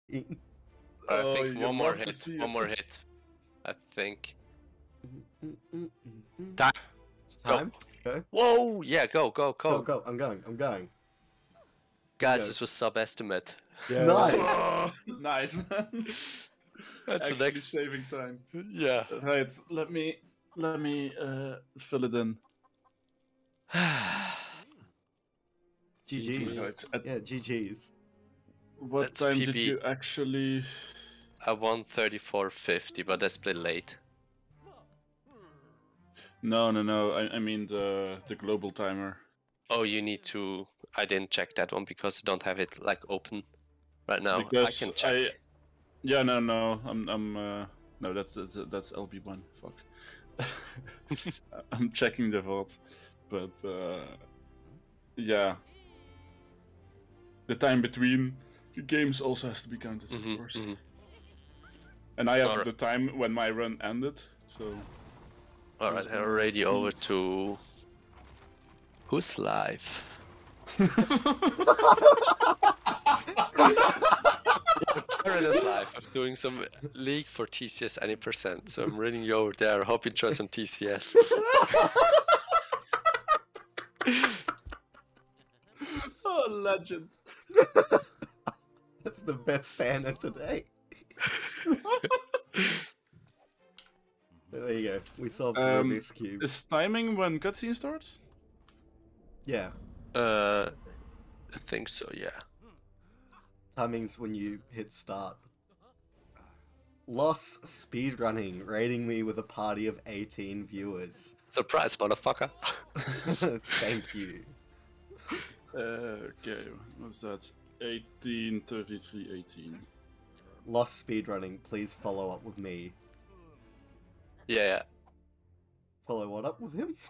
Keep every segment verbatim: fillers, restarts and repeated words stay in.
eighteen. I Oh, think you one more love to hit. see One it. more hit. I think. Mm-mm-mm-mm. Time. It's time. Go. Go. Whoa! Yeah, go, go, Go, go. go. I'm going. I'm going. Guys, Go. this was sub-estimate. Yeah. Nice. Oh, nice, man. That's the Actually next. saving time. Yeah. Right, let me let me uh, fill it in. G Gs. Right, at Yeah, G Gs. what That's time P did B. you actually? I won thirty-four fifty, but that's a bit late. No, no, no. I, I mean the the global timer. Oh, you need to. I didn't check that one because I don't have it like open right now. Because I can check. I, yeah, no, no. I'm, I'm. Uh, no, that's that's that's L B one. Fuck. I'm checking the vault, but uh, yeah. The time between the games also has to be counted, Mhm, of course. mhm. And I have Alright. the time when my run ended, so. All right, already over to who's live? Jared is live. I'm doing some league for T C S any percent, so I'm reading you over there. Hope you enjoy some T C S. Oh, legend. That's the best banner today. There you go. We solved the Um, Rubik's Cube. Is timing when cutscene starts? Yeah. Uh, I think so. Yeah. Timing's when you hit start. Loss speedrunning, rating me with a party of eighteen viewers. Surprise, motherfucker. Thank you. Uh, okay, what's that? eighteen, thirty-three, eighteen. Lost speedrunning, please follow up with me. Yeah. yeah. Follow what up with him?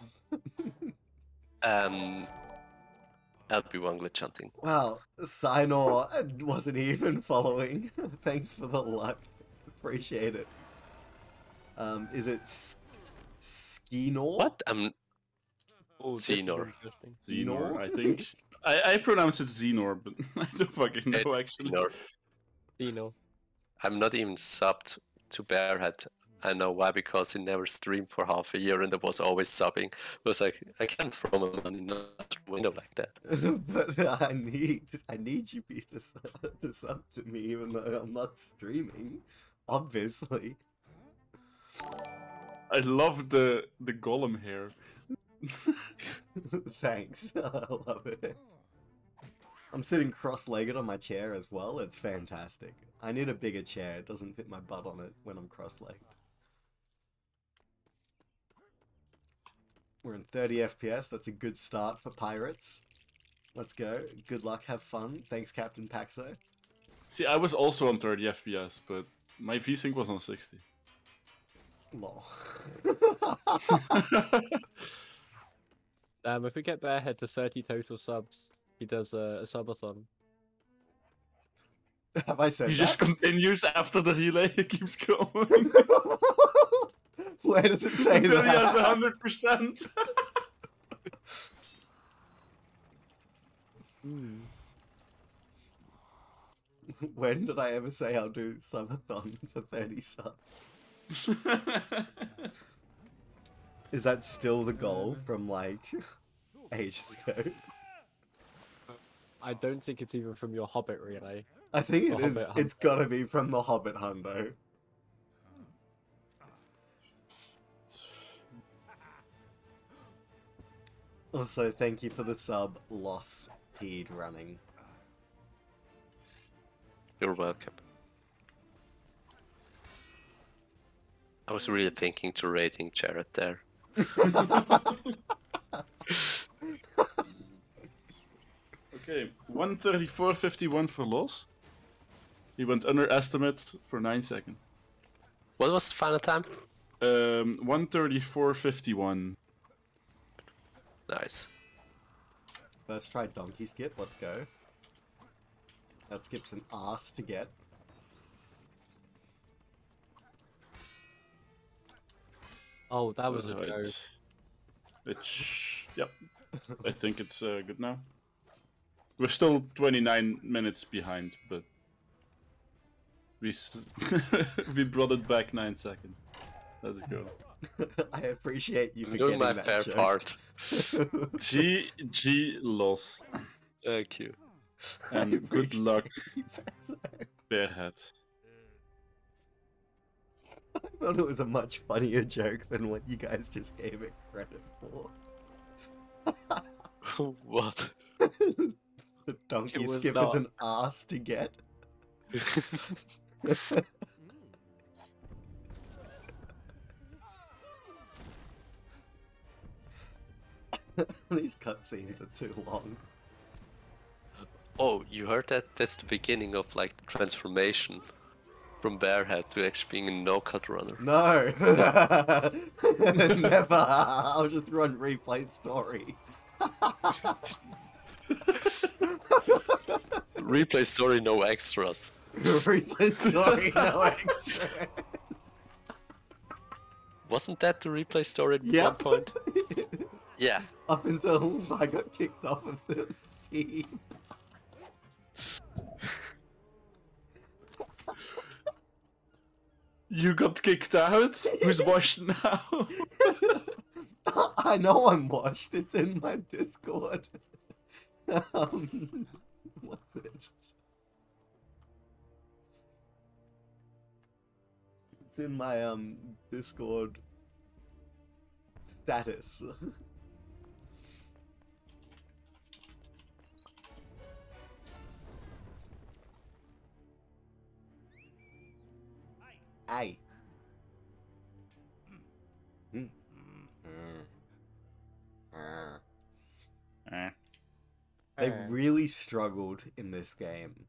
Um. L P one glitch hunting. Wow, Sinor wasn't even following. Thanks for the luck. Appreciate it. Um, is it S- Skinor? What? I'm. Oh, this is Xenor. interesting. Xenor, Xenor? I think. I, I pronounce it Xenor, but I don't fucking know It- actually. Xenor. Dino. I'm not even subbed to Bearhead. I know why, because he never streamed for half a year and I was always subbing. It was like, I can't throw my money out the window like that. But I need, I need you be to, su- to sub to me, even though I'm not streaming. Obviously. I love the the golem hair. Thanks. I love it. I'm sitting cross-legged on my chair as well. It's fantastic. I need a bigger chair. It doesn't fit my butt on it when I'm cross-legged. We're in thirty F P S. That's a good start for pirates. Let's go. Good luck. Have fun. Thanks, Captain Paxo. See, I was also on thirty F P S, but my V-Sync was on sixty. Lol. Um, if we get Bearhead to thirty total subs, he does a, a subathon. Have I said He that? just continues after the relay, it keeps going. Where does it say Until he has that? one hundred percent. Hmm. When did I ever say I'll do subathon for thirty subs? Is that still the goal from like ages ago? I don't think it's even from your Hobbit relay. I think The it is. Hobbit It's gotta be from the Hobbit Hundo. Also, thank you for the sub, Loss Speed Running. You're welcome. I was really thinking to rating Jared there. Okay, one thirty-four fifty-one for loss. He went underestimate for nine seconds. What was the final time? Um, one thirty-four fifty-one. Nice. First try Donkey Skip, let's go. That skips an ass to get. Oh, that was a Right. no. Which, yep, I think it's uh, good now. We're still twenty-nine minutes behind, but We s we brought it back nine seconds. Let's go. I appreciate you I'm for doing getting my that fair joke. part. G G loss. Thank you. And I good luck, appreciate that. Bearhead. I thought it was a much funnier joke than what you guys just gave it credit for. What? The donkey It was skip is not. an ass to get. These cutscenes are too long. Oh, you heard that? That's the beginning of like the transformation from Bearhead to actually being a no-cut runner. No! Never! I'll just run replay story. Replay story, no extras. Replay story, no extra. Wasn't that the replay story at Yep. one point? Yeah. Up until I got kicked off of the scene. You got kicked out? Who's washed now? I know I'm washed. It's in my Discord. um, what's it? It's in my um Discord status. Aye. Mm. Eh. They've Uh, really struggled in this game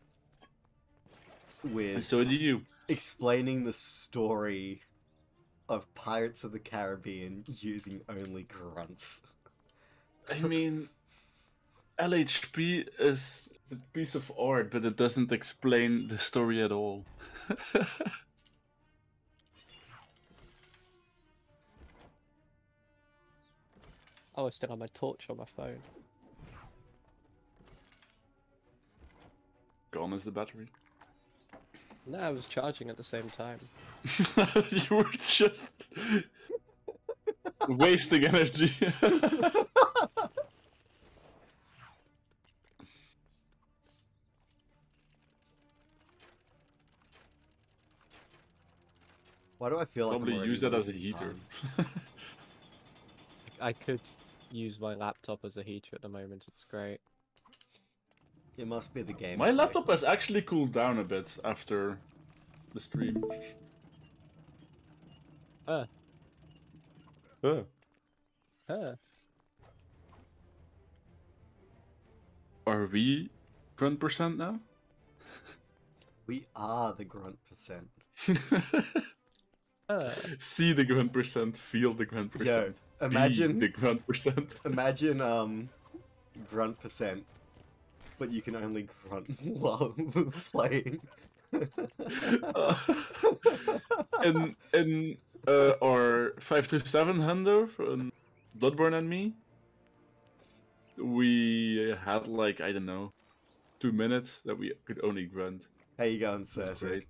with So do you. explaining the story of Pirates of the Caribbean using only grunts. I mean, L H P is a piece of art, but it doesn't explain the story at all. Oh, I still have my torch on my phone. Gone is the battery. No, I was charging at the same time. You were just wasting energy. Why do I feel like I'm Probably already use that as a losing heater. time? I could use my laptop as a heater at the moment. It's great. It must be the game. My laptop has actually cooled down a bit after the stream. Uh, Huh. uh. Are we grunt percent now? We are the grunt percent. Uh, See the grunt percent, feel the grunt Yo, percent. be imagine, the grunt percent. imagine um, grunt percent, but you can only grunt while playing. Uh, in in uh, our five to seven hundo from Bloodborne and me, we had like, I don't know, two minutes that we could only grunt. How you going, Sir? That's great.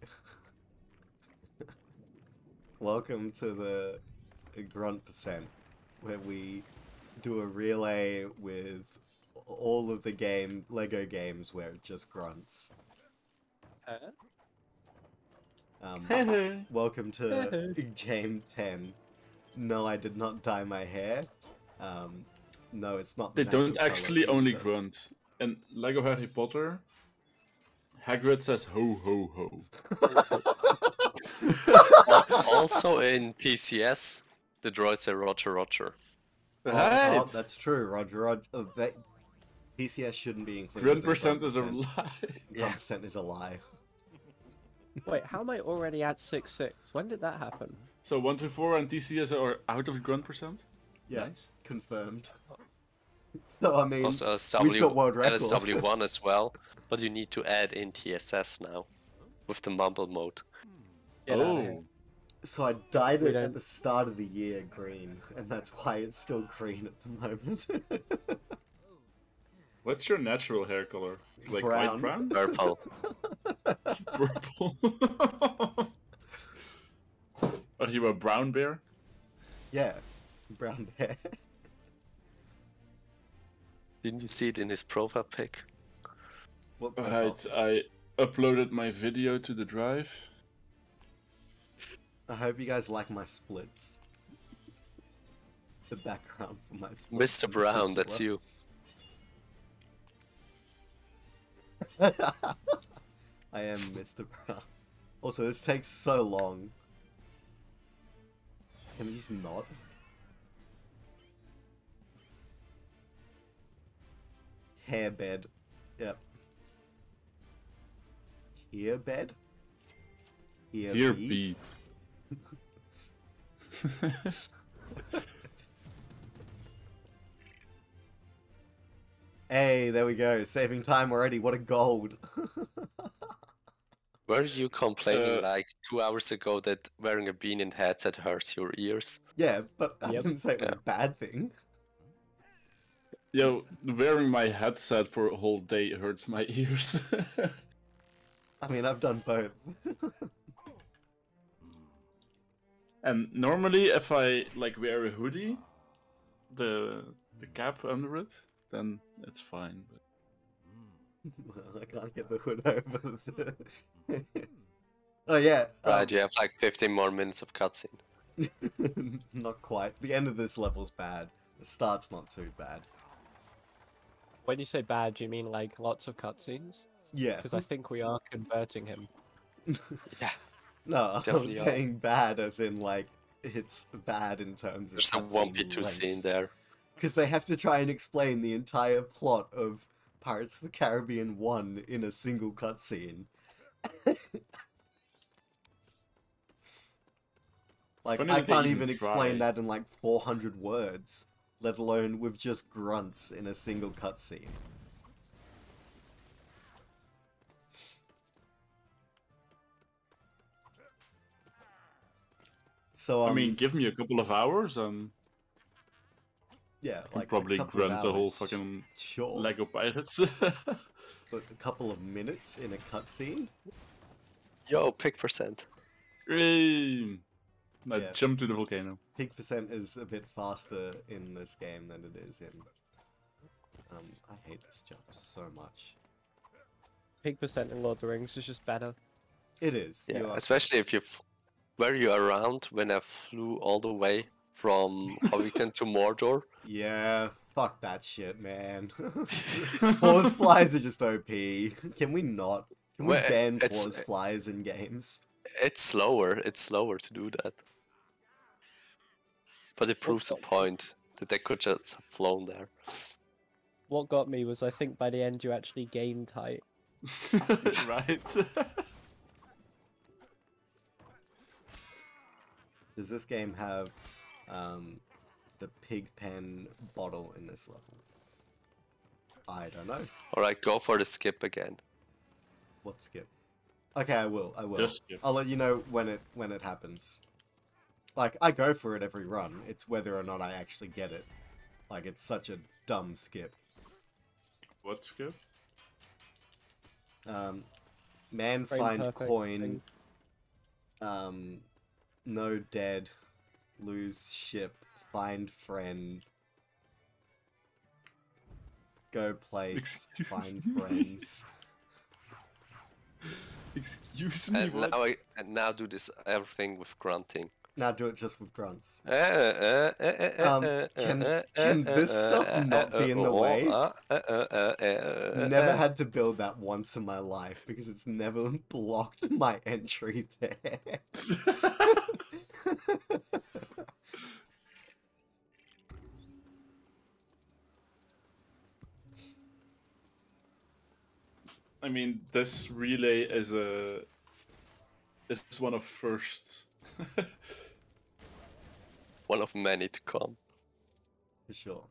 Welcome to the grunt percent, where we do a relay with all of the game Lego games where it just grunts. uh. Um, welcome to game ten. No, I did not dye my hair. Um, no, it's not. They the don't natural actually colour only either. grunt. In Lego Harry Potter, Hagrid says ho ho ho. Also in T C S, the droids say Roger Roger. Oh, Right. oh, that's true, Roger. Roger. Uh, that, T C S shouldn't be included. Grunt in percent is a grunt lie. Grunt percent is a lie. Wait, how am I already at six six? When did that happen? So one to four and T C S are out of grunt percent. Yeah, Nice. confirmed. So I mean, Also we've got world L record. S W one as well, but you need to add in T S S now with the mumble mode. Get out of here. Oh, So I dyed We it at don't- the start of the year green, and that's why it's still green at the moment. What's your natural hair color? Like Brown. white brown? Purple. Purple. Are you a brown bear? Yeah, brown bear. Didn't you see it in his profile pic? What Right, profile? I uploaded my video to the drive. I hope you guys like my splits. The background for my splits. Mister Brown, that's you. I am Mister Brown. Also, this takes so long. Can we just not? Hair bed. Yep. Here bed? Here, Here bead? beat. Hey, there we go. Saving time already. What a gold. Were you complaining Uh, like two hours ago that wearing a bean and headset hurts your ears? Yeah, but I Yep. didn't say it was Yeah. a bad thing. Yo, wearing my headset for a whole day hurts my ears. I mean, I've done both. And normally, if I like wear a hoodie, the the cap under it, then it's fine. But... I can't get the hood over. The... oh yeah. Right, um, you have like fifteen more minutes of cutscene. not quite. The end of this level's bad. The start's not too bad. When you say bad, do you mean like lots of cutscenes? Yeah. Because I think we are converting him. Yeah. No, I'm definitely are. saying bad as in like it's bad in terms of There's a one P two scene there. Because they have to try and explain the entire plot of Pirates of the Caribbean one in a single cutscene. Like, funny I that they can't even even explain try. that in like four hundred words, let alone with just grunts in a single cutscene. So, um, I mean, give me a couple of hours and yeah, I can like a probably couple of grunt the whole hours, fucking sure. Lego Pirates. But a couple of minutes in a cutscene? Yo, pick percent. Yay! Now Yeah. jump to the volcano. Peak percent is a bit faster in this game than it is in... Um, I hate this jump so much. Pig percent in Lord of the Rings is just better. It is. Yeah, you are- especially if you f- were you around when I flew all the way from Hobbiton to Mordor? Yeah, fuck that shit, man. Force flies are just O P. Can we not? Can we Well, ban it's- force flies in games? It's slower. It's slower to do that. But it proves a point that they could just have flown there. What got me was I think by the end you actually gained height. Right? Does this game have um, the pig pen bottle in this level? I don't know. Alright, go for the skip again. What skip? Okay, I will. I will. Just skip. I'll let you know when it when it happens. Like, I go for it every run. It's whether or not I actually get it. Like, it's such a dumb skip. What skip? Um, man Frame find perfect coin. thing. Um, no dead. Lose ship. Find friend. Go place. Excuse Find me. friends. Excuse me, And what? now I and now do this everything with grunting. Now do it just with grunts. Um, can- can this stuff not be in the way? Never had to build that once in my life because it's never blocked my entry there. I mean, this relay is a is one of firsts. One of many to come. For sure.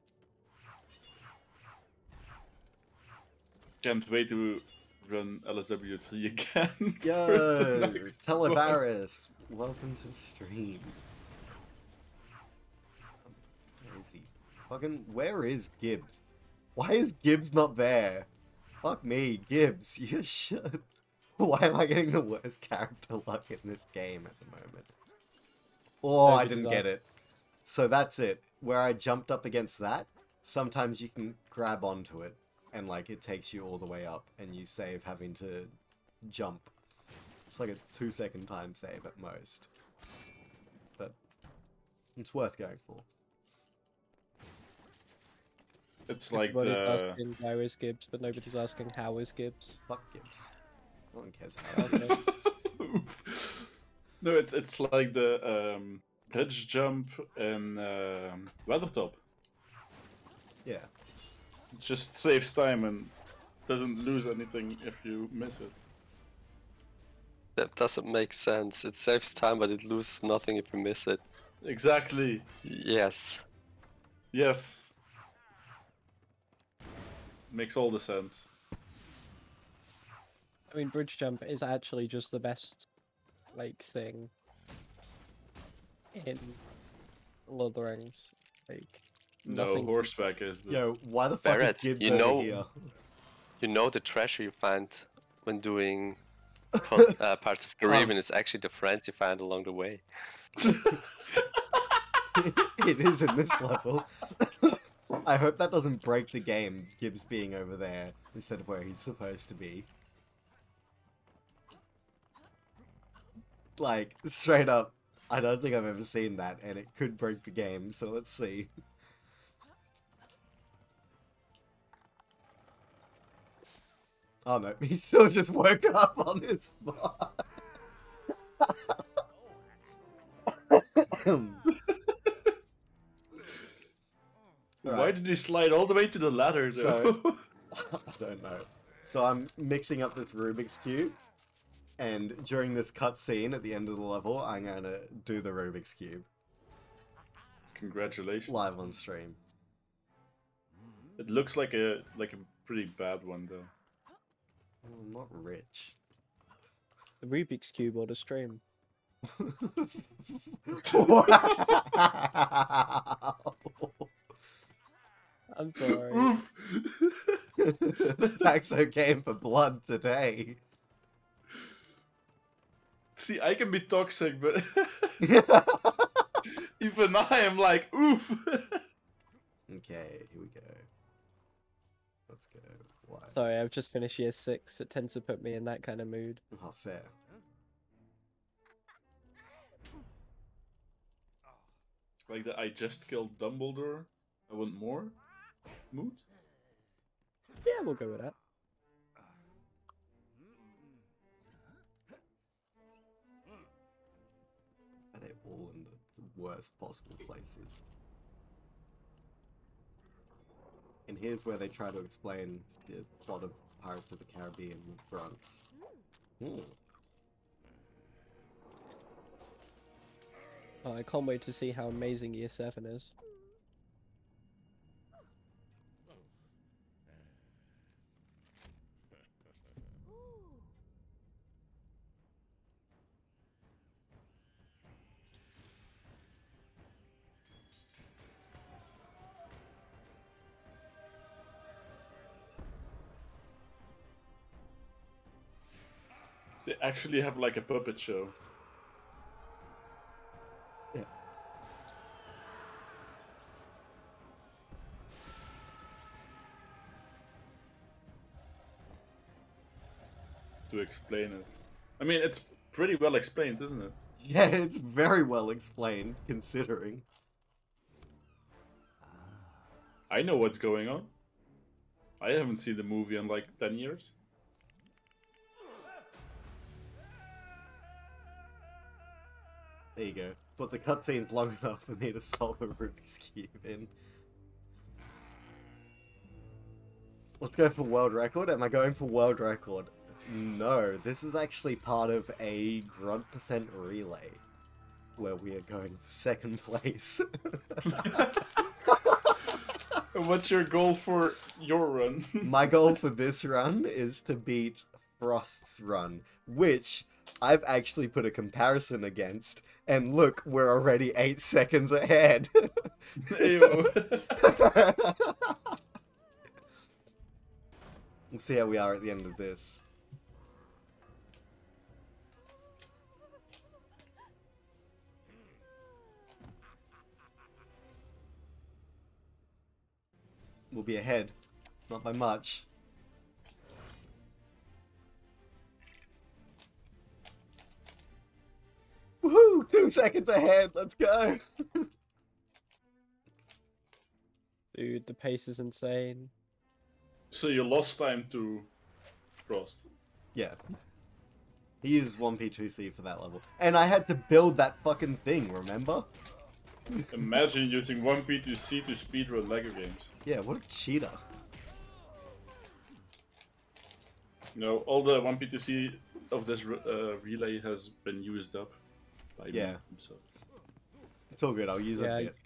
Can't wait to run L S W three again. Yo, Next one. Televaris, welcome to the stream. Crazy. Fucking, where is Gibbs? Why is Gibbs not there? Fuck me, Gibbs. You should. Why am I getting the worst character luck in this game at the moment? Oh, I didn't get it. So that's it. Where I jumped up against that, sometimes you can grab onto it, and like it takes you all the way up, and you save having to jump. It's like a two second time save at most. But it's worth going for. It's like Everybody's the... asking where is Gibbs, but nobody's asking how is Gibbs. Fuck Gibbs. No one cares how Okay. it is. No, it's it's like the um, bridge jump in um, Weathertop. Yeah. It just saves time and doesn't lose anything if you miss it. That doesn't make sense. It saves time, but it loses nothing if you miss it. Exactly. Yes. Yes. Makes all the sense. I mean, bridge jump is actually just the best, like, thing in Lord of the Rings. Like, No, nothing. horseback is. But... Yo, why the fuck Barrett, is Gibbs you over know- here? You know the treasure you find when doing part- uh, parts of Caribbean is actually the friends you find along the way. It is in this level. I hope that doesn't break the game, Gibbs being over there instead of where he's supposed to be. Like, straight up, I don't think I've ever seen that, and it could break the game, so let's see. Oh no, he still just woke up on his spot. Why Right. did he slide all the way to the ladder though? So- I don't know. So I'm mixing up this Rubik's Cube, and during this cutscene at the end of the level, I'm gonna do the Rubik's Cube Congratulations. live on stream. It looks like a like a pretty bad one though. Well, I'm not rich. The Rubik's Cube or the stream. Wow. I'm sorry. Oof. Paxo came for blood today. See, I can be toxic, but even I am like, oof. Okay, here we go. Let's go. Why? Sorry, I've just finished year six. It tends to put me in that kind of mood. Oh, fair. Like the I just killed Dumbledore. I want more mood. Yeah, we'll go with that. And they're all in the worst possible places. And here's where they try to explain the plot of Pirates of the Caribbean with grunts. Hmm. Oh, I can't wait to see how amazing year seven is. They actually have like a puppet show. Yeah. To explain it. I mean, it's pretty well explained, isn't it? Yeah, it's very well explained, considering. I know what's going on. I haven't seen the movie in like ten years. There you go. But the cutscene's long enough for me to solve a Rubik's Cube in. Let's go for world record. Am I going for world record? No, this is actually part of a Grunt percent relay, where we are going for second place. What's your goal for your run? My goal for this run is to beat Frost's run, which I've actually put a comparison against, and look, we're already eight seconds ahead. Ew. We'll see how we are at the end of this. We'll be ahead. Not by much. Woohoo! Two seconds ahead! Let's go! Dude, the pace is insane. So you lost time to Frost. Yeah. He is one P two C for that level. And I had to build that fucking thing, remember? Imagine using one P two C to speedrun LEGO games. Yeah, what a cheater. You know, all the one P two C of this re uh, relay has been used up by Yeah. me. So. It's all good, I'll use Yeah, a bit.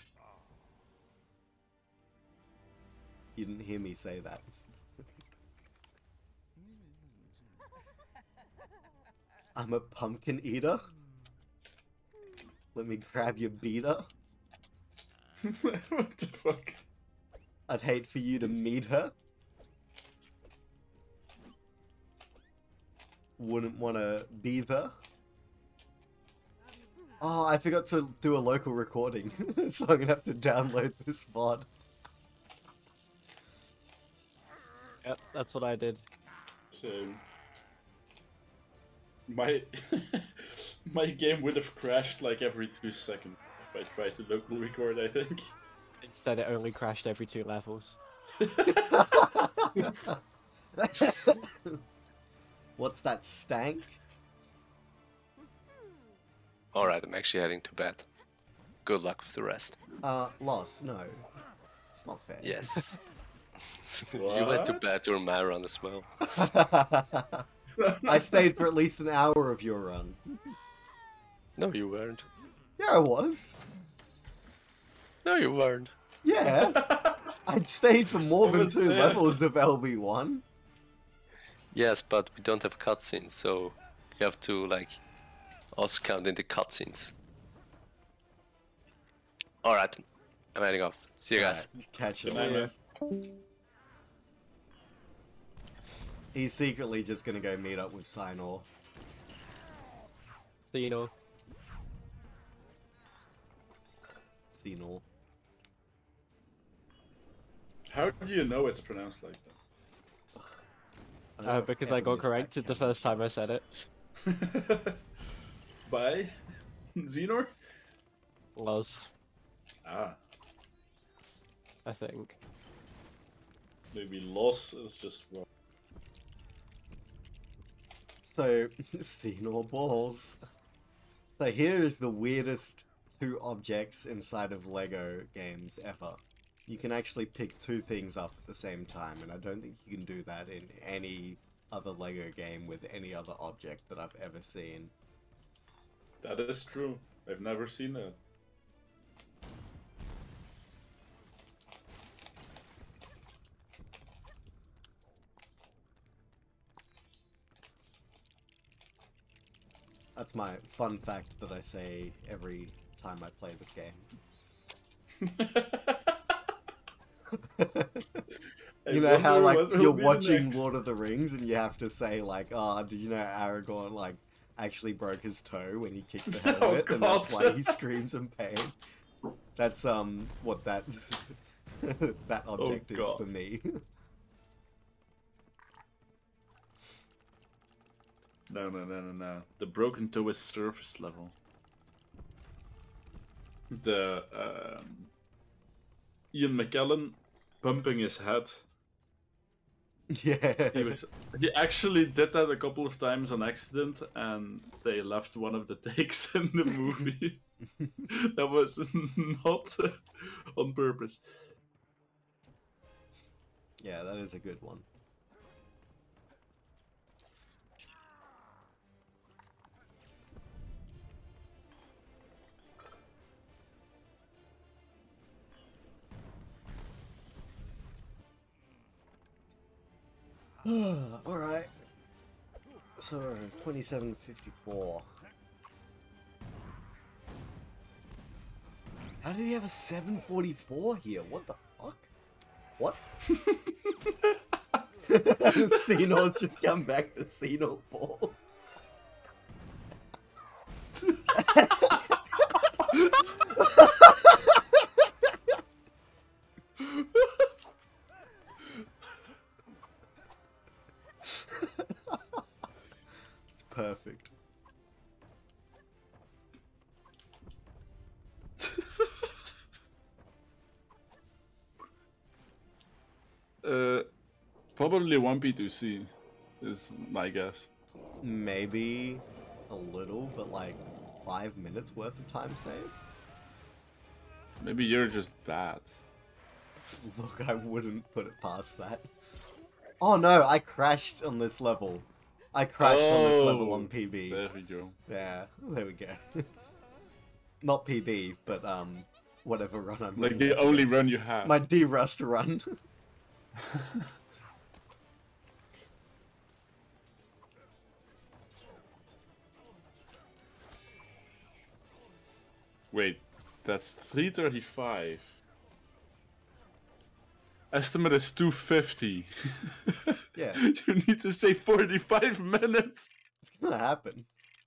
You didn't hear me say that. I'm a pumpkin eater. Let me grab your beater. What the fuck? I'd hate for you to meet her. Wouldn't want to be there. Oh, I forgot to do a local recording, so I'm gonna have to download this V O D. Yep, that's what I did. So my my game would have crashed like every two seconds if I tried to local record, I think. Instead, it only crashed every two levels. What's that stank? Alright, I'm actually heading to bed. Good luck with the rest. Uh, loss, no. It's not fair. Yes. You went to bed during my run as well. I stayed for at least an hour of your run. No, you weren't. Yeah, I was. No, you weren't. Yeah. I'd stayed for more I than was two there. levels of L B one. Yes, but we don't have cutscenes, so you have to, like, also count in the cutscenes. Alright, I'm heading off. See you guys. Alright, catch you Good night, later. He's secretly just gonna go meet up with Sinor. So, you know, Sinor. How do you know it's pronounced like I don't uh, know because if I ever got missed that corrected the count. first time I said it. that? By Xenor? Was, Ah, I think. maybe loss is just wrong. So, Sinor balls. So here is the weirdest two objects inside of Lego games ever. You can actually pick two things up at the same time, and I don't think you can do that in any other Lego game with any other object that I've ever seen. That is true. I've never seen that. That's my fun fact that I say every time I play this game. You know how, like, you're watching Lord of the Rings and you have to say, like, oh, did you know Aragorn, like, actually broke his toe when he kicked the helmet, Oh, and that's God. why he screams in pain? That's, um, what that, that object is God. for me. No, no, no, no, no. The broken toe is surface level. The um, Ian McKellen bumping his head. Yeah. He was he actually did that a couple of times on accident, and they left one of the takes in the movie. That was not on purpose. Yeah, that is a good one. Alright. So, twenty-seven fifty-four. How did he have a seven forty-four here? What the fuck? What? Xenor's just come back to Xenor Ball. It's perfect. Uh, probably one P two C is my guess. Maybe a little, but like five minutes worth of time save? Maybe you're just bad. Look, I wouldn't put it past that. Oh no, I crashed on this level. I crashed oh, on this level on P B. There we go. Yeah, there we go. Not P B, but um, whatever run I'm Like the only against. Run you have. My D-Rust run. Wait, that's three thirty-five. Estimate is two fifty. Yeah. You need to say forty-five minutes. It's gonna happen.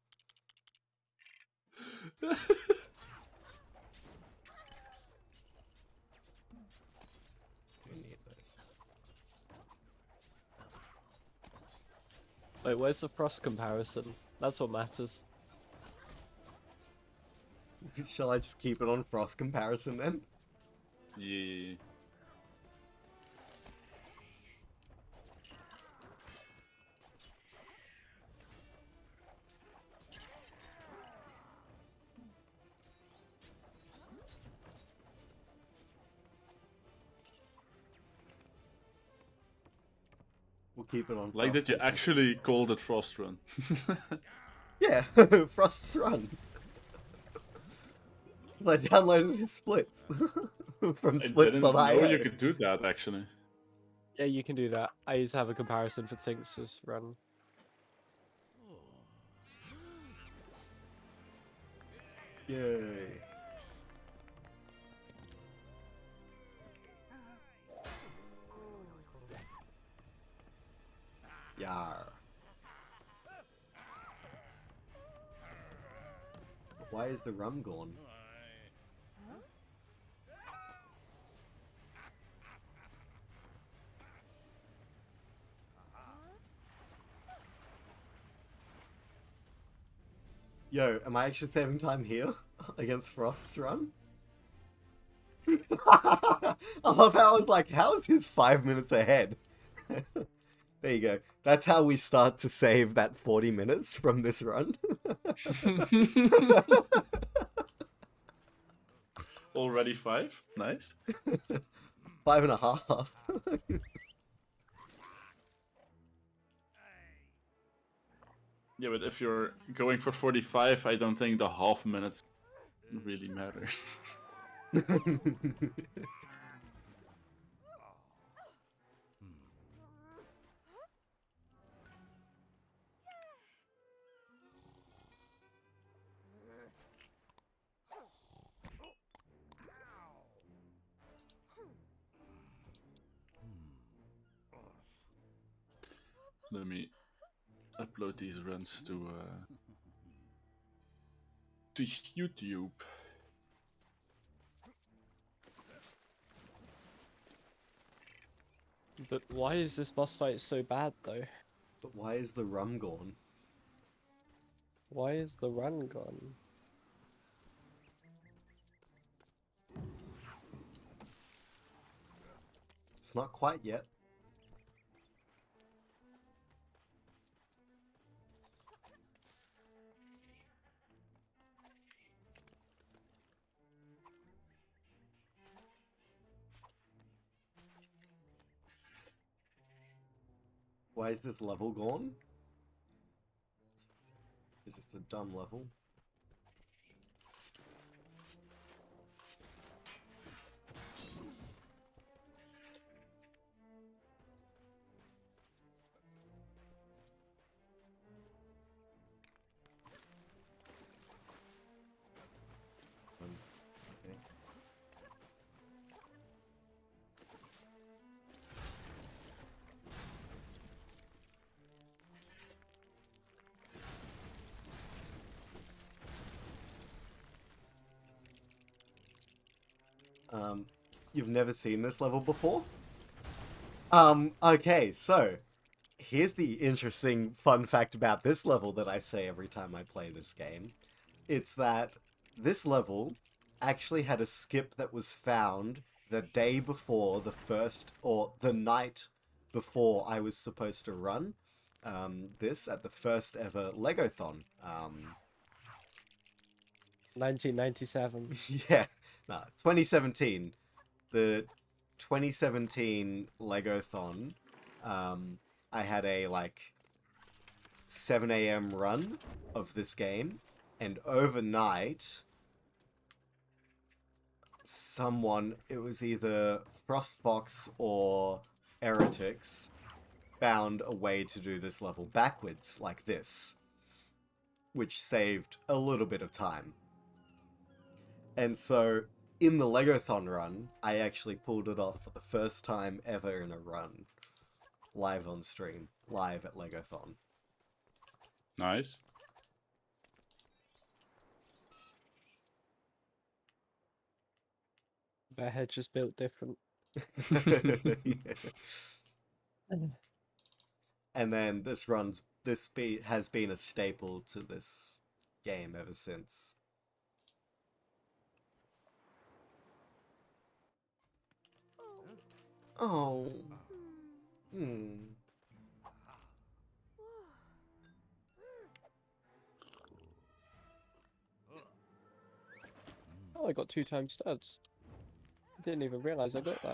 Wait, where's the frost comparison? That's what matters. Shall I just keep it on frost comparison then? Yeah. We'll keep it on. Like that you actually called it Frost Run. Yeah, Frost's Run. I downloaded his splits from splits dot i o. I didn't know you could do that actually. Yeah, you can do that. I used to have a comparison for Thinx's run. Yay. Yar. Why is the rum gone? Yo, am I actually saving time here against Frost's run? I love how I was like, how is his five minutes ahead? There you go. That's how we start to save that forty minutes from this run. Already five? Nice. Five and a half. Yeah, but if you're going for forty-five, I don't think the half minutes really matter. Let me upload these runs to uh, to YouTube. But why is this boss fight so bad though? But why is the rum gone? Why is the run gone? It's not quite yet. Why is this level gone? It's just a dumb level. Um, okay. Um, you've never seen this level before? Um, okay, so here's the interesting fun fact about this level that I say every time I play this game. It's that this level actually had a skip that was found the day before the first, or the night before I was supposed to run um, this at the first ever Legothon. Um, nineteen ninety-seven. yeah, no, twenty seventeen. The twenty seventeen Legothon, um, I had a, like, seven A M run of this game, and overnight, someone, it was either Frostfox or Heretics, found a way to do this level backwards, like this, which saved a little bit of time. And so, in the Legothon run, I actually pulled it off for the first time ever in a run. Live on stream. Live at Legothon. Nice. Their head just built different. Yeah. And then this runs, this be, has been a staple to this game ever since. Oh. Hmm. Oh, I got two times studs. I didn't even realize I got that.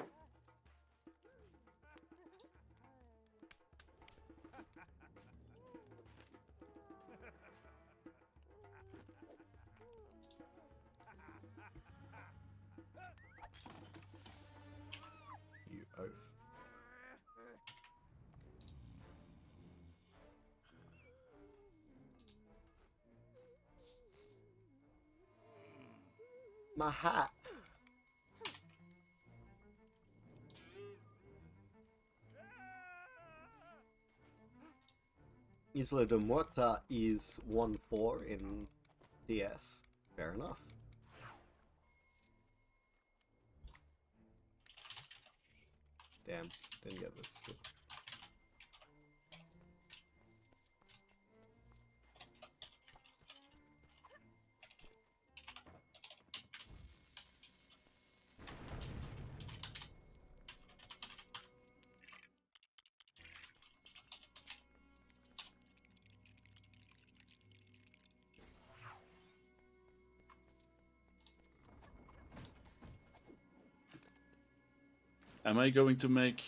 You oaf. My hat. Isla de Muerta is one four in D S. Fair enough. Damn, didn't get this too. Am I going to make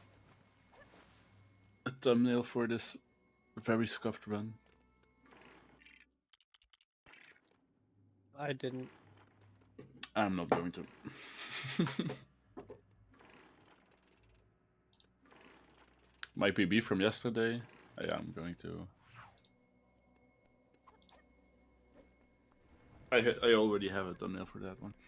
a thumbnail for this very scuffed run? I didn't. I'm not going to. My P B from yesterday, I am going to. I ha I already have a thumbnail for that one.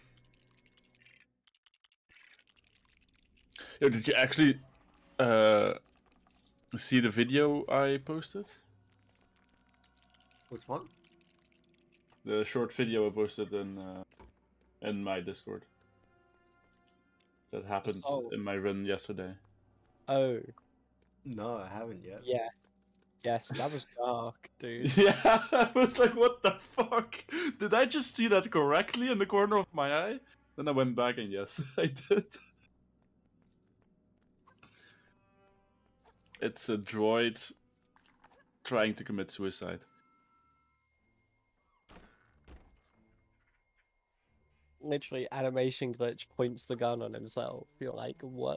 Yo, did you actually uh, see the video I posted? Which one? The short video I posted in uh, in my Discord. That happened Oh. in my run yesterday. Oh, No, I haven't yet. yeah. Yes, that was dark, dude. Yeah, I was like, what the fuck? Did I just see that correctly in the corner of my eye? Then I went back and yes, I did. It's a droid trying to commit suicide. Literally, animation glitch points the gun on himself. You're like, what?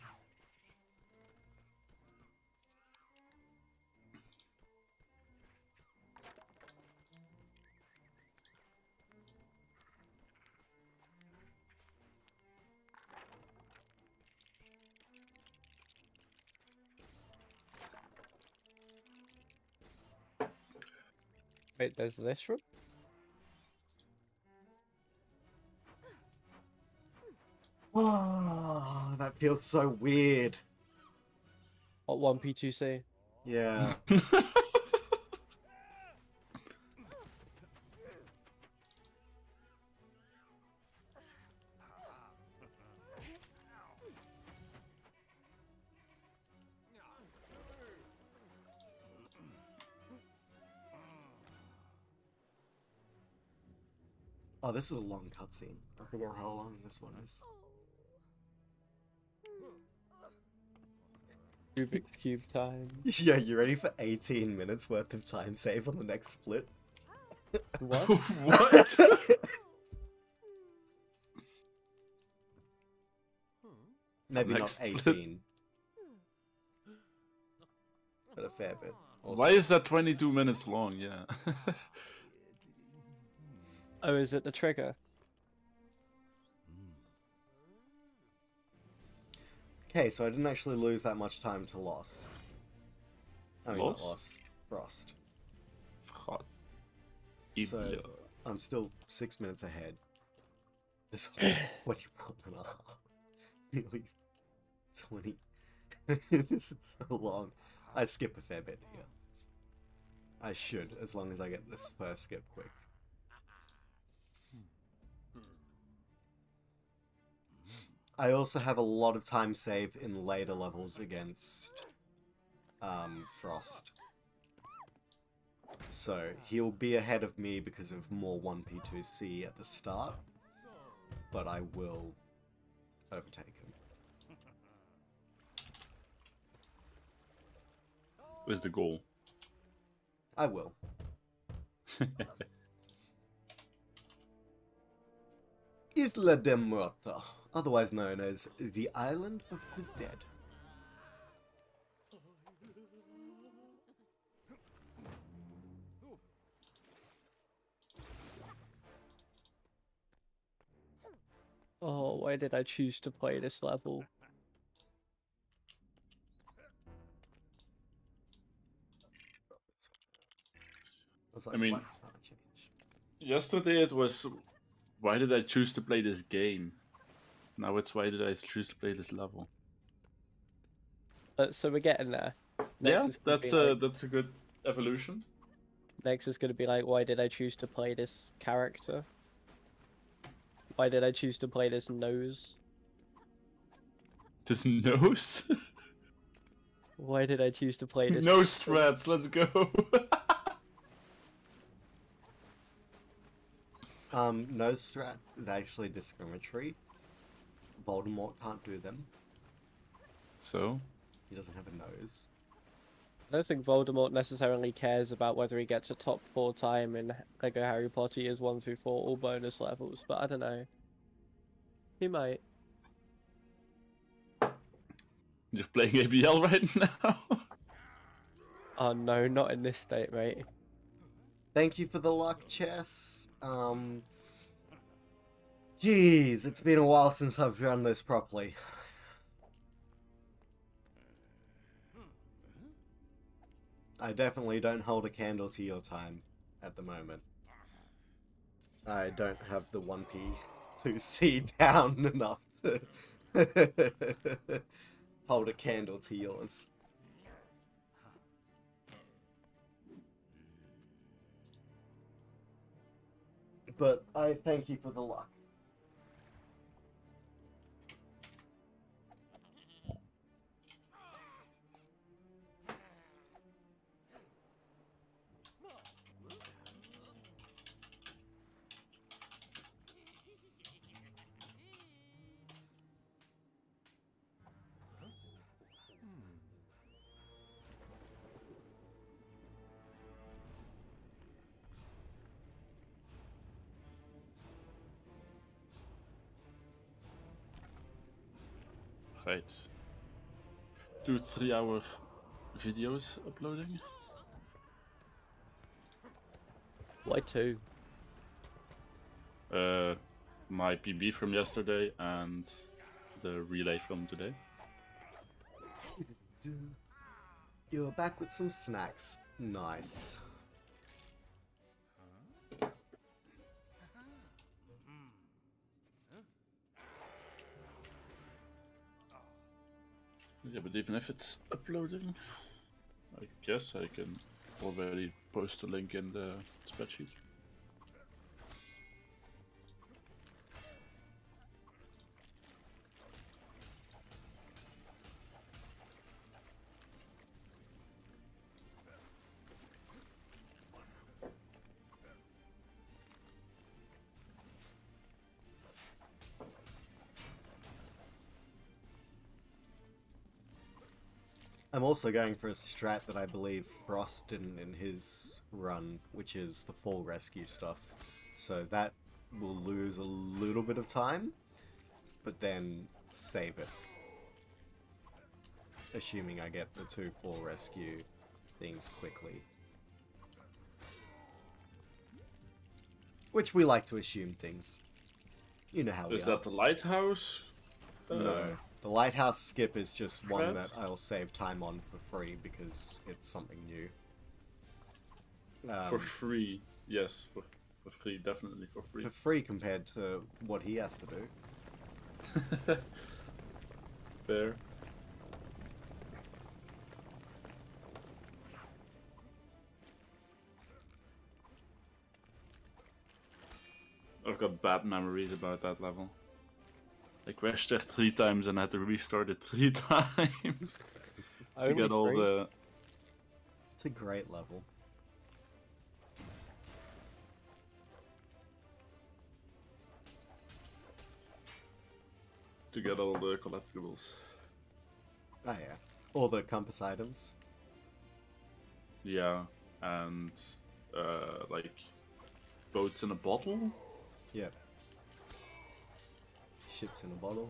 Wait, there's this room? Oh, that feels so weird. What one P two C? Yeah. Oh, this is a long cutscene. I forget how long this one is. Rubik's Cube time. Yeah, you ready for eighteen minutes worth of time save on the next split? What? What? Maybe not Next split. eighteen. But a fair bit. Also. Why is that twenty-two minutes long? Yeah. Oh, is it the trigger? Okay, so I didn't actually lose that much time to loss. I mean, Loss? not loss. Frost. Frost. So, Idiot. I'm still six minutes ahead. This whole twenty-one and a half. Nearly twenty. This is so long. I skip a fair bit here. I should, as long as I get this first skip quick. I also have a lot of time save in later levels against um, Frost. So he'll be ahead of me because of more one P two C at the start, but I will overtake him. Where's the goal? I will. Isla de Muerta, otherwise known as the Island of the Dead. Oh, why did I choose to play this level? was like, I mean- why can't I change? Yesterday it was, why did I choose to play this game? Now it's, why did I choose to play this level? Uh, so we're getting there. Next Yeah, is gonna that's be a like- that's a good evolution. Next is going to be like, why did I choose to play this character? Why did I choose to play this nose? This nose, Why did I choose to play this? nose strats. Let's go. Um, nose strats is actually discriminatory. Voldemort can't do them. So, He doesn't have a nose. I don't think Voldemort necessarily cares about whether he gets a top four time in Lego Harry Potter years one through four all bonus levels, but I don't know. He might. you're playing A B L right now. Oh no, not in this state, mate. Thank you for the luck, Chess. Um, jeez, it's been a while since I've done this properly. I definitely don't hold a candle to your time at the moment. I don't have the one P two C down enough to hold a candle to yours. But I thank you for the luck. Right. Two three hour videos uploading. Why two? Uh, my P B from yesterday and the relay from today. You're back with some snacks. Nice. Yeah, but even if it's uploading, I guess I can already post a link in the spreadsheet. I'm also going for a strat that I believe Frost did in his run, which is the full rescue stuff. So that will lose a little bit of time, but then save it. Assuming I get the two full rescue things quickly. Which we like to assume things. You know how we Is are. that the lighthouse? Uh, No. The lighthouse skip is just one Perhaps? that I'll save time on for free because it's something new. Um, For free, yes, for, for free, definitely for free. for free compared to what he has to do. Fair. I've got bad memories about that level. I crashed there three times and had to restart it three times to Only get all three? the. It's a great level. to get all the collectibles. Oh yeah. All the compass items. Yeah, and uh, like boats in a bottle. Yep. Ships in a bottle.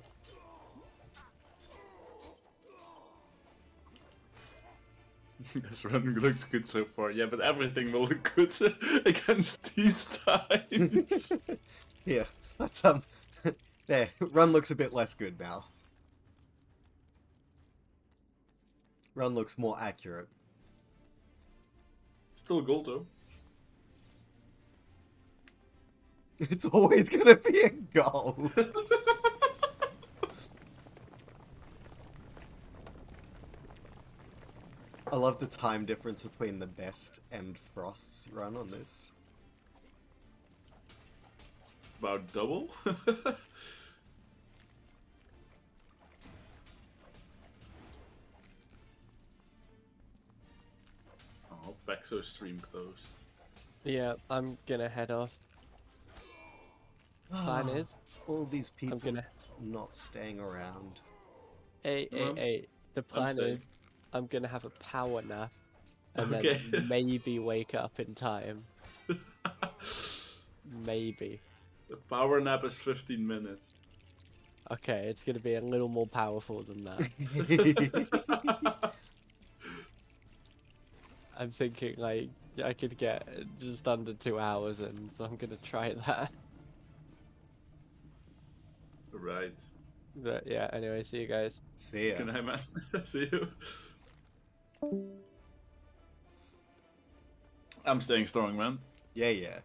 This run looks good so far. Yeah, but everything will look good against these times. Yeah, that's um. There, run looks a bit less good now. Run looks more accurate. Still gold though. It's always gonna be a goal. I love the time difference between the best and Frost's run on this. About double. Oh, back so stream close. Yeah, I'm gonna head off. Plan is, All these people I'm gonna. not staying around. Hey, hey, Um, hey. The plan staying. is, I'm gonna have a power nap, and Okay. then maybe wake up in time. Maybe. The power nap is fifteen minutes. Okay, it's gonna be a little more powerful than that. I'm thinking like I could get just under two hours in, so I'm gonna try that. Right. But yeah, anyway, see you guys. See ya. Good night, man. See you. I'm staying strong, man. Yeah, yeah.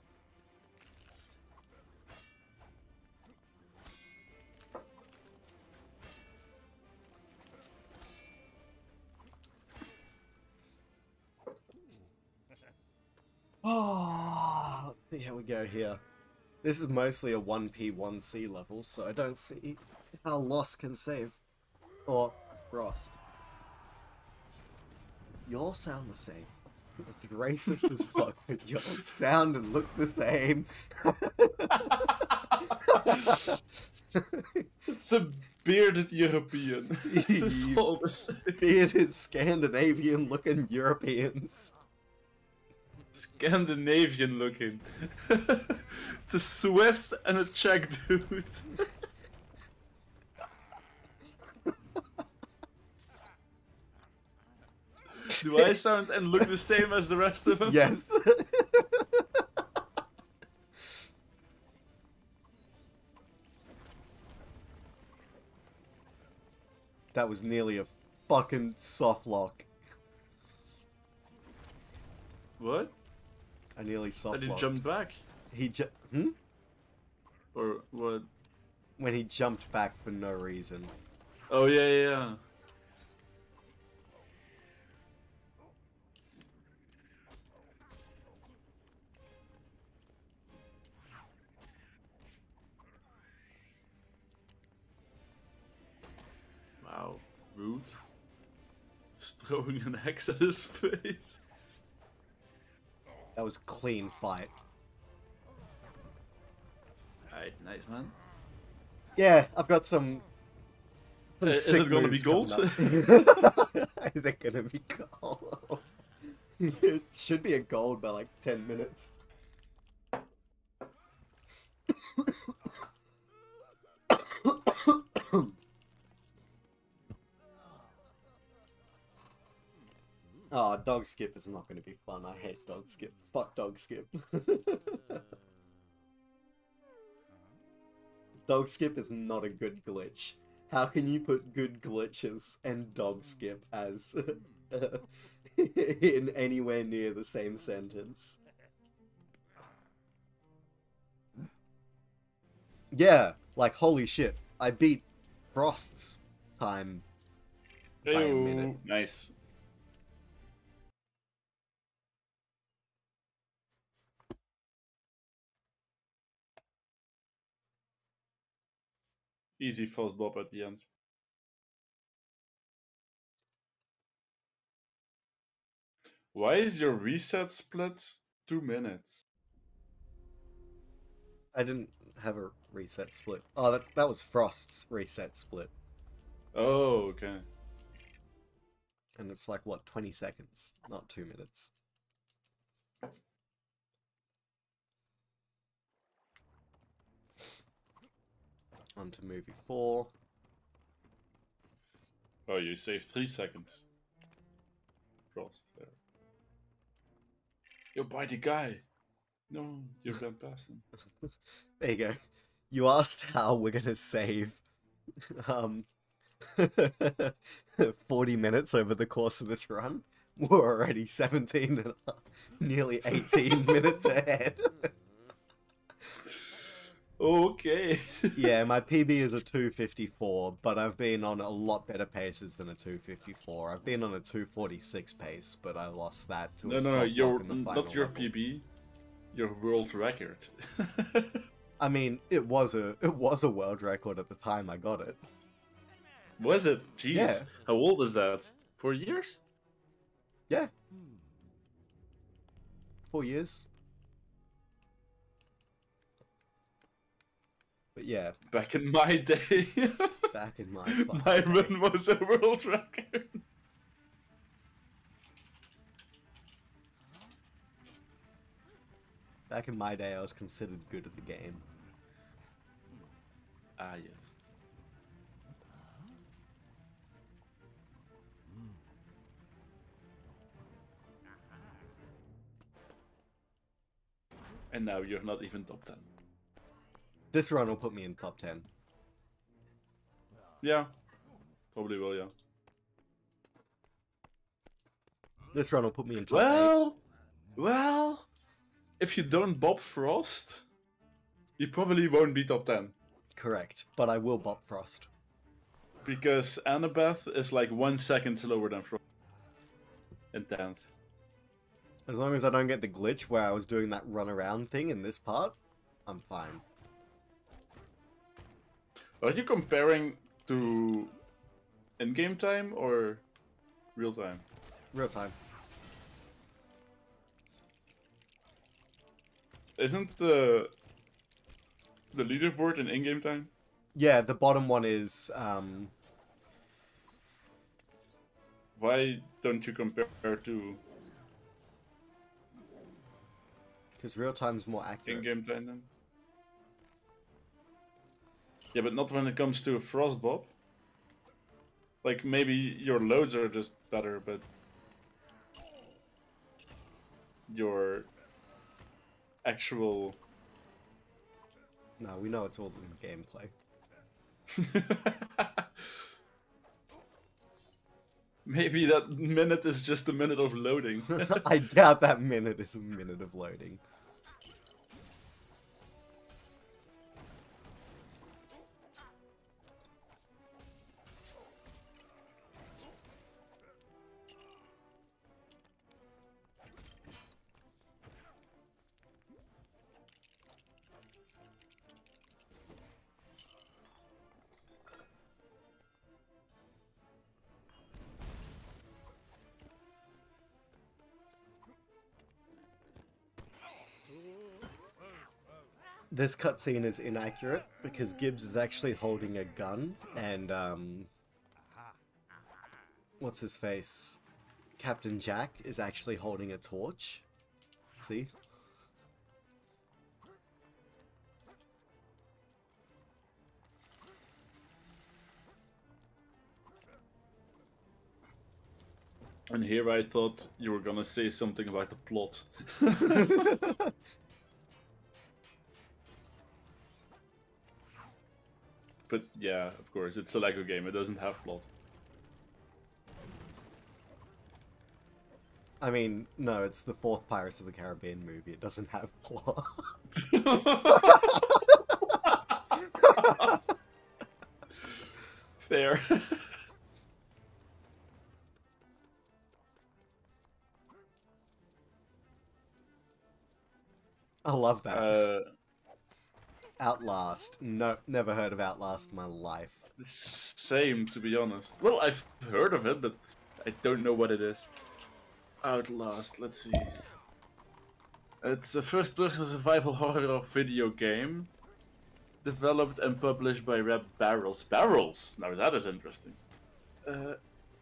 Oh, let's see how we go here. This is mostly a one P one C level, so I don't see how Lost can save. Or Frost. You all sound the same. It's racist as fuck, but you all sound and look the same. It's a bearded European. It's all the same. Bearded Scandinavian looking Europeans. Scandinavian looking. It's a Swiss and a Czech dude. Do I sound and look the same as the rest of them? Yes. That was nearly a fucking soft lock. What? I nearly soft Did he locked. jump back? He ju- hmm? Or what? When he jumped back for no reason. Oh yeah, yeah, yeah. Wow, rude. Just throwing an axe at his face. That was clean fight. Alright, nice man. Yeah, I've got some Some Is sick it gonna be moves gold? coming up. Is it gonna be gold? It should be a gold by like ten minutes. Oh, dog skip is not going to be fun. I hate dog skip. Fuck dog skip. Dog skip is not a good glitch. How can you put good glitches and dog skip as in anywhere near the same sentence? Yeah, like holy shit. I beat Frost's time by a minute. Ew, nice. Easy fast bob at the end. Why is your reset split two minutes? I didn't have a reset split. Oh, that that was Frost's reset split. Oh, okay. And it's like, what, twenty seconds, not two minutes. On to movie four. Oh, you saved three seconds. Frost there. You're by the guy. No, you've done past him. There you go. You asked how we're gonna save um forty minutes over the course of this run. We're already seventeen and a half, nearly eighteen minutes ahead. Okay. Yeah, my P B is a two fifty-four, but I've been on a lot better paces than a two fifty-four. I've been on a two forty-six pace, but I lost that to No, a no, no, soft your lock in the final not your level. P B, your world record. I mean, it was a it was a world record at the time I got it. Was it? Jeez. Yeah. How old is that? Four years? Yeah. Four years. But yeah, Back in my day, back in my fucking my day. run was a world record. Back in my day, I was considered good at the game. Ah, yes. And now you're not even top ten. This run will put me in top ten. Yeah. Probably will, yeah. This run will put me in top Well, well, if you don't Bob Frost, you probably won't be top ten. eight. Correct, but I will bop Frost. Because Annabeth is like one second slower than Frost. In tenth. As long as I don't get the glitch where I was doing that run around thing in this part, I'm fine. Are you comparing to in-game time or real time? Real time. Isn't the the leaderboard in in-game time? Yeah, the bottom one is, um... Why don't you compare to because real time's more accurate. in-game time then? Yeah, but not when it comes to Frost Bob. Like, maybe your loads are just better, but your actual... No, we know it's all in gameplay. Maybe that minute is just a minute of loading. I doubt that minute is a minute of loading. This cutscene is inaccurate because Gibbs is actually holding a gun and um, what's his face? Captain Jack is actually holding a torch. See? And here I thought you were gonna say something about the plot. But yeah, of course, it's a Lego game, it doesn't have plot. I mean, no, it's the fourth Pirates of the Caribbean movie. It doesn't have plot. Fair. I love that. Uh, Outlast. No, never heard of Outlast in my life. same, to be honest. Well, I've heard of it, but I don't know what it is. Outlast, let's see. It's a first-person survival horror video game developed and published by Red Barrels. Barrels? Now that is interesting. Uh...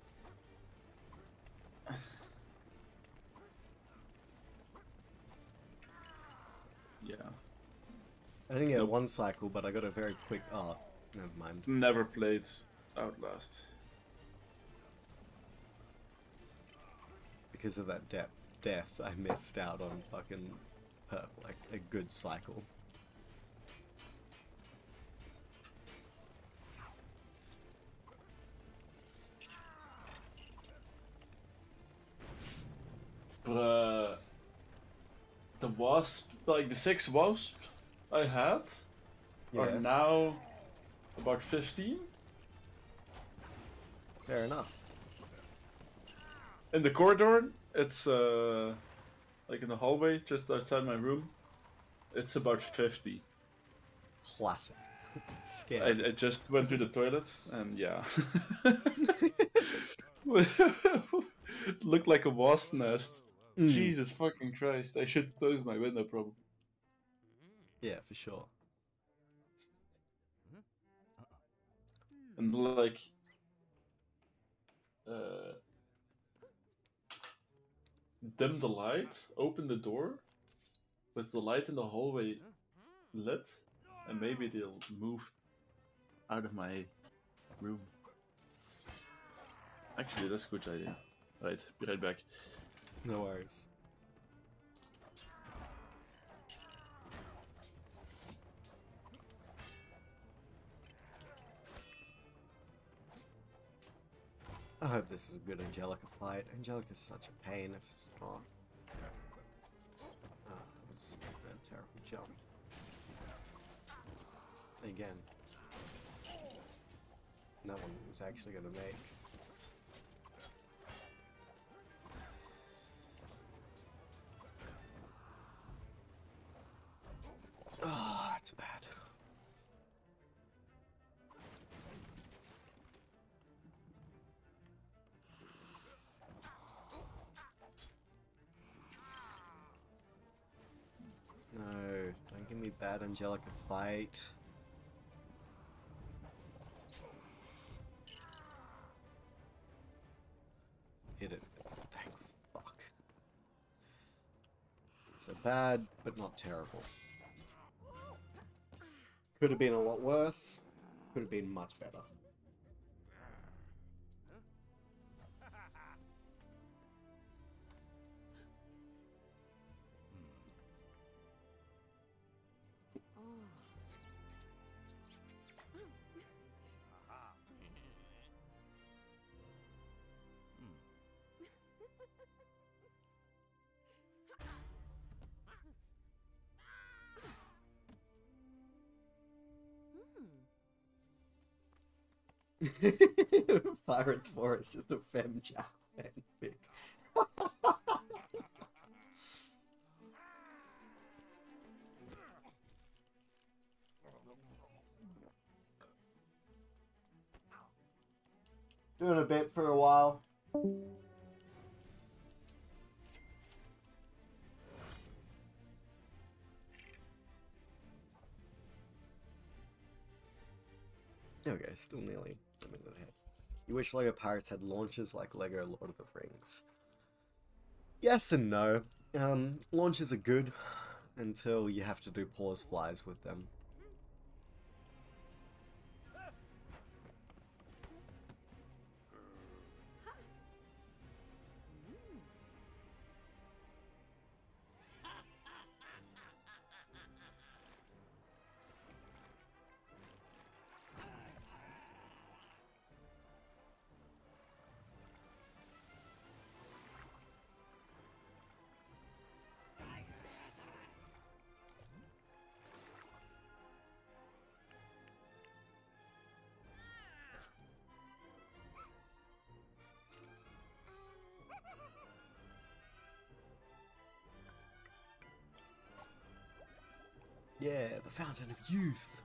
Yeah. I didn't get Nope. one cycle, but I got a very quick... Oh, never mind. Never played Outlast. Because of that de death, I missed out on fucking, per like, a good cycle. But uh, the wasp, like the six wasps I had, are Yeah. now about fifteen. Fair enough. In the corridor, it's uh, like in the hallway just outside my room. It's about fifty. Classic. I, Scary. I just went to the toilet and yeah. It looked like a wasp nest. Mm. Jesus fucking Christ! I should close my window probably. Yeah, for sure. And like, uh, dim the light, open the door, with the light in the hallway lit, and maybe they'll move out of my room. Actually, that's a good idea. Right, be right back. No worries. I hope this is a good Angelica fight. Angelica's such a pain if it's not. Ah, that was a terrible jump. Again. That one was actually going to make. Oh, that's bad. No, don't give me bad Angelica fight. Hit it. Thank fuck. So bad, but not terrible. Could have been a lot worse. Could have been much better. Pirates four is just a femjack fanfic. Doing a bit for a while. Okay, still nearly a minute ahead. You wish LEGO Pirates had launchers like LEGO Lord of the Rings. Yes and no. Um, launchers are good until you have to do pause flies with them. Yeah, the fountain of youth.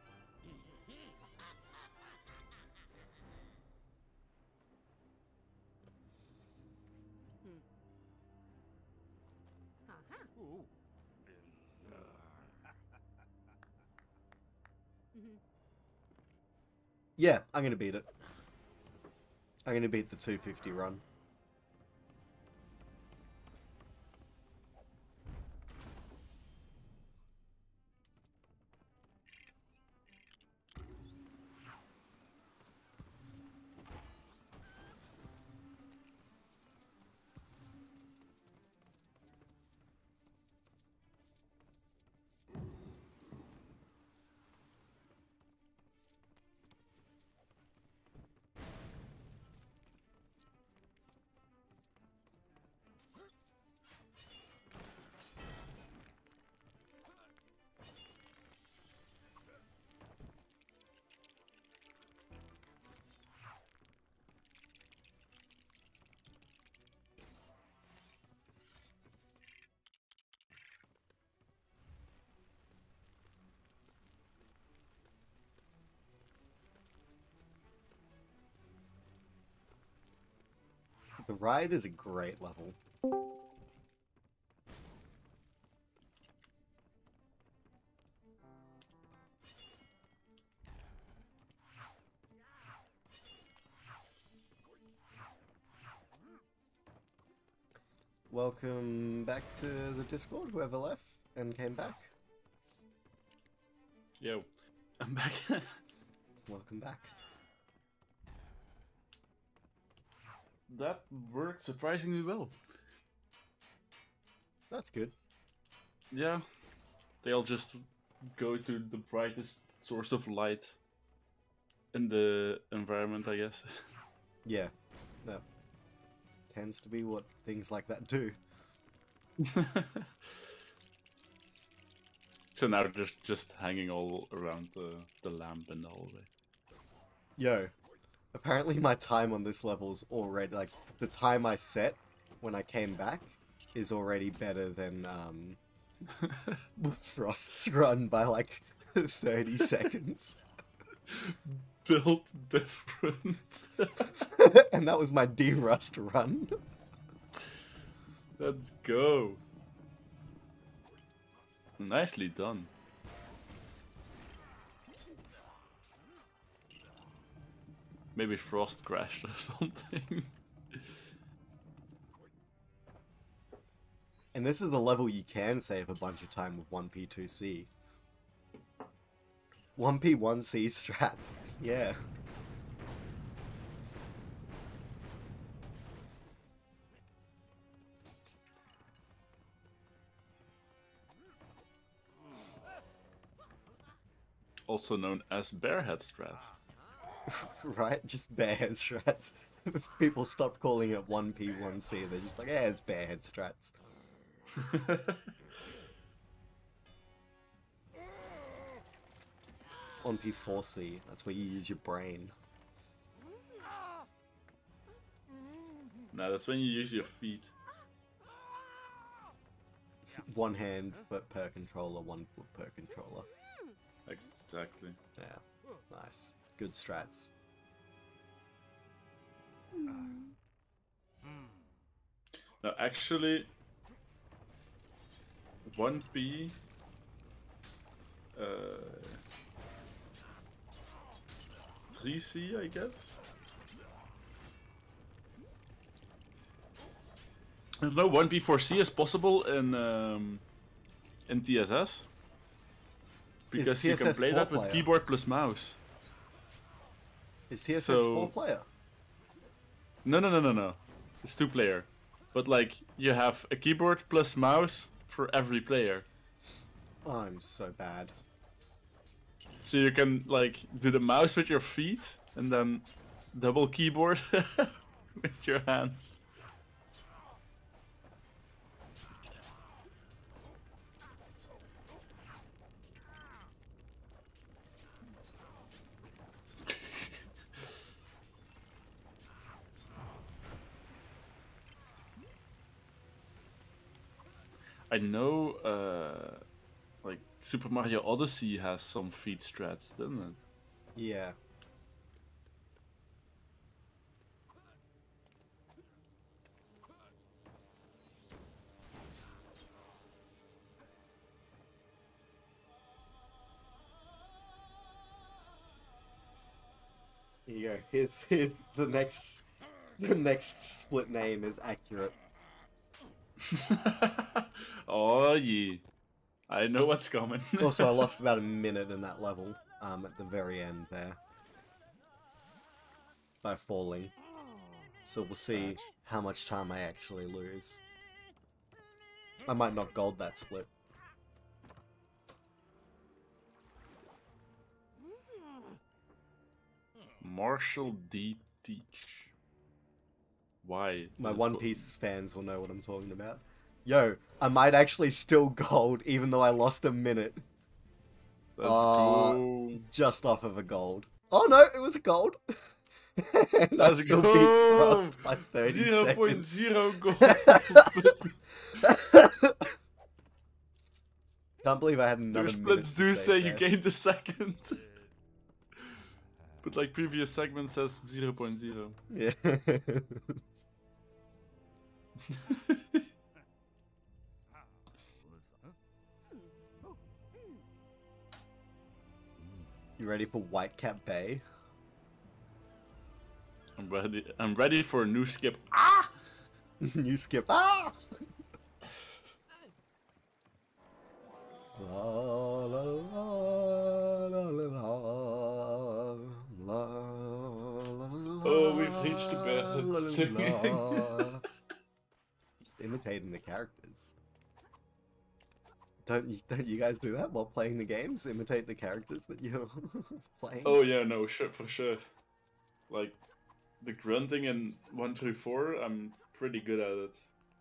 Yeah, I'm gonna beat it. I'm gonna beat the two fifty run. The ride is a great level. Welcome back to the Discord, whoever left and came back. Yo, I'm back. Welcome back. That worked surprisingly well. That's good. Yeah, they'll just go to the brightest source of light in the environment, I guess. Yeah, that tends to be what things like that do. So now they're just, just hanging all around the, the lamp in the hallway. Yo, apparently my time on this level's already, like, the time I set when I came back is already better than, um, Frost's run by, like, thirty seconds. Built different. And that was my D-Rust run. Let's go. Nicely done. Maybe Frost crashed or something. And this is the level you can save a bunch of time with one P two C. one P one C strats, yeah. Also known as Bearhead Strat. Right? Just barehead strats. People stopped calling it one P one C, they're just like, yeah, it's barehead strats. one P four C, that's where you use your brain. Nah, that's when you use your feet. One hand foot per controller, one foot per controller. Exactly. Yeah, nice. Good strats. Now, actually, one P uh, three C, I guess, I don't know, one P four C is possible in um, in T S S. Because you can play that with player? keyboard plus mouse. Is T S S So- four player? No, no, no, no, no. It's two player. But like, you have a keyboard plus mouse for every player. Oh, I'm so bad. So you can like do the mouse with your feet and then double keyboard with your hands. I know, uh, like Super Mario Odyssey has some feet strats, doesn't it? Yeah. Here you go. Here's here's the next the next split name is accurate. Oh yeah, I know what's coming. Also, I lost about a minute in that level, um, at the very end there. By falling. So we'll see how much time I actually lose. I might not gold that split. Marshall D. Teach. Why? My Uh, One but- Piece fans will know what I'm talking about. Yo, I might actually still gold, even though I lost a minute. Let's Uh, go. Just off of a gold. Oh no, it was a gold. And I Let's still go. beat Frost by thirty zero point seconds. zero gold. Can't believe I had another Your minute splits to do save say you there. gained a second. But like previous segment says zero point zero. Yeah. You ready for Whitecap Bay? I'm ready. I'm ready for a new skip. Ah! You skip. Ah! La, la, la, la, la, la, la, la, Oh, we've reached the bed. la, la, It's singing. la. Just imitating the characters. Don't you, don't you guys do that while playing the games? Imitate the characters that you're playing? Oh yeah, no, sure, for sure. Like the grunting in one through four, I'm pretty good at it.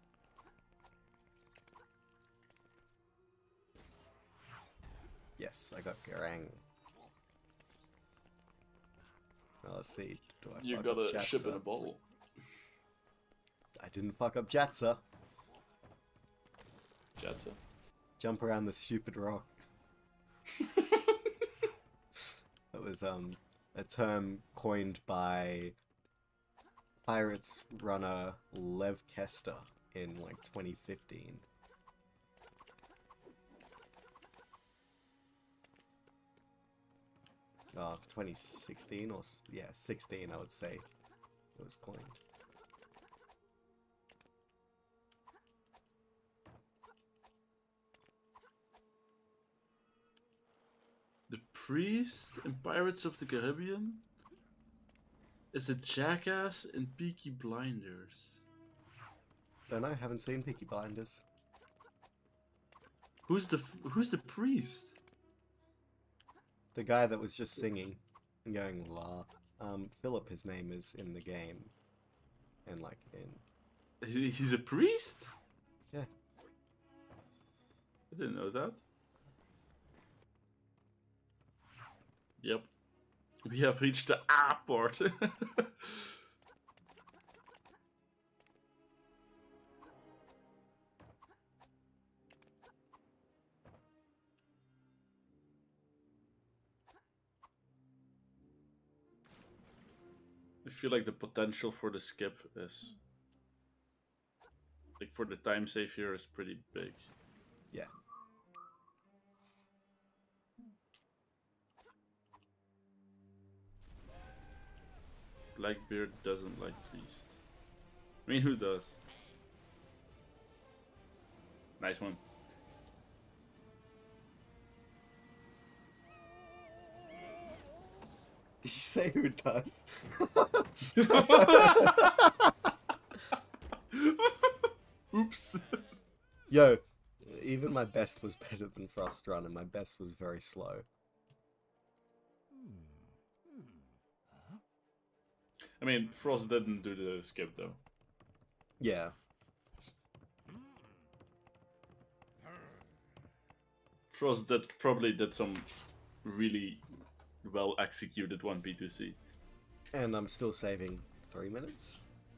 Yes, I got Garang. Now let's see. Do I You fuck got up a ship in Jatsa? a bottle. I didn't fuck up Jatsa. Jatsa. Jump around the stupid rock. That was um a term coined by Pirates runner Lev Kester in like twenty fifteen. Oh, twenty sixteen or s- yeah, sixteen I would say it was coined. The priest in Pirates of the Caribbean is a jackass in Peaky Blinders. Don't know, haven't seen Peaky Blinders. Who's the f- Who's the priest? The guy that was just singing and going la. Um, Philip, his name is in the game, and like in He- He's a priest? Yeah. I didn't know that. Yep. We have reached the A port. I feel like the potential for the skip is, like, for the time save here is pretty big. yeah. Blackbeard doesn't like priest. I mean, who does? Nice one. Did you say who does? Oops. Yo, even my best was better than Frost Run, and my best was very slow. I mean, Frost didn't do the skip though. Yeah. Frost did probably did some really well executed one P two C. And I'm still saving three minutes?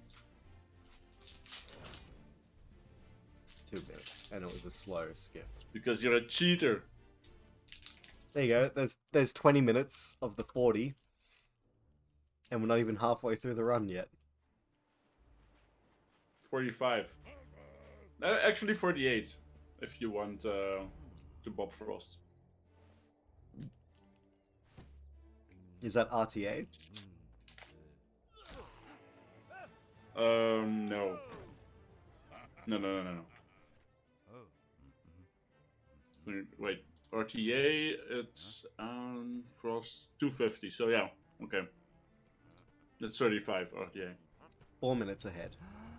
Two minutes. And it was a slow skip. Because you're a cheater. There you go. There's there's twenty minutes of the forty. And we're not even halfway through the run yet. forty-five. Uh, actually forty-eight. If you want uh, to Bob Frost. Is that R T A? Um, no. No, no, no, no, no. So, wait, R T A, it's um, Frost two fifty, so yeah, okay. That's thirty-five R T A. Four minutes ahead.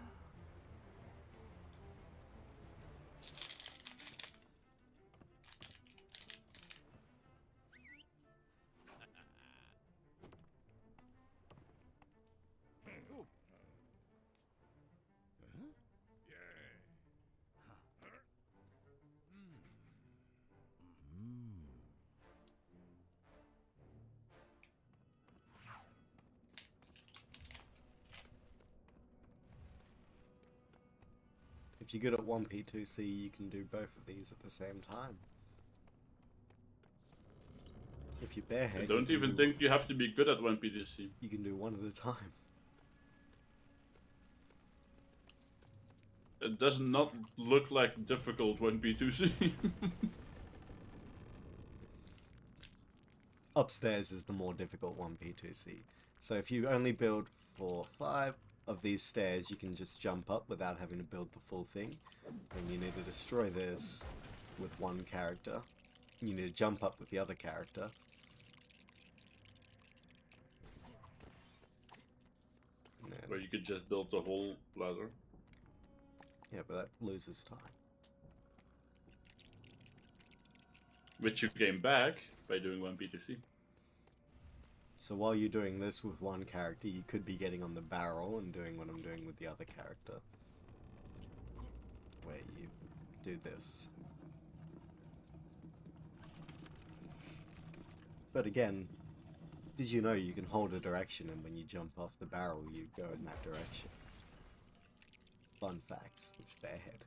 If you're good at one P two C, you can do both of these at the same time. If you're barehead, I don't you even can, think you have to be good at one P T C. you can do one at a time. It does not look like difficult one P two C. Upstairs is the more difficult one P two C. So if you only build for five of these stairs, you can just jump up without having to build the full thing. And you need to destroy this with one character. You need to jump up with the other character. And then- Where you could just build the whole ladder. yeah, but that loses time. Which you gain back by doing one P two C. So while you're doing this with one character, you could be getting on the barrel and doing what I'm doing with the other character. Where you do this. But again, did you know you can hold a direction and when you jump off the barrel you go in that direction? Fun facts with Barehead.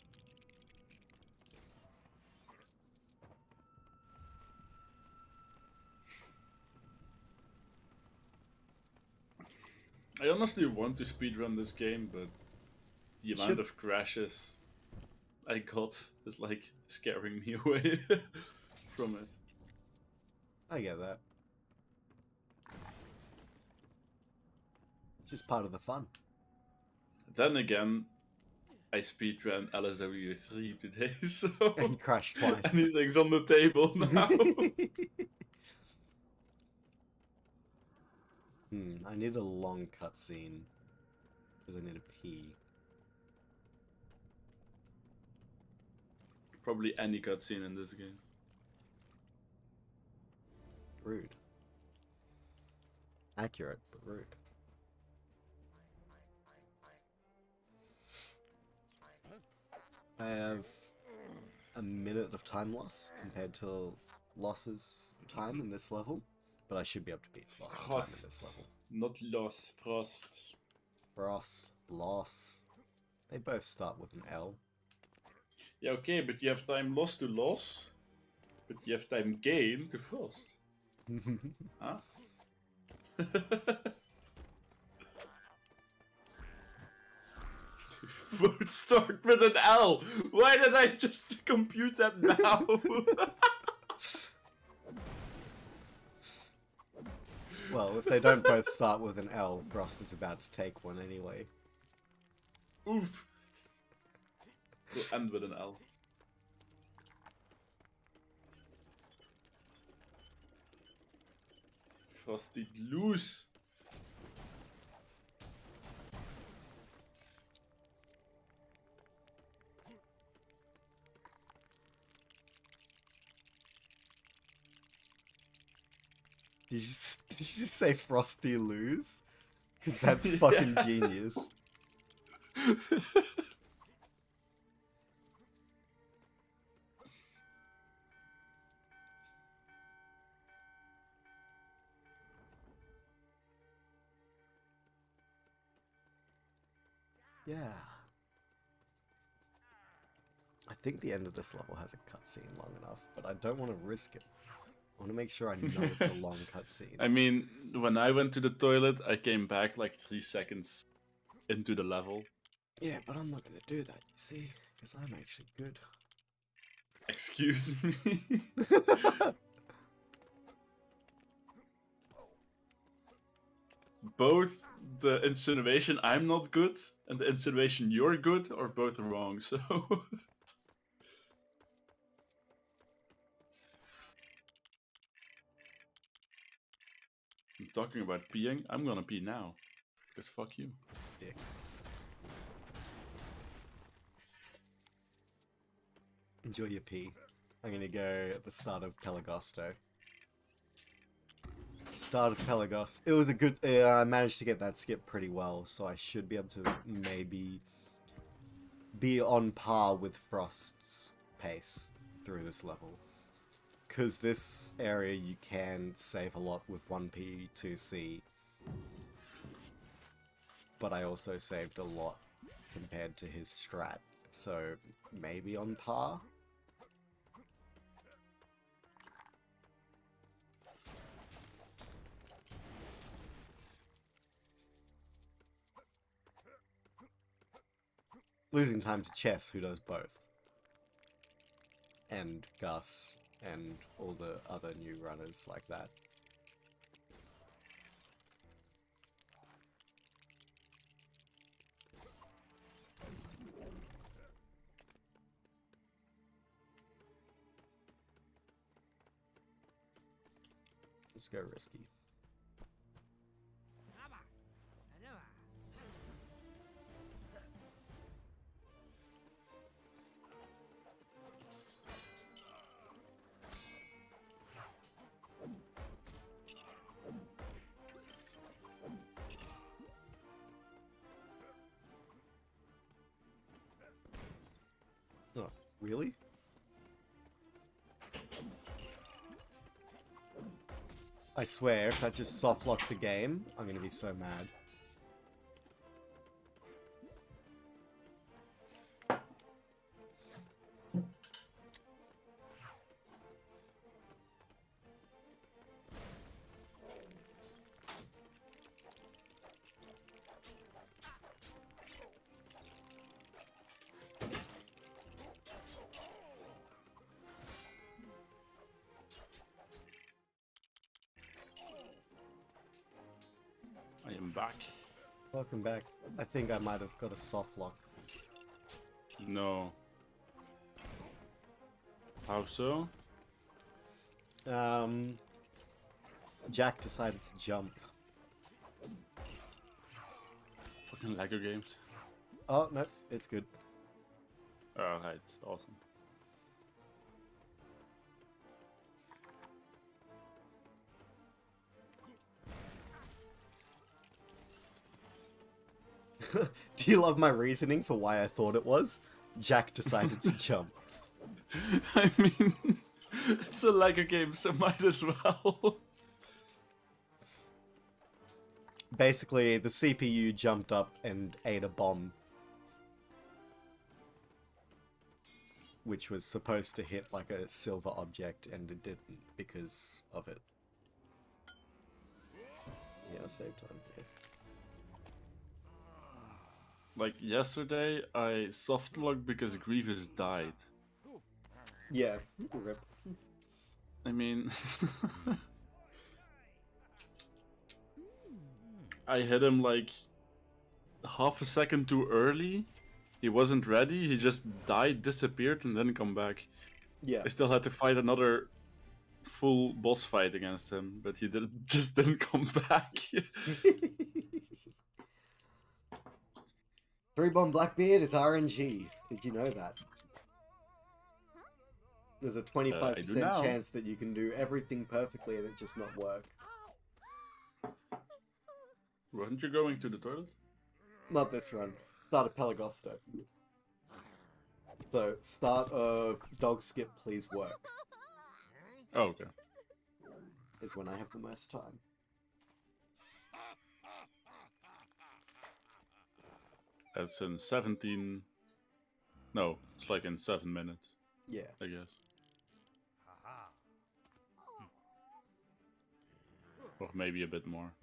I honestly want to speedrun this game, but the amount Should- of crashes I got is like scaring me away from it. I get that. It's just part of the fun. Then again, I speedran L S W three today, so And crashed twice. anything's on the table now. Hmm, I need a long cutscene. Because I need a pee. Probably any cutscene in this game. Rude. Accurate, but rude. I have a minute of time loss compared to Loss's time in this level, but I should be able to beat Loss's time in this level. Not loss, frost. Frost, Loss, they both start with an L. Yeah, okay, but you have time loss to loss, but you have time gain to frost. Huh? Would start with an L. Why did I just compute that now? Well, if they don't both start with an L, Frost is about to take one anyway. Oof. We'll end with an L. Frosty, loose! Did you, s- did you just say Frosty lose? Because that's fucking Yeah. genius. Yeah. I think the end of this level has a cutscene long enough, but I don't want to risk it. I want to make sure I know it's a long cutscene. I mean, when I went to the toilet, I came back like three seconds into the level. Yeah, but I'm not going to do that, you see? Because I'm actually good. Excuse me? Both the insinuation I'm not good and the insinuation you're good are both wrong, so... I'm talking about peeing, I'm gonna pee now. Because fuck you. Dick. Enjoy your pee. I'm going to go at the start of Pelagosto. Start of Pelagos. It was a good... Uh, I managed to get that skip pretty well, so I should be able to maybe be on par with Frost's pace through this level. Because this area you can save a lot with one P, two C. But I also saved a lot compared to his strat, so maybe on par? Losing time to Chess, who does both. And Gus, and all the other new runners like that. Let's go risky. Oh, really? I swear, if that just softlocked the game, I'm gonna be so mad. I am back. Welcome back. I think I might have got a soft lock. No. How so? Um, Jack decided to jump. Fucking Lego games. Oh, no, it's good. Alright, awesome. Do you love my reasoning for why I thought it was? Jack decided to jump. I mean, it's a Lego game, so might as well. Basically, the C P U jumped up and ate a bomb. Which was supposed to hit like a silver object, and it didn't because of it. Yeah, save time. Yeah. Like yesterday, I softlocked because Grievous died. Yeah, rip. I mean, I hit him like half a second too early. He wasn't ready. He just died, disappeared, and then come back. Yeah. I still had to fight another full boss fight against him, but he did, just didn't come back. Three Bomb Blackbeard is R N G. Did you know that? There's a twenty-five percent uh, chance that you can do everything perfectly and it just not work. Weren't you going to the toilet? Not this run. Start of Pelagosto. So, start of Dog Skip Please Work. Oh, okay. Is when I have the most time. That's in seventeen... No, it's like in seven minutes. Yeah. I guess. Or maybe a bit more.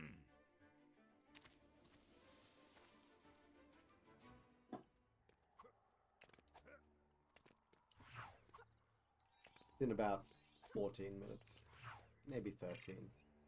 In about fourteen minutes. Maybe thirteen.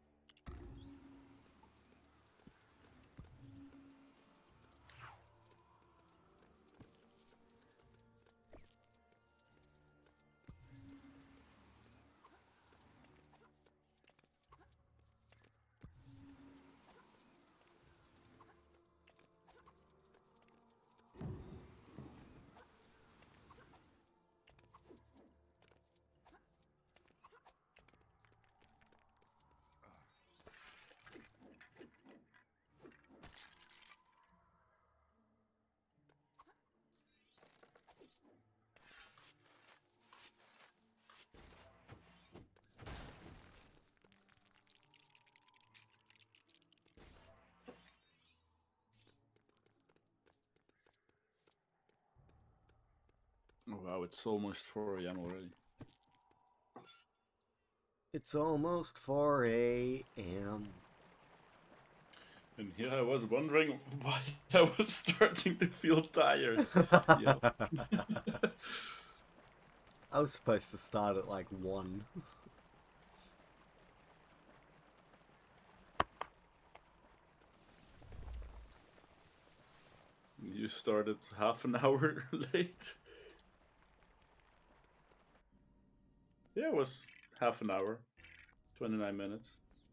Oh wow, it's almost four A M already. It's almost four A M And here I was wondering why I was starting to feel tired. I was supposed to start at like one. You started half an hour late. Yeah, it was half an hour. twenty-nine minutes.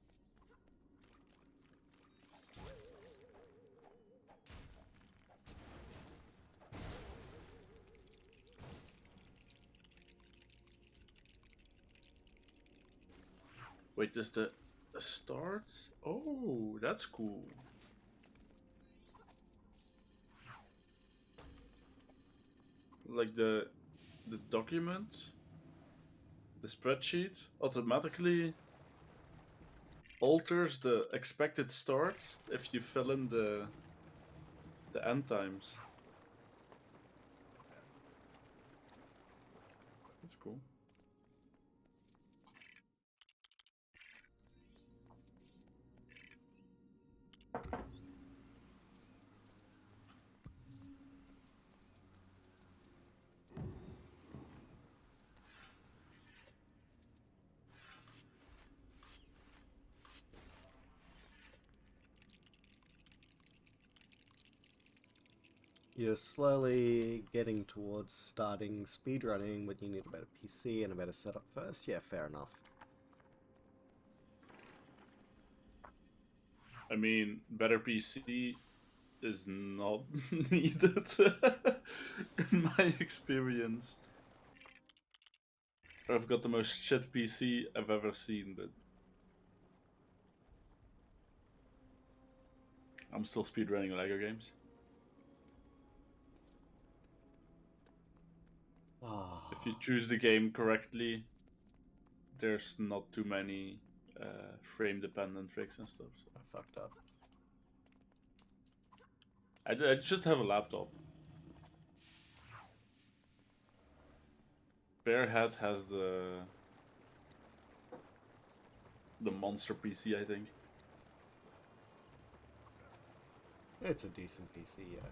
Wait, is the, the start? Oh, that's cool. Like the the document, the spreadsheet automatically alters the expected start if you fill in the the end times. That's cool. You're slowly getting towards starting speedrunning, but you need a better P C and a better setup first. Yeah, fair enough. I mean, better P C is not needed in my experience. I've got the most shit P C I've ever seen, but I'm still speedrunning Lego games. Oh. If you choose the game correctly, there's not too many uh, frame-dependent tricks and stuff. So. I fucked up. I, I just have a laptop. Bearhead has the the monster P C, I think. It's a decent P C, yeah.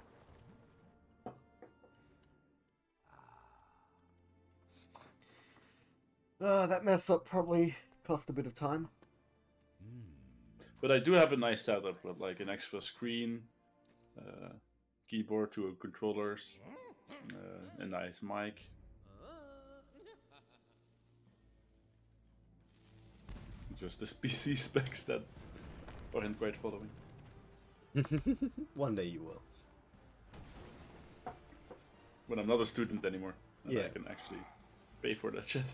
Uh, that mess up probably cost a bit of time. But I do have a nice setup with like an extra screen, uh, keyboard, two controllers, uh, a nice mic. Just the P C specs that aren't quite following. One day you will. When I'm not a student anymore, and Yeah. I can actually pay for that shit.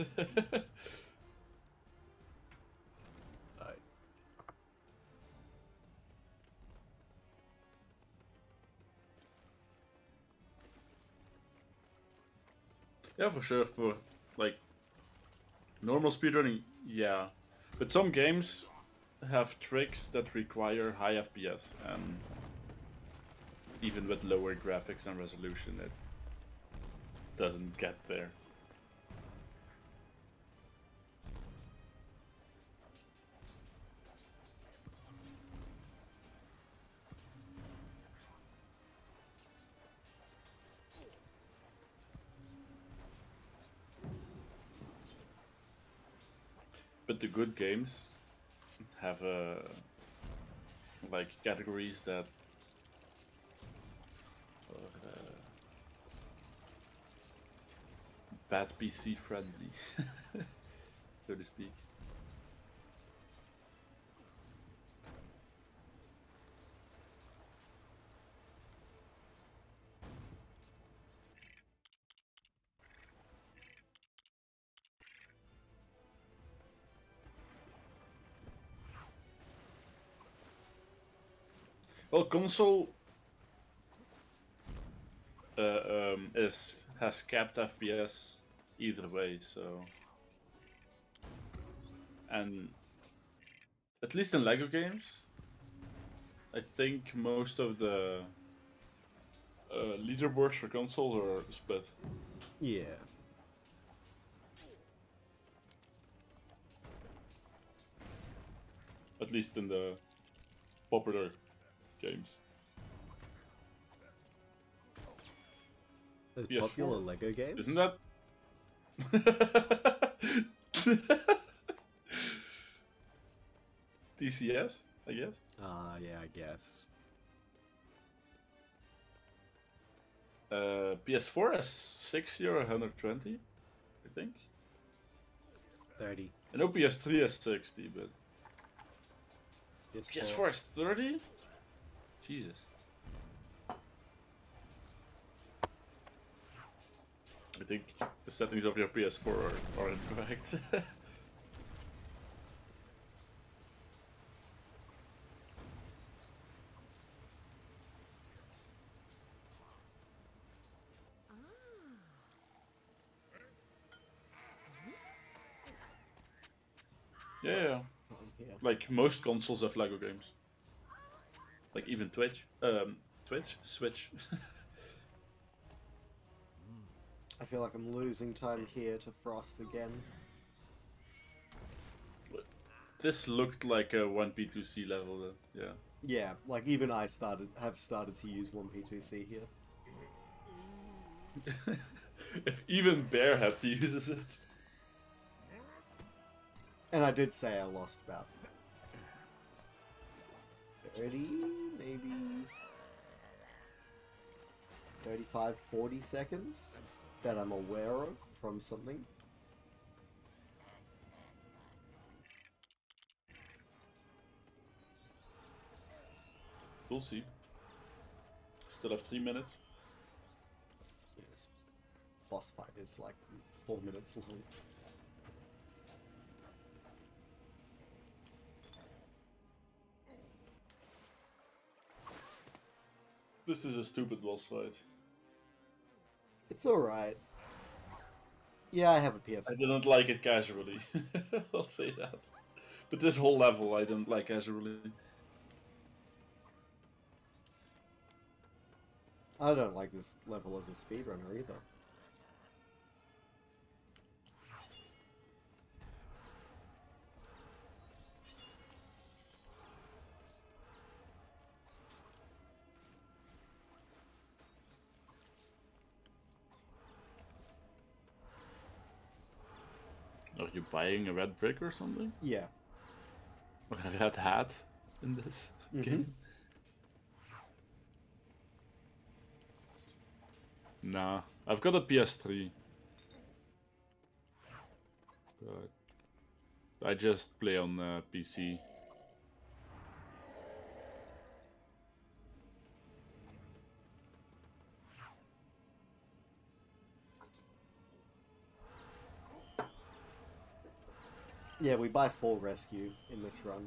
Right. Yeah, for sure. For like normal speedrunning, yeah. But some games have tricks that require high F P S, and even with lower graphics and resolution, it doesn't get there. But the good games have uh, like categories that are uh, bad P C friendly, so to speak. Well, console uh, um, is has capped F P S either way, so and at least in Lego games, I think most of the uh, leaderboards for consoles are split. Yeah. At least in the popular games. Those P S four. popular Lego games? Isn't that? T C S, I guess. Ah, yeah, I guess. Uh, P S four has sixty or one hundred twenty, I think. thirty. I know P S three has sixty, but P S four. P S four has thirty? Jesus. I think the settings of your P S four are, are incorrect. Yeah, yeah. Yeah. Like most consoles have Lego games. Like even Twitch. Um, Twitch? Switch. I feel like I'm losing time here to Frost again. This looked like a one P two C level then, yeah. Yeah, like even I started have started to use one P two C here. If even Bearhead uses it. And I did say I lost about thirty, maybe thirty-five, forty seconds that I'm aware of from something. We'll see. Still have three minutes. Yes. Boss fight is like four minutes long. This is a stupid boss fight. It's alright. Yeah, I have a P S I four. didn't like it casually. I'll say that. But this whole level I didn't like casually. I don't like this level as a speedrunner either. Are you buying a red brick or something? Yeah. Or a red hat in this Mhm. game? Nah, I've got a P S three. But I just play on uh, P C. Yeah, we buy full rescue in this run.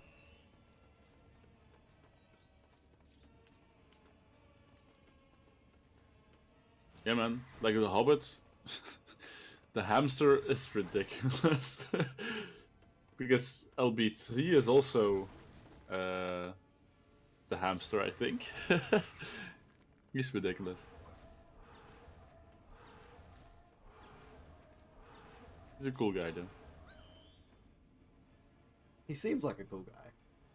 Yeah, man. Like the Hobbit, the hamster is ridiculous. Because L B three is also uh, the hamster, I think. He's ridiculous. He's a cool guy, though. He seems like a cool guy.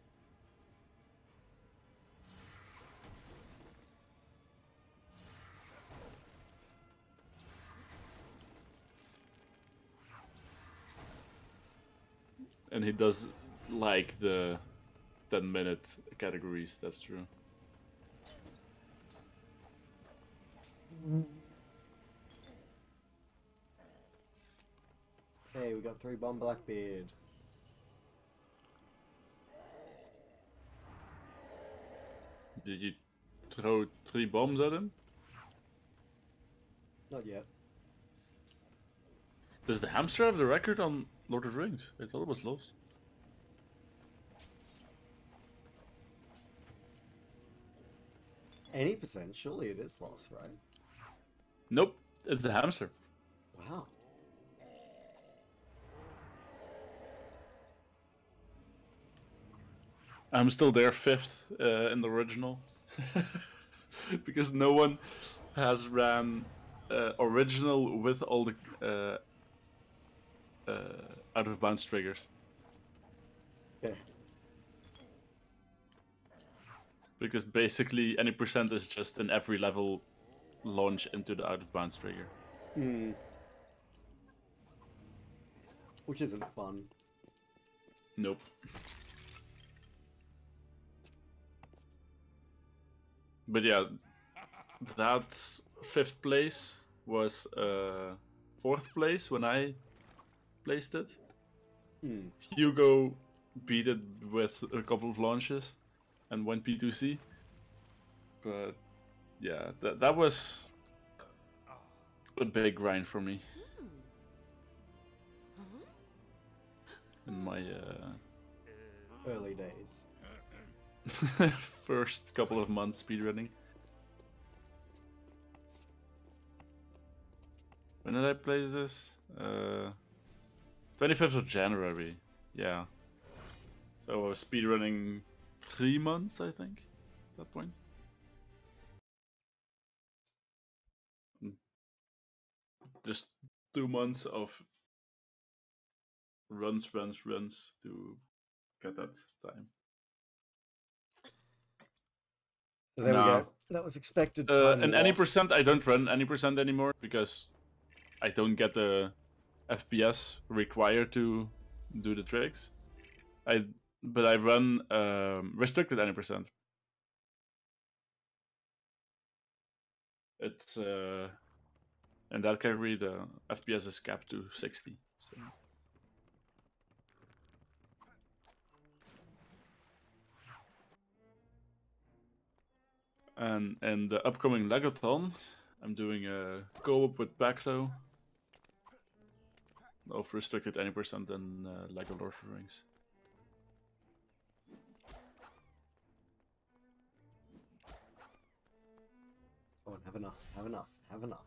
And he does like the ten minute categories, that's true. Hey, we got three bomb Blackbeard. Did you throw three bombs at him? Not yet. Does the hamster have the record on Lord of the Rings? I thought it was lost. Any percent? Surely it is lost, right? Nope, it's the hamster. Wow. I'm still there fifth uh, in the original. Because no one has ran uh, original with all the uh, uh, out of bounds triggers. Yeah. Because basically any percent is just in every level launch into the out of bounds trigger. Hmm. Which isn't fun. Nope. But yeah, that fifth place was uh, fourth place when I placed it. Hmm. Hugo beat it with a couple of launches and went P two C. But yeah, that that was a big grind for me. In my uh, Early days. first couple of months speedrunning. When did I place this? Uh, twenty-fifth of January. Yeah. So I was speedrunning three months, I think, at that point. Just two months of runs, runs, runs to get that time. So there No. we go. That was expected Uh, time and any lost. percent, I don't run any percent anymore because I don't get the F P S required to do the tricks. I but I run um, restricted any percent. It's uh, in that category the F P S is capped to sixty. So. And in the upcoming Legathon, I'm doing a co-op with Paxo of restricted any percent and uh, Lego Lord of the Rings. Come on, have enough, have enough, have enough.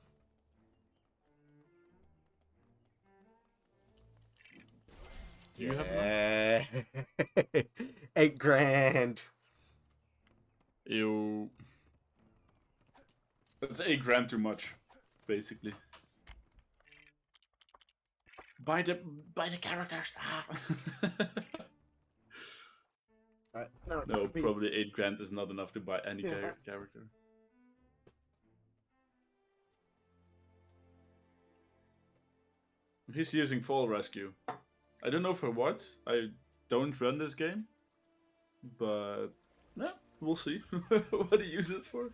Do you have enough? Yeah. Eight grand. You. That's eight grand too much, basically. Buy the buy the characters. Ah. Right, no, No, don't be- probably eight grand is not enough to buy any Yeah. char character. He's using Fall Rescue. I don't know for what. I don't run this game, but yeah, we'll see what he uses it for.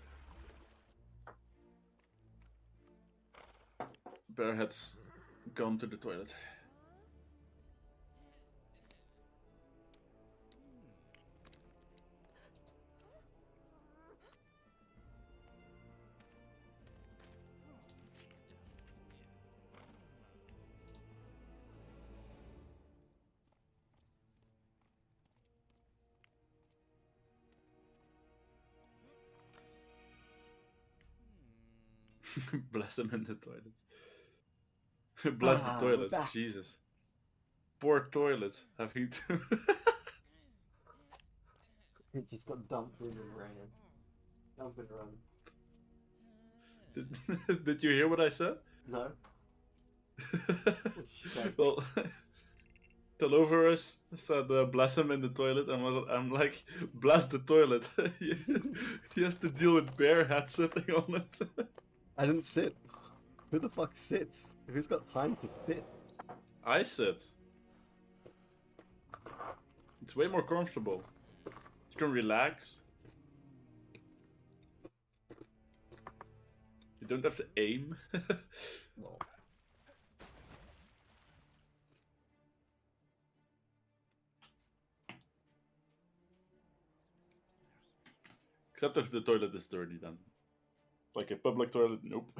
Bearhead's gone to the toilet. Bless him in the toilet. Bless Ah, the we're toilet. back. Jesus. Poor toilet having to. It just got dumped in the rain. Dump and run. Did, did you hear what I said? No. She said, Well, Teloverus said, uh, bless him in the toilet, and was- I'm like, bless the toilet. he he has to deal with bear hat sitting on it. I didn't sit. Who the fuck sits? Who's got time to sit? I sit. It's way more comfortable. You can relax. You don't have to aim. Well, Except if the toilet is dirty, then. Like a public toilet, nope.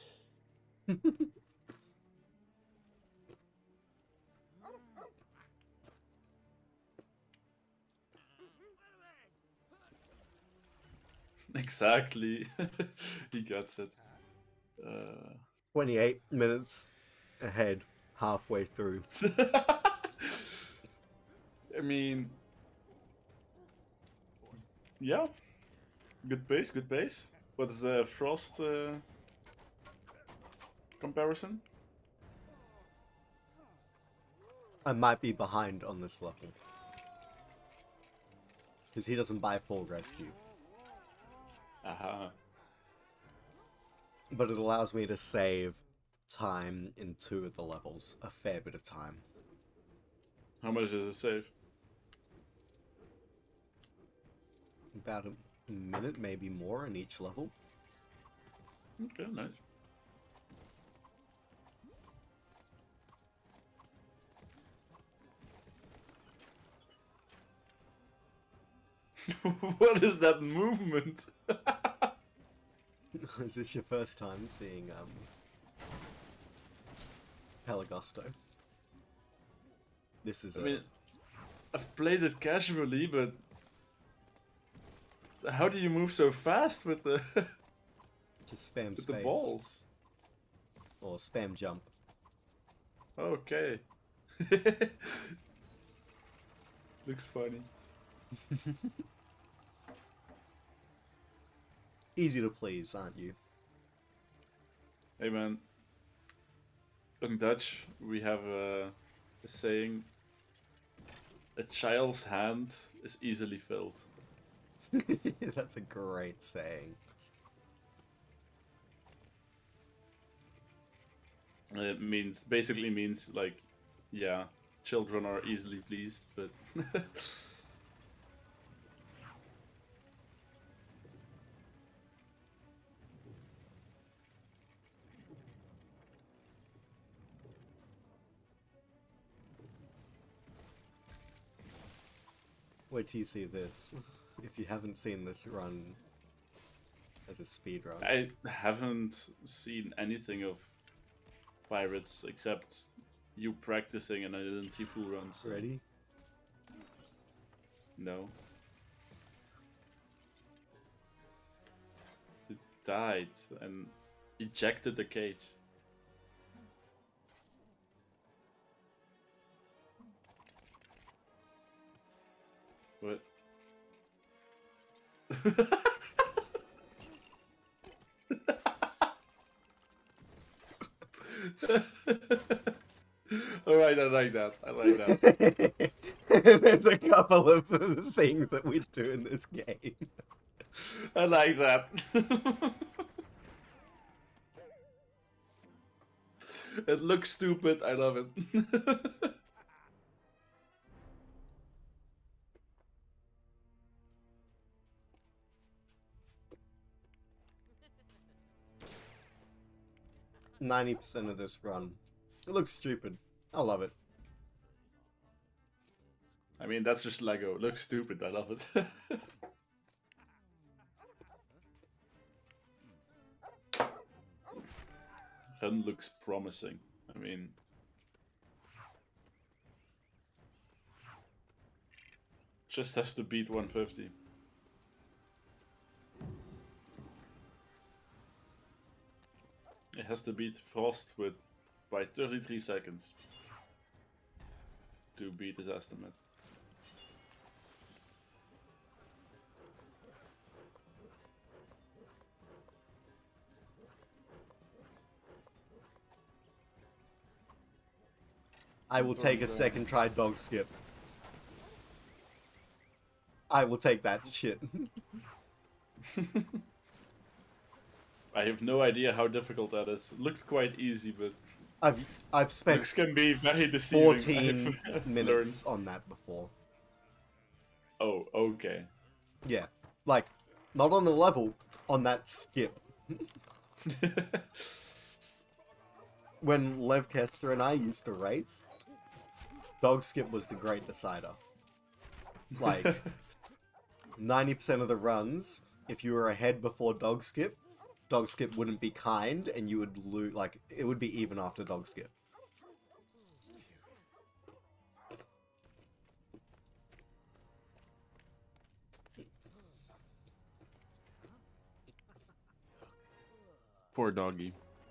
Exactly. He gets it. Uh... twenty-eight minutes ahead, halfway through. I mean, yeah, good pace, good pace. What's the Frost uh, comparison? I might be behind on this level. Because he doesn't buy full rescue. Aha. But it allows me to save time in two of the levels. A fair bit of time. How much does it save? About a minute, maybe more in each level. Okay, nice. What is that movement? Is this your first time seeing um Pelagosto? This is I a mean, I've played it casually, but how do you move so fast with the just spam with space the balls? or spam jump. Okay. Looks funny. Easy to please, aren't you? Hey man, in Dutch we have a, a saying: a child's hand is easily filled. That's a great saying. And it means basically means like, yeah, children are easily pleased, but Wait till you see this. If you haven't seen this run as a speedrun. I haven't seen anything of pirates except you practicing, and I didn't see full runs. So Ready? no. It died and ejected the cage. What? Alright, I like that. I like that. There's a couple of things that we do in this game. I like that. It looks stupid. I love it. ninety percent of this run. It looks stupid. I love it. I mean, that's just Lego. It looks stupid. I love it. Gun looks promising. I mean, just has to beat one fifty. has to beat Frost with by thirty-three seconds to beat his estimate. I will take a second try dog skip. I will take that shit. I have no idea how difficult that is. It looked quite easy, but I've I've spent looks can be very deceiving. fourteen I've minutes on that before. Oh, okay. Yeah, like not on the level, on that skip. When Lev Kester and I used to race, dog skip was the great decider. Like ninety percent of the runs, if you were ahead before dog skip, dog skip wouldn't be kind, and you would lose. Like it would be even after dog skip. Poor doggy.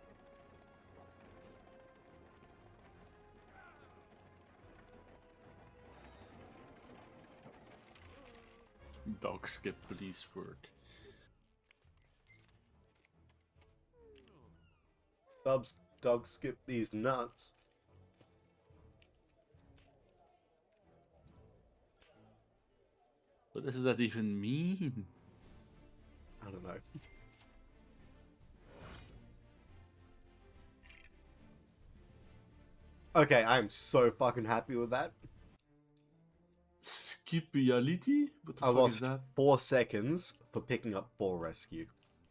Dog skip police work. Dubs, dog skip these nuts. What does that even mean? I don't know. Okay, I'm so fucking happy with that. Skipiality? What the I fuck lost is that? four seconds for picking up four rescue.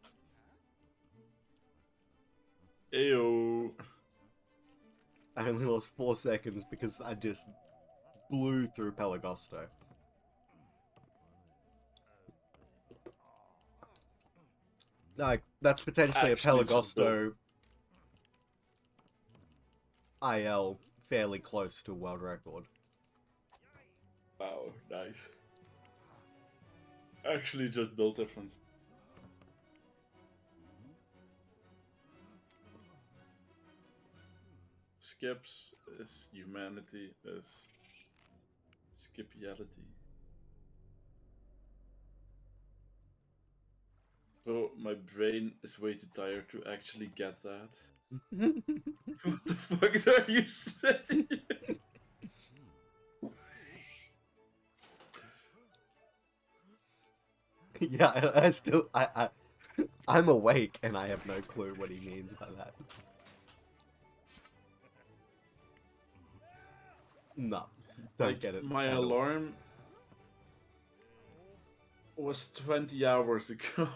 Ayo. I only lost four seconds because I just blew through Pelagosto. Like, that's potentially Actually, a just Pelagosto I L fairly close to world record. Wow, nice. Actually just built different. Skips is humanity is skipiality. Bro, my brain is way too tired to actually get that. What the fuck are you saying? Yeah, I, I still, I, I, I'm awake and I have no clue what he means by that. No, don't Like, get it. my at all. alarm was twenty hours ago.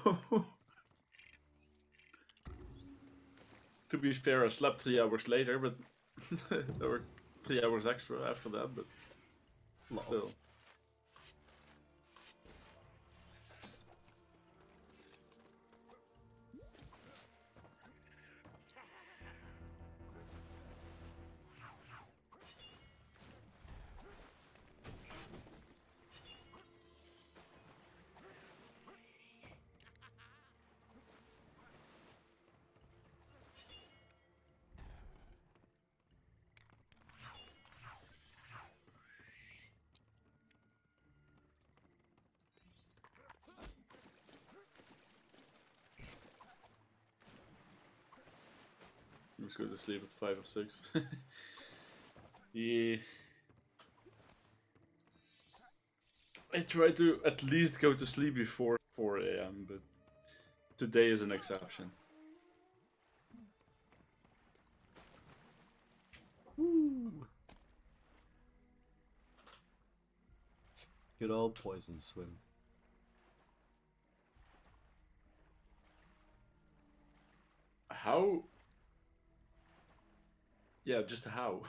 To be fair, I slept three hours later, but there were three hours extra after that, but Lol. still. Let's go to sleep at five or six. Yeah. I try to at least go to sleep before four A M, but today is an exception. Woo. Good old poison swim. How? Yeah, just how.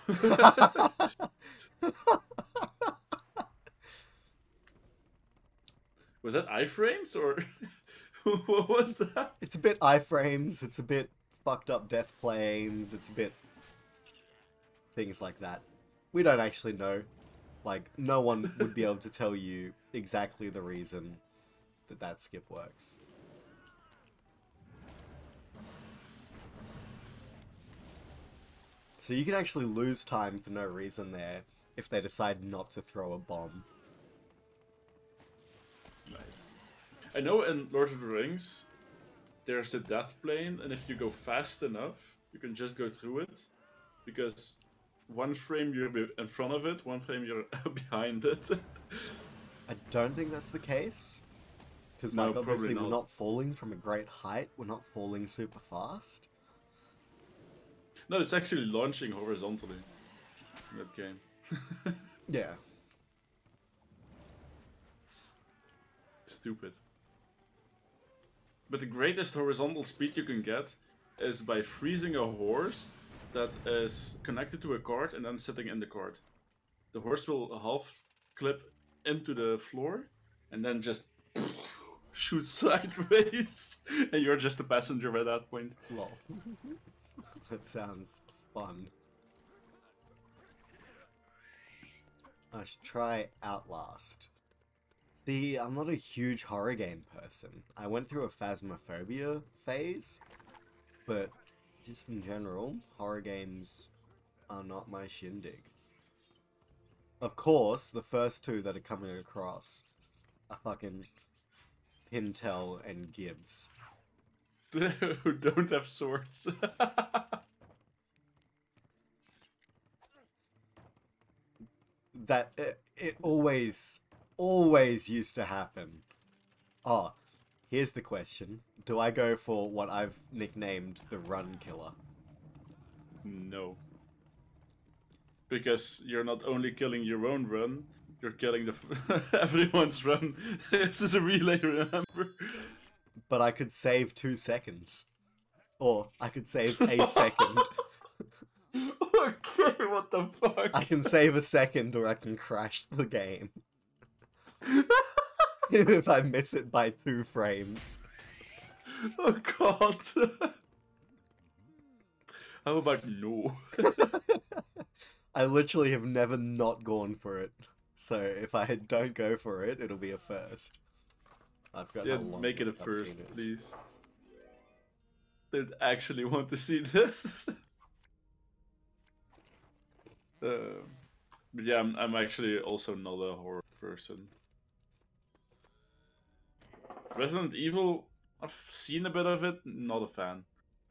Was that iframes or what was that? It's a bit iframes, it's a bit fucked up death planes, it's a bit things like that. We don't actually know. Like, no one would be able to tell you exactly the reason that that skip works. So you can actually lose time for no reason there if they decide not to throw a bomb. Nice. I know in Lord of the Rings, there's a death plane, and if you go fast enough, you can just go through it. Because one frame you're be- in front of it, one frame you're behind it. I don't think that's the case. Because, No, like, obviously probably we're not. not falling from a great height. We're not falling super fast. No, it's actually launching horizontally in that game. Yeah. It's stupid. But the greatest horizontal speed you can get is by freezing a horse that is connected to a cart and then sitting in the cart. The horse will half clip into the floor and then just shoot sideways, and you're just a passenger at that point. Lol. That sounds fun. I should try Outlast. See, I'm not a huge horror game person. I went through a phasmophobia phase, but just in general, horror games are not my shindig. Of course, the first two that are coming across are fucking Pintel and Gibbs. Who don't have swords. That it, it always, always used to happen. Oh, here's the question. Do I go for what I've nicknamed the run killer? No. Because you're not only killing your own run, you're killing the f everyone's run. This is a relay, remember? But I could save two seconds. Or I could save a second. Okay, what the fuck? I can save a second or I can crash the game. If I miss it by two frames. Oh god. How about no? I literally have never not gone for it. So if I don't go for it, it'll be a first. I've got Yeah, how long make it a this cutscene first, is. please. They actually want to see this. uh, but yeah, I'm, I'm actually also not a horror person. Resident Evil, I've seen a bit of it, not a fan.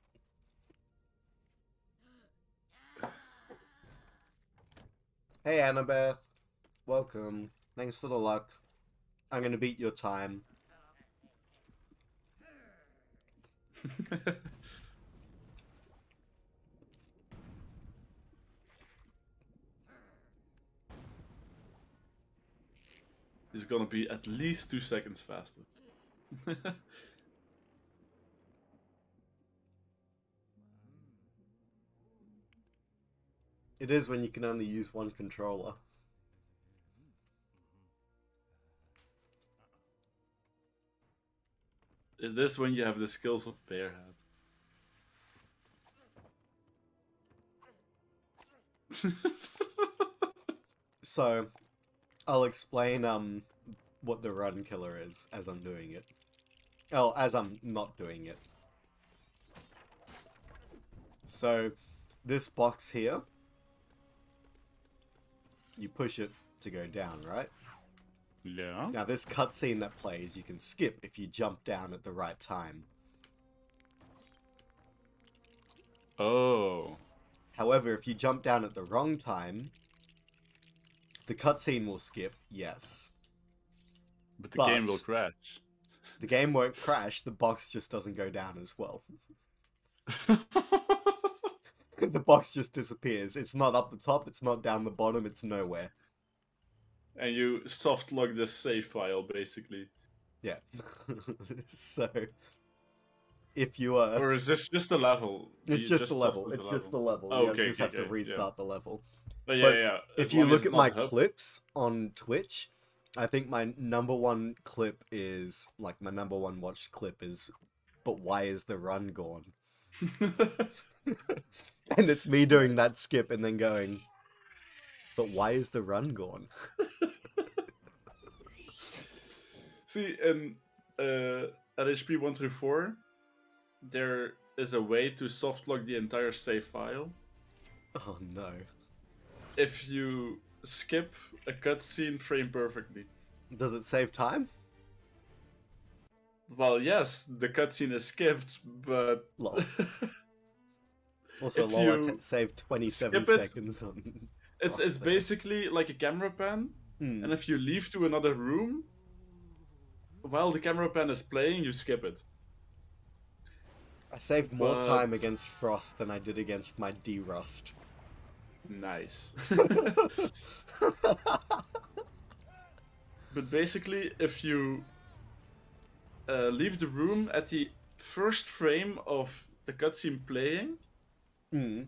Hey Annabeth, welcome. Thanks for the luck. I'm gonna beat your time. It's gonna be at least two seconds faster. It is when you can only use one controller. It is when you have the skills of Bearhead. So, I'll explain um what the run killer is as I'm doing it. Oh, as I'm not doing it. So, this box here, you push it to go down, right? Yeah. Now this cutscene that plays, you can skip if you jump down at the right time. Oh. However, if you jump down at the wrong time, the cutscene will skip, yes. But the But- game will crash. The game won't crash, the box just doesn't go down as well. The box just disappears. It's not up the top, it's not down the bottom, it's nowhere. And you soft lock the save file, basically. Yeah. So, if you are... Or is this just a level? It's You just, a soft level, lock it's the just a level. Oh, You okay, just okay, have to okay, restart yeah. the level. But yeah, But yeah, yeah. If As you long look as at it's my not hub- clips on Twitch, I think my number one clip is, like, my number one watched clip is, but why is the run gone? And it's me doing that skip and then going, but why is the run gone? See, in uh, at H P one through four, there is a way to soft lock the entire save file. Oh no. if you skip a cutscene frame perfectly. Does it save time? Well, yes, the cutscene is skipped, but Lol. Also, if lol, I you t saved twenty-seven skip it, seconds on. it's Frost it's there. basically like a camera pan, Hmm. and if you leave to another room while the camera pan is playing, you skip it. I saved more time But- against Frost than I did against my D-Rust. Nice. But basically, if you uh, leave the room at the first frame of the cutscene playing, Hmm.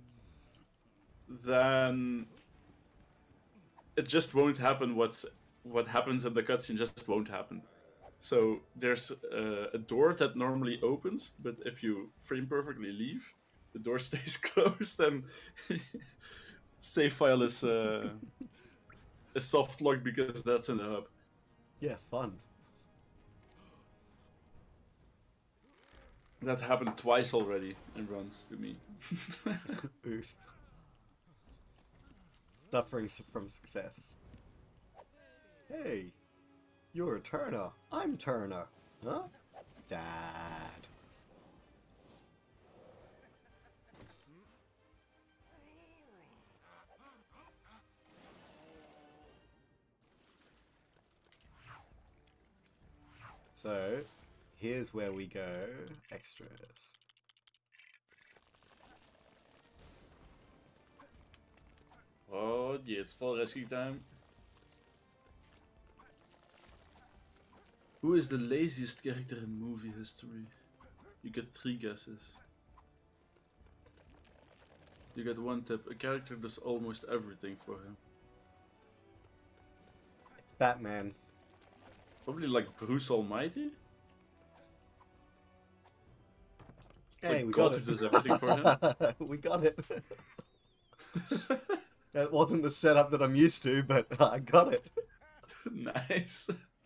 then it just won't happen. What's what happens in the cutscene just won't happen. So there's uh, a door that normally opens, but if you frame perfectly leave, the door stays closed and save file is uh, a soft lock because that's in the hub. Yeah, fun. That happened twice already in runs to me. Oof. Suffering su- from success. Hey, you're Turner. I'm Turner. Huh? Dad. So, here's where we go. Extras. Oh, yeah, it's full rescue time. Who is the laziest character in movie history? You get three guesses. You get one tip. A character does almost everything for him. It's Batman. Probably like Bruce Almighty? Hey, Like we God got who it. does everything for him? We got it. That wasn't the setup that I'm used to, but I got it. Nice.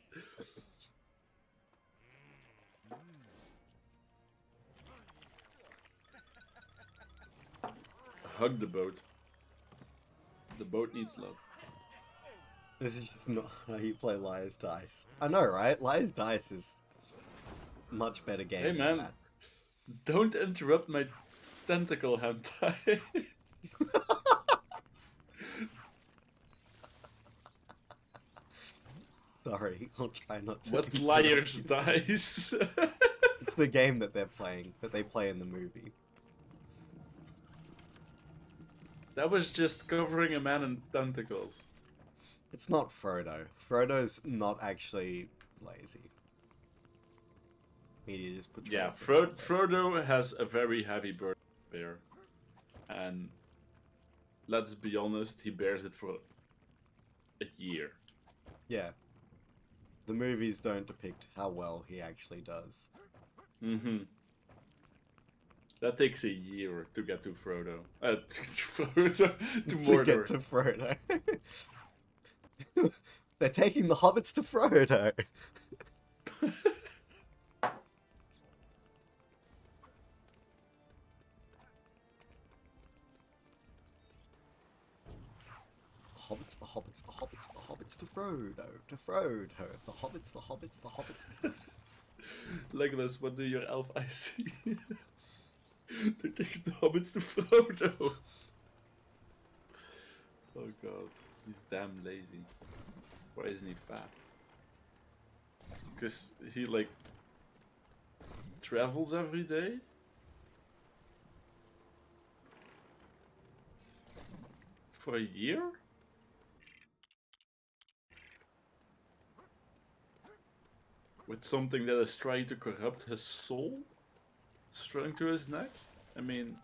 Hug the boat. The boat needs love. This is just not how you play Liar's Dice. I know, right? Liar's Dice is a much better game. Hey than man, that. don't interrupt my tentacle hentai. Sorry, I'll try not to. What's Liar's Dice? It's the game that they're playing, that they play in the movie. That was just covering a man in tentacles. It's not Frodo. Frodo's not actually lazy. Media just portrays Yeah, it Fro- that way. Frodo has a very heavy burden to bear. And let's be honest, he bears it for a year. Yeah. The movies don't depict how well he actually does. Mm-hmm. That takes a year to get to Frodo. Uh, to Frodo, to To Mordor. get to Frodo. They're taking the hobbits to Frodo. Hobbits, the hobbits, the hobbits, the hobbits to Frodo, to Frodo, the hobbits, the hobbits, the hobbits. Legolas, what do your elf eyes see? They're taking the hobbits to Frodo. Oh god, he's damn lazy. Why isn't he fat? Because he like travels every day? For a year? With something that is trying to corrupt his soul? Strung to his neck? I mean...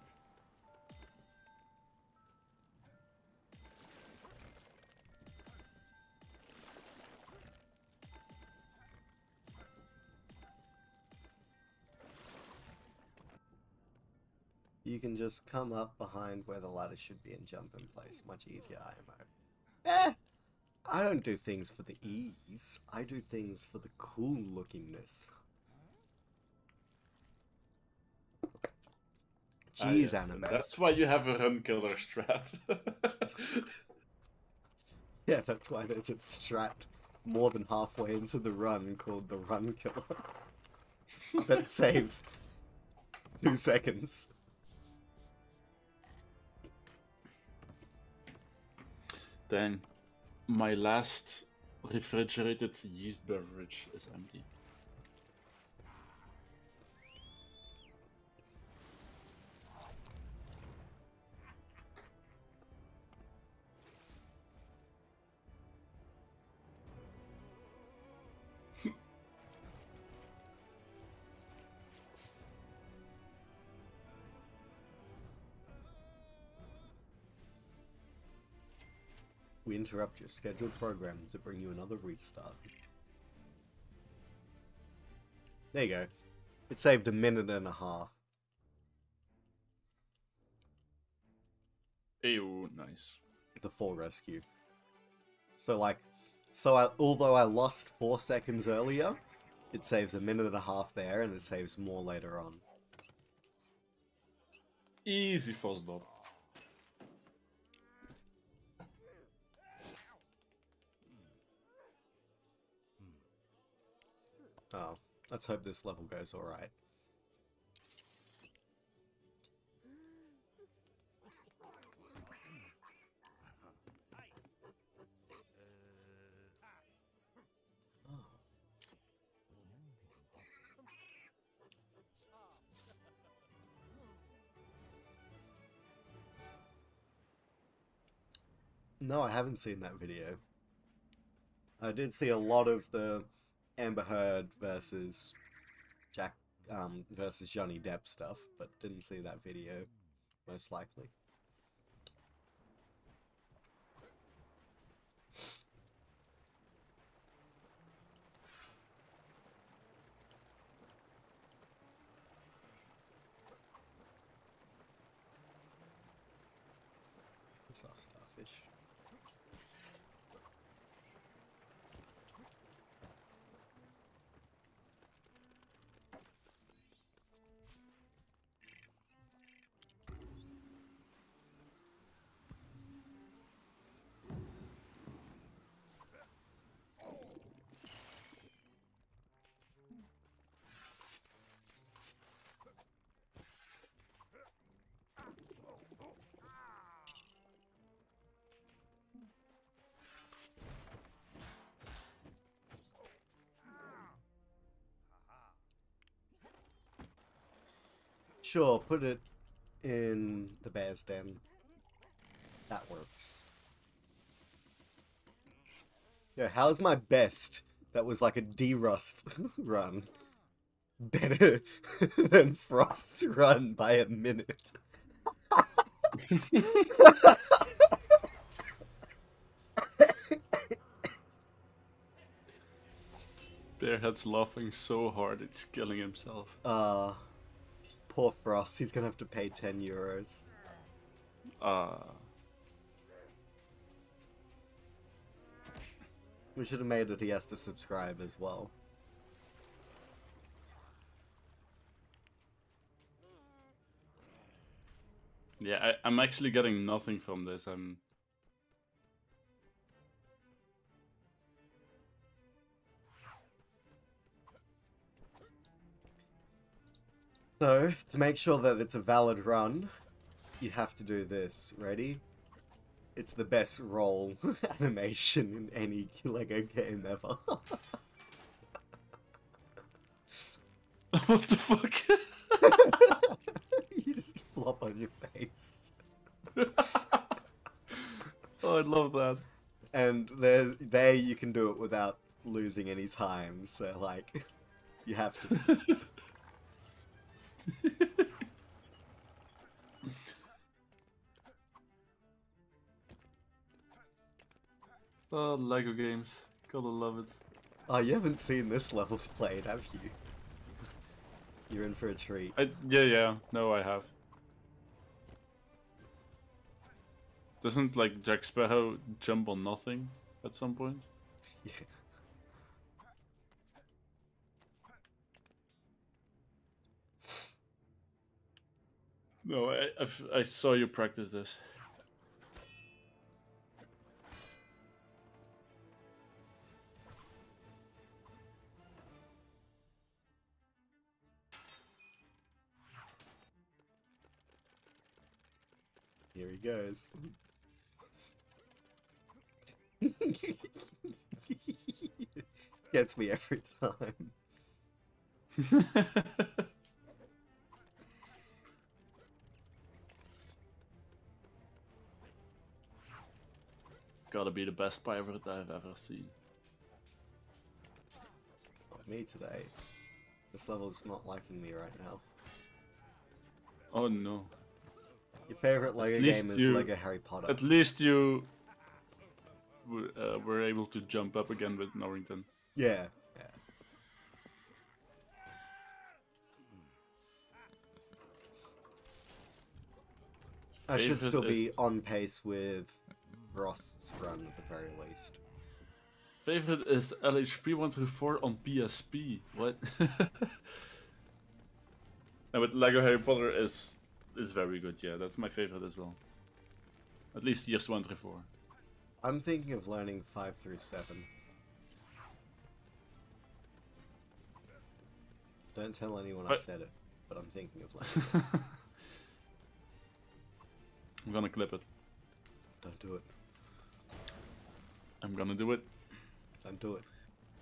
You can just come up behind where the ladder should be and jump in place. Much easier, I M O. Eh! I don't do things for the ease. I do things for the cool lookingness. Ah, Jeez, yes, and Annabeth. that's why you have a run killer strat. Yeah, that's why there's a strat more than halfway into the run called the Run Killer. That saves two seconds. Dang, my last refrigerated yeast beverage is empty. We interrupt your scheduled program to bring you another restart. There you go. It saved a minute and a half. Ew, nice. The full rescue. So like, so I, although I lost four seconds earlier, it saves a minute and a half there, and it saves more later on. Easy Fosbob. Oh, let's hope this level goes alright. No, I haven't seen that video. I did see a lot of the Amber Heard versus Jack um, versus Johnny Depp stuff, but didn't see that video, most likely. Soft starfish. Sure, put it in the bear's den. That works. Yeah, how's my best? That was like a D-Rust run. Better than Frost's run by a minute. Bearhead's laughing so hard it's killing himself. Ah. Uh, Poor Frost, he's gonna have to pay ten euros. Ah. Uh. We should have made it he has to subscribe as well. Yeah, I, I'm actually getting nothing from this. I'm... So, to make sure that it's a valid run, you have to do this. Ready? It's the best roll animation in any LEGO game ever. What the fuck? You just flop on your face. Oh, I love that. And there, there you can do it without losing any time. So, like, you have to. Oh, LEGO games. Gotta love it. Oh, you haven't seen this level played, have you? You're in for a treat. I, yeah, yeah. No, I have. Doesn't, like, Jack Sparrow jump on nothing at some point? Yeah. No, I I've, I saw you practice this. Here he goes. Gets me every time. Gotta be the best pirate I've ever seen. Not me today. This level's not liking me right now. Oh no. Your favorite Lego least game is you- Lego Harry Potter. At least you w- uh, were able to jump up again with Norrington. Yeah, yeah. I should Favorite still be is- on pace with Ross's run at the very least. Favorite is L H P one through four on P S P. What? No, but Lego Harry Potter is is very good. Yeah, that's my favorite as well. At least years one through four. I'm thinking of learning five through seven. Don't tell anyone I But- said it, but I'm thinking of learning it. I'm gonna clip it. Don't do it. I'm gonna do it. Don't do it.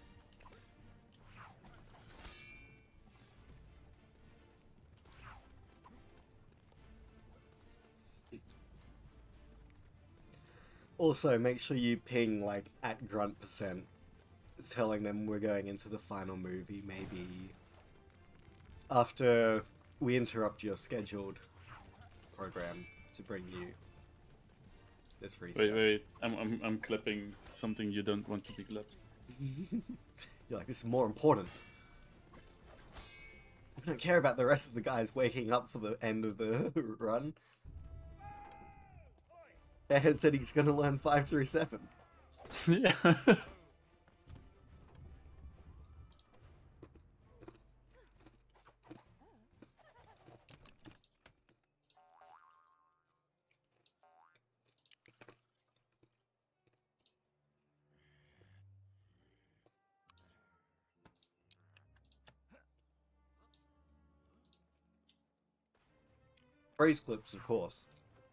Also, make sure you ping like at Grunt percent, telling them we're going into the final movie. Maybe after we interrupt your scheduled program to bring you this reset. Wait, wait. I'm I'm I'm clipping something you don't want to be clipped. You're like, this is more important. I don't care about the rest of the guys waking up for the end of the run. Bearhead said he's gonna learn five through seven. Yeah. Phrase clips, of course.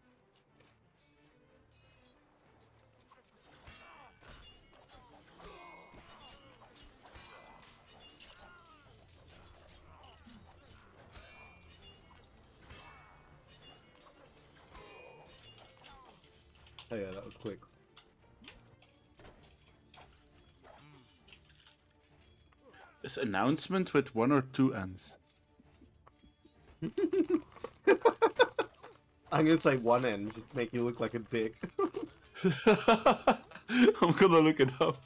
Oh yeah, that was quick. Is announcement with one or two ends? I'm gonna say one end, just to make you look like a dick. I'm gonna look it up.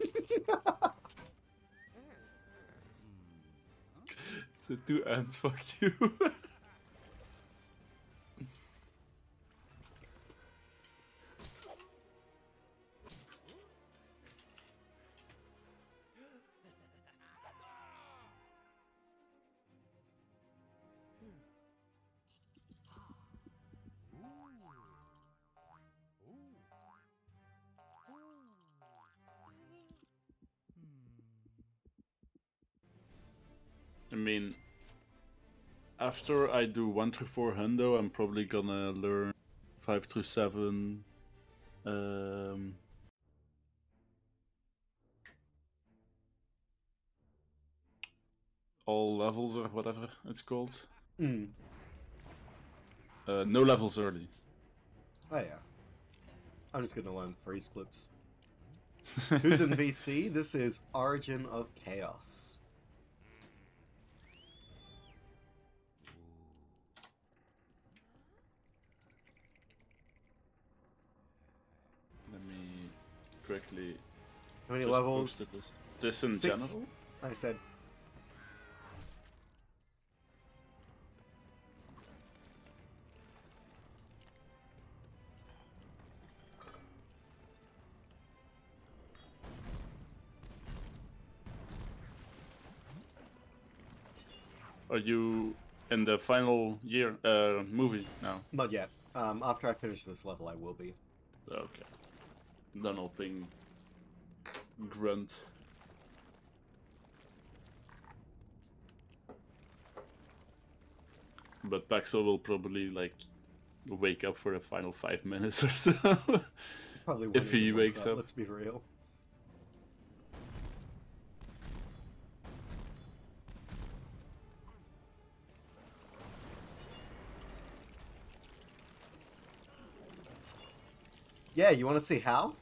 So two ends, fuck you. I mean, after I do one through four hundo, I'm probably gonna learn five through seven. Um, all levels or whatever it's called. Mm. Uh, no levels early. Oh yeah. I'm just gonna learn freeze clips. Who's in V C? This is Origin of Chaos. Let me quickly. How many just levels? post This, this in Six. general. I said. Are you in the final year uh, movie now? Not yet. Um, after I finish this level, I will be. Okay. Then I'll ping Grunt. But Paxo will probably like wake up for the final five minutes or so. Probably won't If he even wake wakes up. Let's be real. Yeah, you want to see how?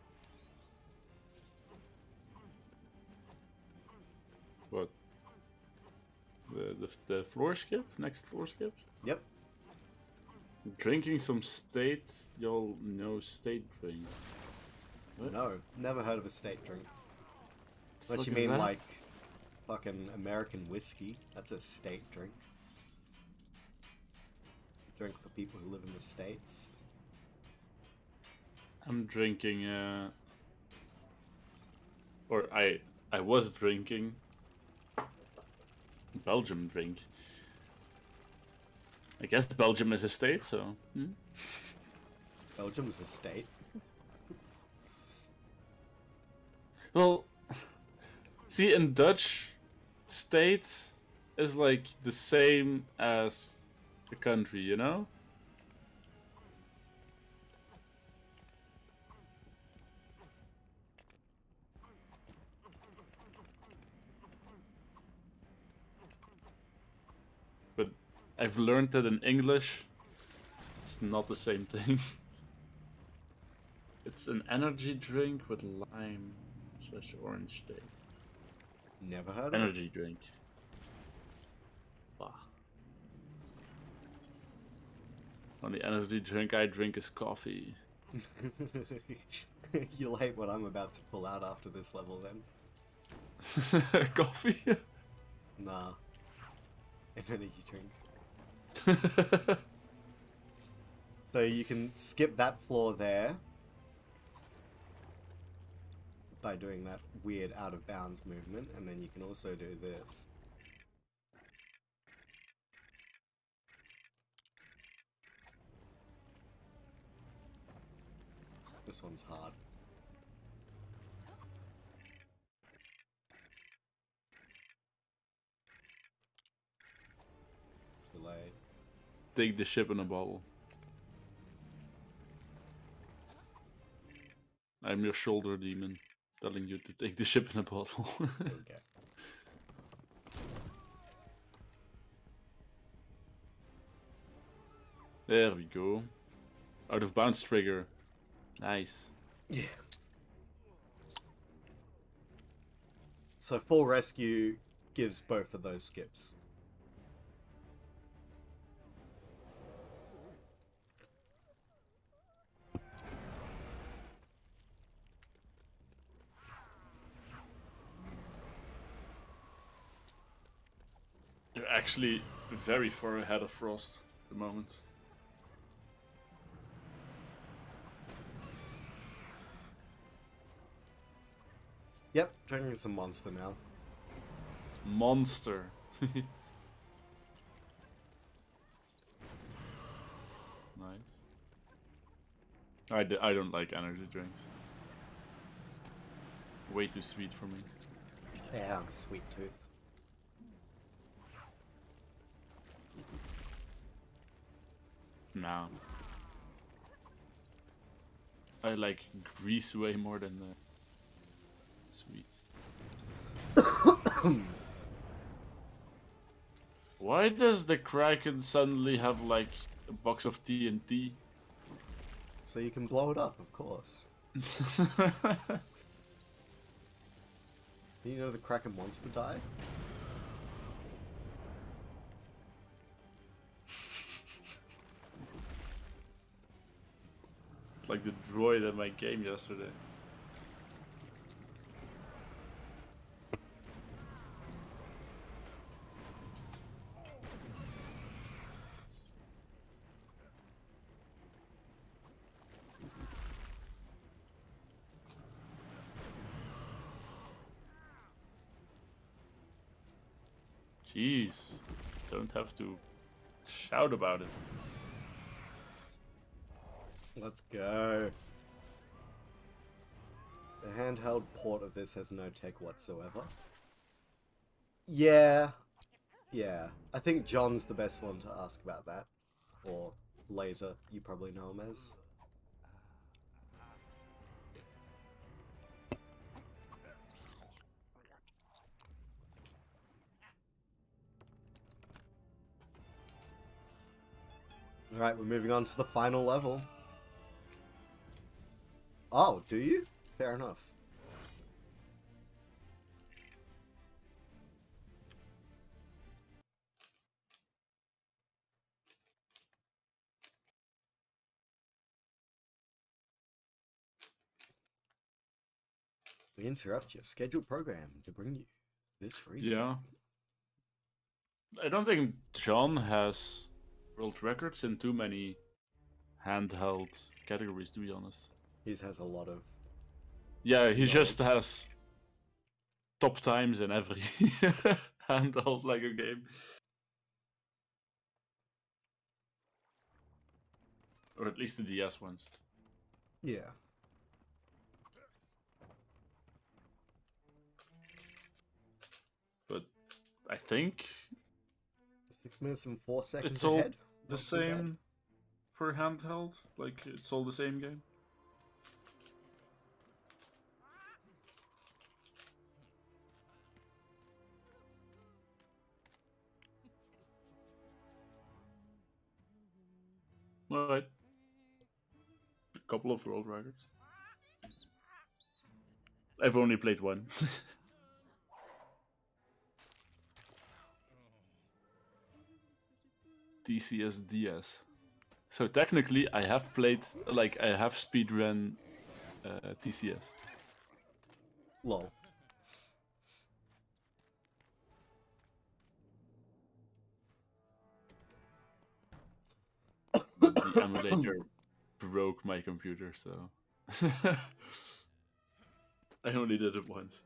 What? The, the the floor skip? Next floor skip? Yep. Drinking some state, y'all know state drinks. What? No, never heard of a state drink. Unless Fuck you is mean that? like fucking American whiskey. That's a state drink. Drink for people who live in the States. I'm drinking, uh... Or I I was drinking Belgium drink. I guess Belgium is a state, so... Hmm? Belgium is a state. Well, see, in Dutch, state is like the same as a country, you know? But I've learned that in English, it's not the same thing. It's an energy drink with lime slash orange taste. Never heard of Energy drink. Bah. Only energy drink I drink is coffee. it. You'll hate what I'm about to pull out after this level then. Coffee? Nah. An energy drink. So you can skip that floor there by doing that weird out of bounds movement, and then you can also do this. This one's hard. Delayed. Take the ship in a bottle. I'm your shoulder demon, telling you to take the ship in a bottle. Okay. There we go. Out of bounds trigger. Nice. Yeah. So full rescue gives both of those skips. You're actually very far ahead of Frost at the moment. Yep, drinking some monster now. Monster. Nice. I, d I don't like energy drinks. Way too sweet for me. Yeah, I'm a sweet tooth. No. I like grease way more than the sweet. Why does the Kraken suddenly have like a box of T N T? So you can blow it up, of course. Do you know the Kraken wants to die? Like the droid in my game yesterday. Jeez. don't have to shout about it. Let's go. The handheld port of this has no tech whatsoever. Yeah. Yeah. I think John's the best one to ask about that. Or Laser, you probably know him as. Alright, we're moving on to the final level. Oh, do you? Fair enough. We interrupt your scheduled program to bring you this reset. Yeah. I don't think John has world records in too many handheld categories, to be honest. He has a lot of... Yeah, he knowledge. just has top times in every handheld Lego game. Or at least the D S ones. Yeah. But I think Six minutes and four seconds it's all ahead. the Not too bad. same for handheld. Like, it's all the same game. Alright. A couple of world records. I've only played one. T C S D S. So technically I have played, like, I have speedrun uh, T C S. Lol. But the emulator broke my computer, so... I only did it once.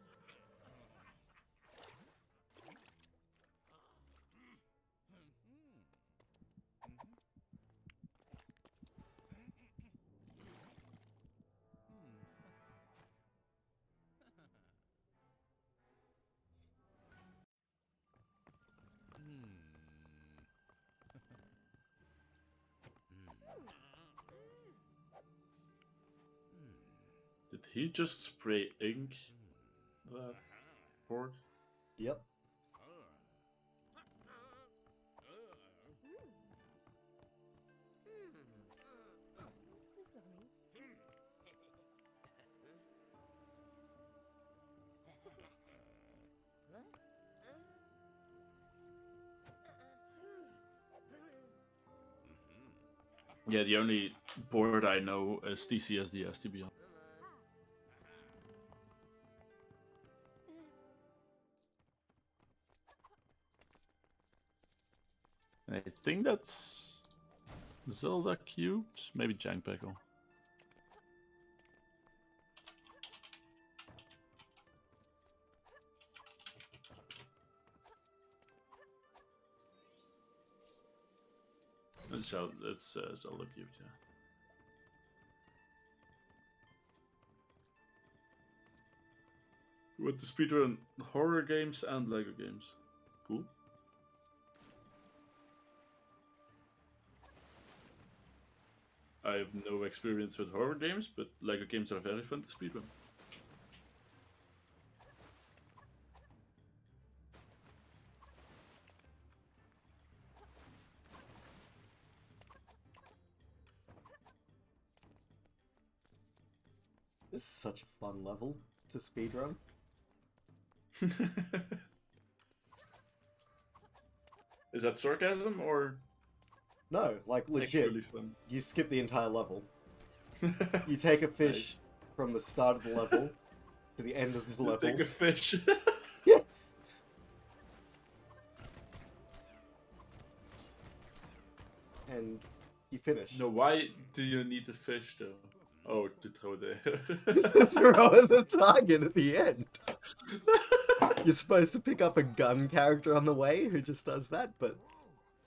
Did he just spray ink that board? Yep. Yeah, the only board I know is T C S D S, to be honest. I think that's Zelda cubes, maybe Jank Pickle. It's, Zel- it's uh, Zelda cubes, yeah. With the speedrun horror games and Lego games. Cool. I have no experience with horror games, but Lego games are very fun to speedrun. This is such a fun level to speedrun. Is that sarcasm or No, like legit. actually fun? You skip the entire level. You take a fish Nice. from the start of the level to the end of the level. Take a fish. Yeah. And you finish. No, why do you need a fish though? Oh, to throw the... Throw in the target at the end. You're supposed to pick up a gun character on the way who just does that, but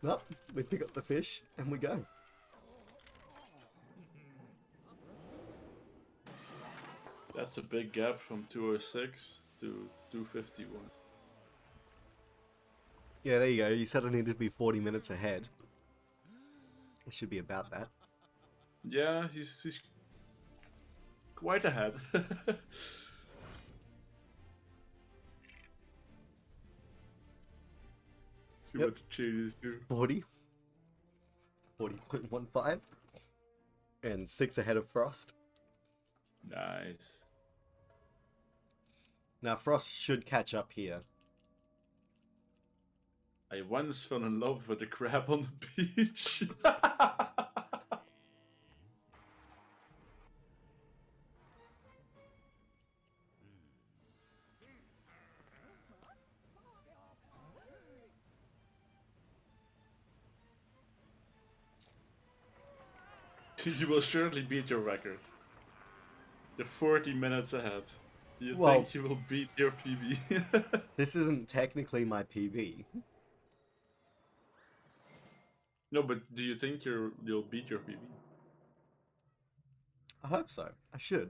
Nope, we pick up the fish and we go. That's a big gap from two oh six to two fifty-one. Yeah, there you go. You said I needed to be forty minutes ahead. It should be about that. Yeah, he's, he's quite ahead. See Yep. what the changes do. forty. forty point one five. And six ahead of Frost. Nice. Now Frost should catch up here. I once fell in love with a crab on the beach. You will surely beat your record. You're forty minutes ahead. You Well- think you will beat your P B? This isn't technically my P B. No, but do you think you're you'll beat your P B? I hope so. I should.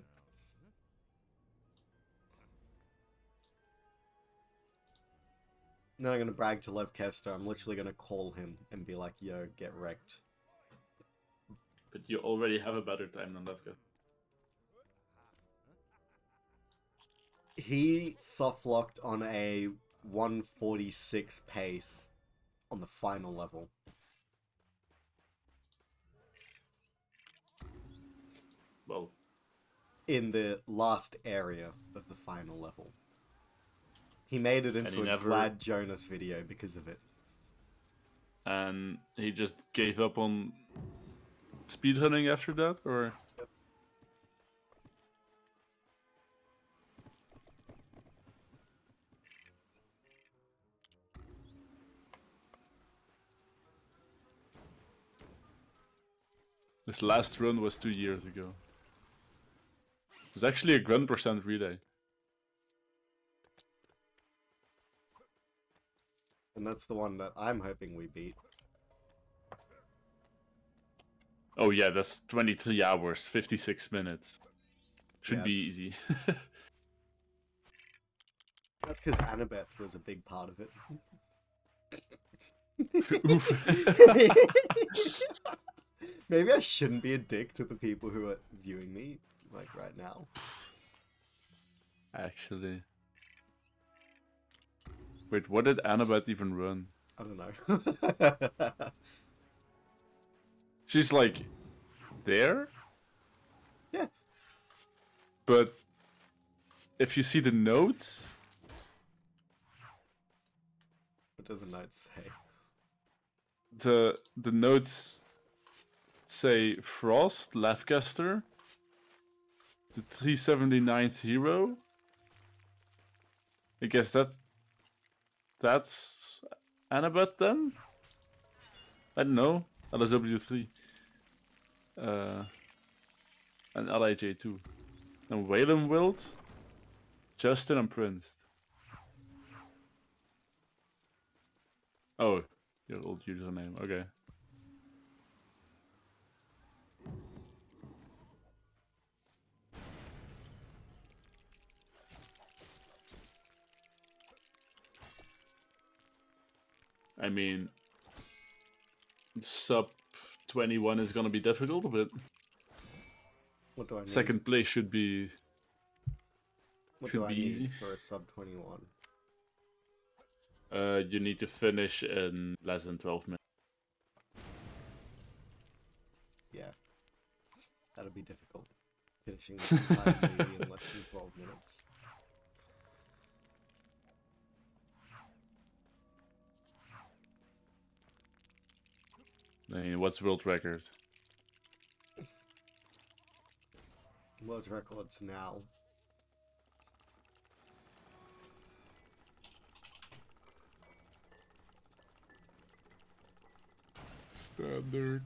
Now I'm gonna brag to LPotC. I'm literally gonna call him and be like, yo, get wrecked. But you already have a better time than LPotC. He soft locked on a one forty-six pace on the final level. Well, In the last area of the final level. He made it into he a never- Glad Jonas video because of it. and he just gave up on speedrunning after that, or? His last run was two years ago. It was actually a Grunt percent relay. And that's the one that I'm hoping we beat. Oh yeah, that's twenty-three hours, fifty-six minutes. Should Yeah, be it's- easy. That's because Annabeth was a big part of it. Oof. Maybe I shouldn't be a dick to the people who are viewing me, like, right now. Actually. Wait, what did Annabeth even run? I don't know. She's like there? Yeah. But if you see the notes, What does the notes say? the the notes say Frost, Lathcaster, the three seventy-ninth hero. I guess that that's Annabeth then? I don't know. L S W three. Uh, and L I J two. And Waylon Wild, Justin and Prince. Oh, your old username. Okay. I mean, sub twenty-one is gonna be difficult, but What do I need? second place should be what should do I be need easy. for a sub twenty-one? Uh, you need to finish in less than twelve minutes. Yeah. That'll be difficult. Finishing this entire movie in less than twelve minutes. I mean, what's world record? World records now. Standard.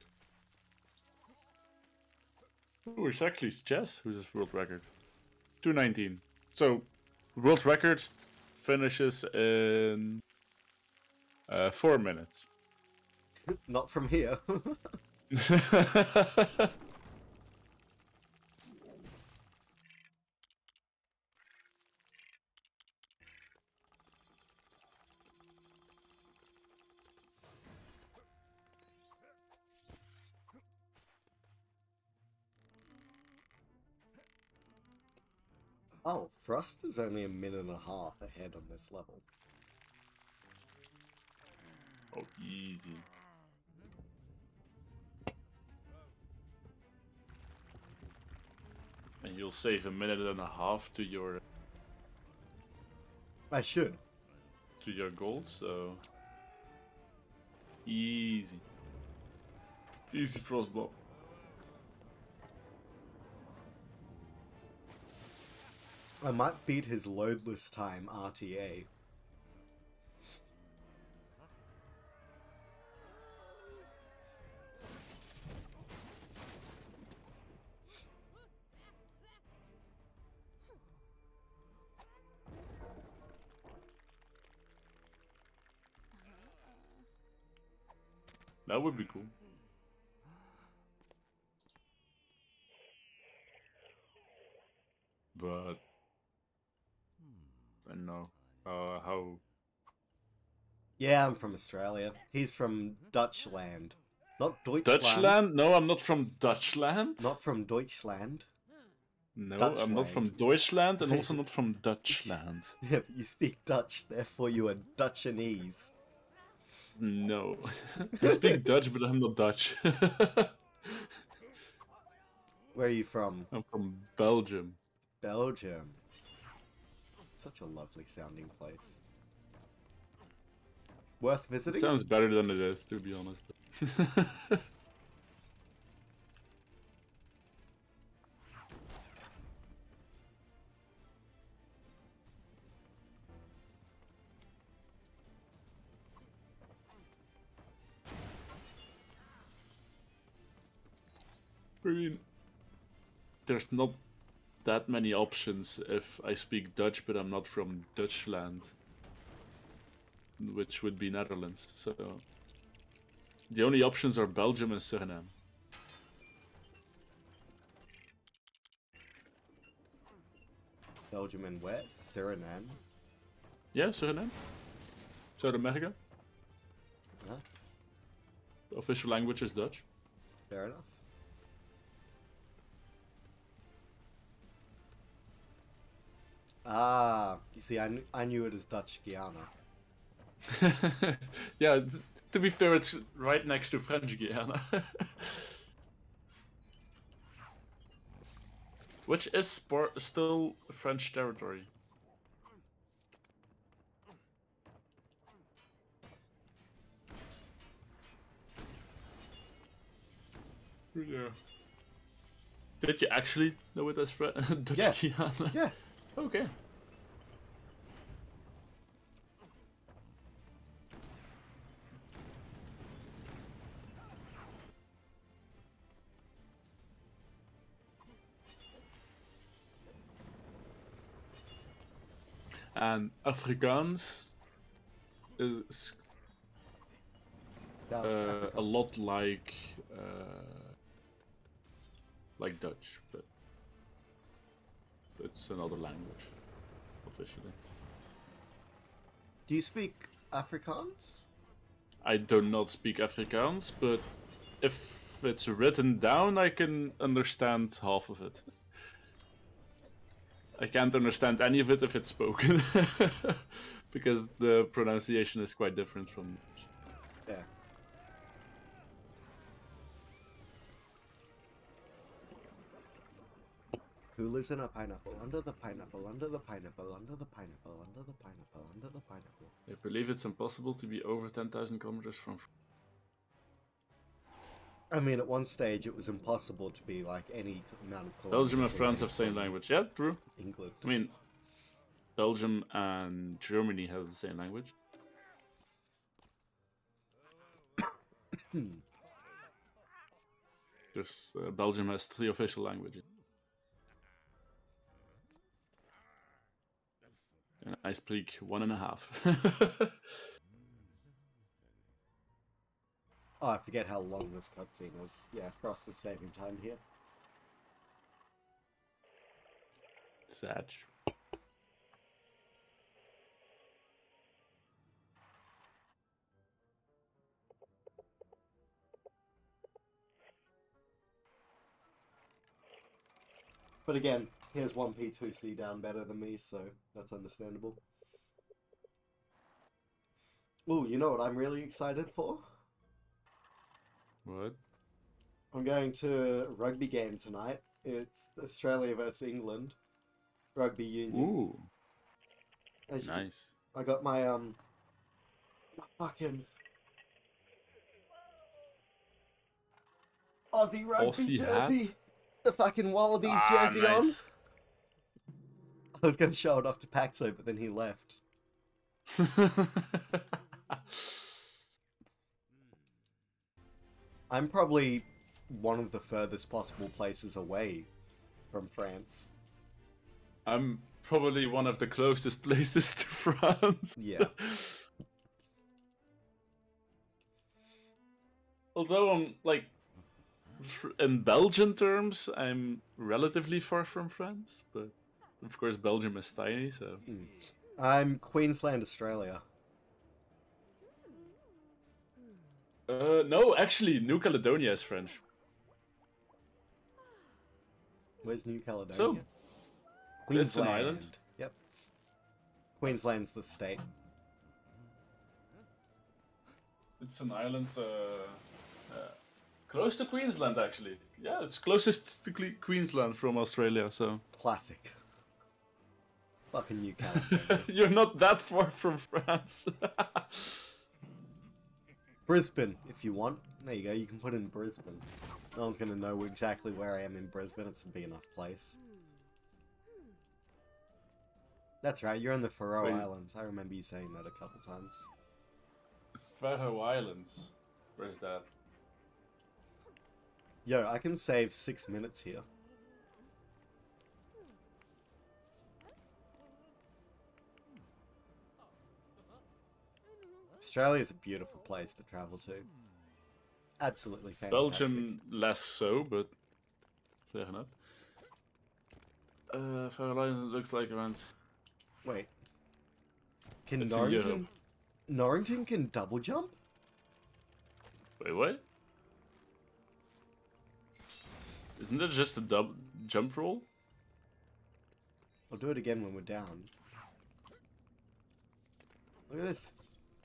Oh, it's actually Chess who's this world record. two nineteen. So, world record finishes in uh, four minutes. Not from here. Oh, Frost is only a minute and a half ahead on this level. Oh, easy. And you'll save a minute and a half to your I should. to your gold, so easy. Easy frostball. I might beat his loadless time R T A. That would be cool. But I don't know uh, how. Yeah, I'm from Australia. He's from Dutchland. Not Deutschland. Dutchland? No, I'm not from Dutchland. Not from Deutschland. No, Dutchland. I'm not from Deutschland and also not from Dutchland. Yeah, but you speak Dutch, therefore you are Dutchanese. No. I speak Dutch, but I'm not Dutch. Where are you from? I'm from Belgium. Belgium. Such a lovely sounding place. Worth visiting? It sounds better than it is, to be honest. I mean, there's not that many options if I speak Dutch, but I'm not from Dutchland, which would be Netherlands. So the only options are Belgium and Suriname. Belgium and where? Suriname. Yeah, Suriname. South America. Huh? The official language is Dutch. Fair enough. Ah, you see, I, kn I knew it as Dutch Guiana. Yeah, th to be fair, it's right next to French Guiana. Which is spor still French territory. Yeah. Did you actually know it as Fre Dutch Yeah. Guiana? Yeah. Okay. And Afrikaans is South uh, Africa. a lot like uh, like Dutch, but it's another language officially. Do you speak Afrikaans? I do not speak Afrikaans, but if it's written down, I can understand half of it. I can't understand any of it if it's spoken, because the pronunciation is quite different from. Yeah. Who lives in a pineapple? Under the pineapple, under the pineapple, under the pineapple, under the pineapple, under the pineapple. I believe it's impossible to be over ten thousand kilometers from. I mean, at one stage it was impossible to be like any amount of Belgium and kilometers France away have same from language. Yeah, true. England. I mean, Belgium and Germany have the same language. Just uh, Belgium has three official languages. And I speak one and a half. Oh, I forget how long this cutscene is. Yeah, Frost is saving time here. Sad. But again, here's one P two C down better than me, so that's understandable. Ooh, you know what I'm really excited for? What? I'm going to a rugby game tonight. It's Australia versus England. Rugby union. Ooh, As you- nice. I got my, um... my fucking... Aussie rugby Aussie hat? jersey! The fucking Wallabies Ah, jersey on! nice. I was going to show it off to Paxo, but then he left. I'm probably one of the furthest possible places away from France. I'm probably one of the closest places to France. Yeah. Although I'm like, fr- in Belgian terms, I'm relatively far from France, but of course Belgium is tiny, so. Mm. I'm Queensland, Australia. Uh, no, actually, New Caledonia is French. Where's New Caledonia? So, Queensland. it's an island. Yep. Queensland's the state. It's an island uh, uh, close to Queensland, actually. Yeah, it's closest to Cle- Queensland from Australia, so. Classic. Fucking New Caledonia. You're not that far from France. Brisbane, if you want. There you go, you can put in Brisbane. No one's gonna know exactly where I am in Brisbane, it's a big enough place. That's right, you're in the Faroe Wait. Islands. I remember you saying that a couple times. Faroe Islands. Where's that? Yo, I can save six minutes here. Australia's a beautiful place to travel to. Absolutely fantastic. Belgium less so, but fair enough. Uh, Faroe Islands looks like around. Wait. Can It's in Norrington... Europe. Norrington can double jump? Wait, what? Isn't that just a dub jump roll? I'll do it again when we're down. Look at this.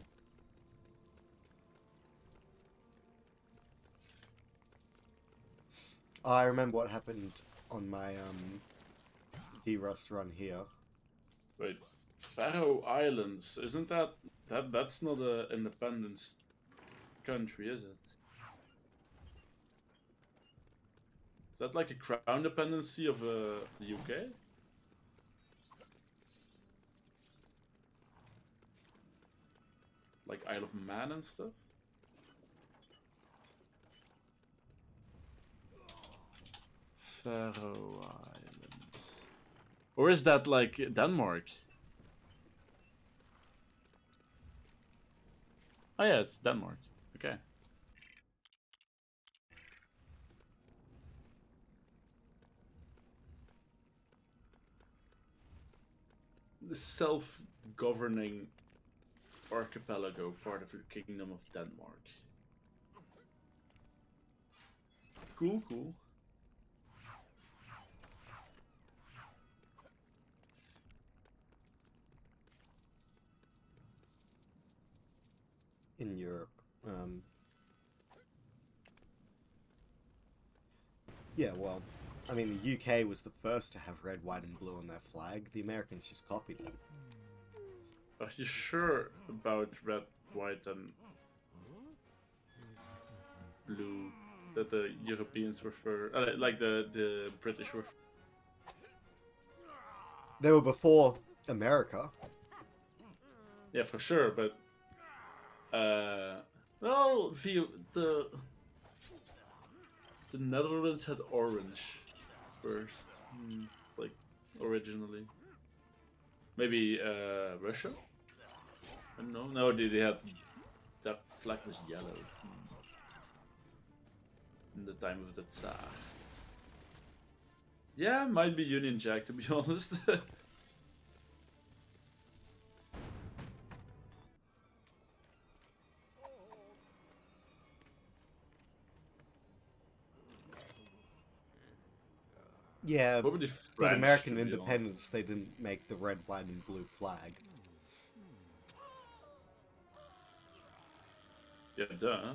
Oh, I remember what happened on my um, D-Rust run here. Wait, Faroe Islands, isn't that that that's not a independent country, is it? Is that like a crown dependency of uh, the U K? Like Isle of Man and stuff? Faroe Islands. Or is that like Denmark? Oh yeah, it's Denmark. Okay. The self-governing archipelago, part of the Kingdom of Denmark. Cool, cool. In Europe. Um, yeah, well, I mean, the U K was the first to have red, white, and blue on their flag. The Americans just copied them. Are you sure about red, white, and blue that the Europeans refer, uh, like the the British were? They were before America. Yeah, for sure, but uh, well, the the the Netherlands had orange first, hmm, like originally. Maybe uh, Russia? I don't know. No, they, they had that flag was yellow. Hmm. in the time of the Tsar. Yeah, might be Union Jack, to be honest. Yeah, Probably but French, American to be honest. independence, they didn't make the red, white, and blue flag. Yeah, duh.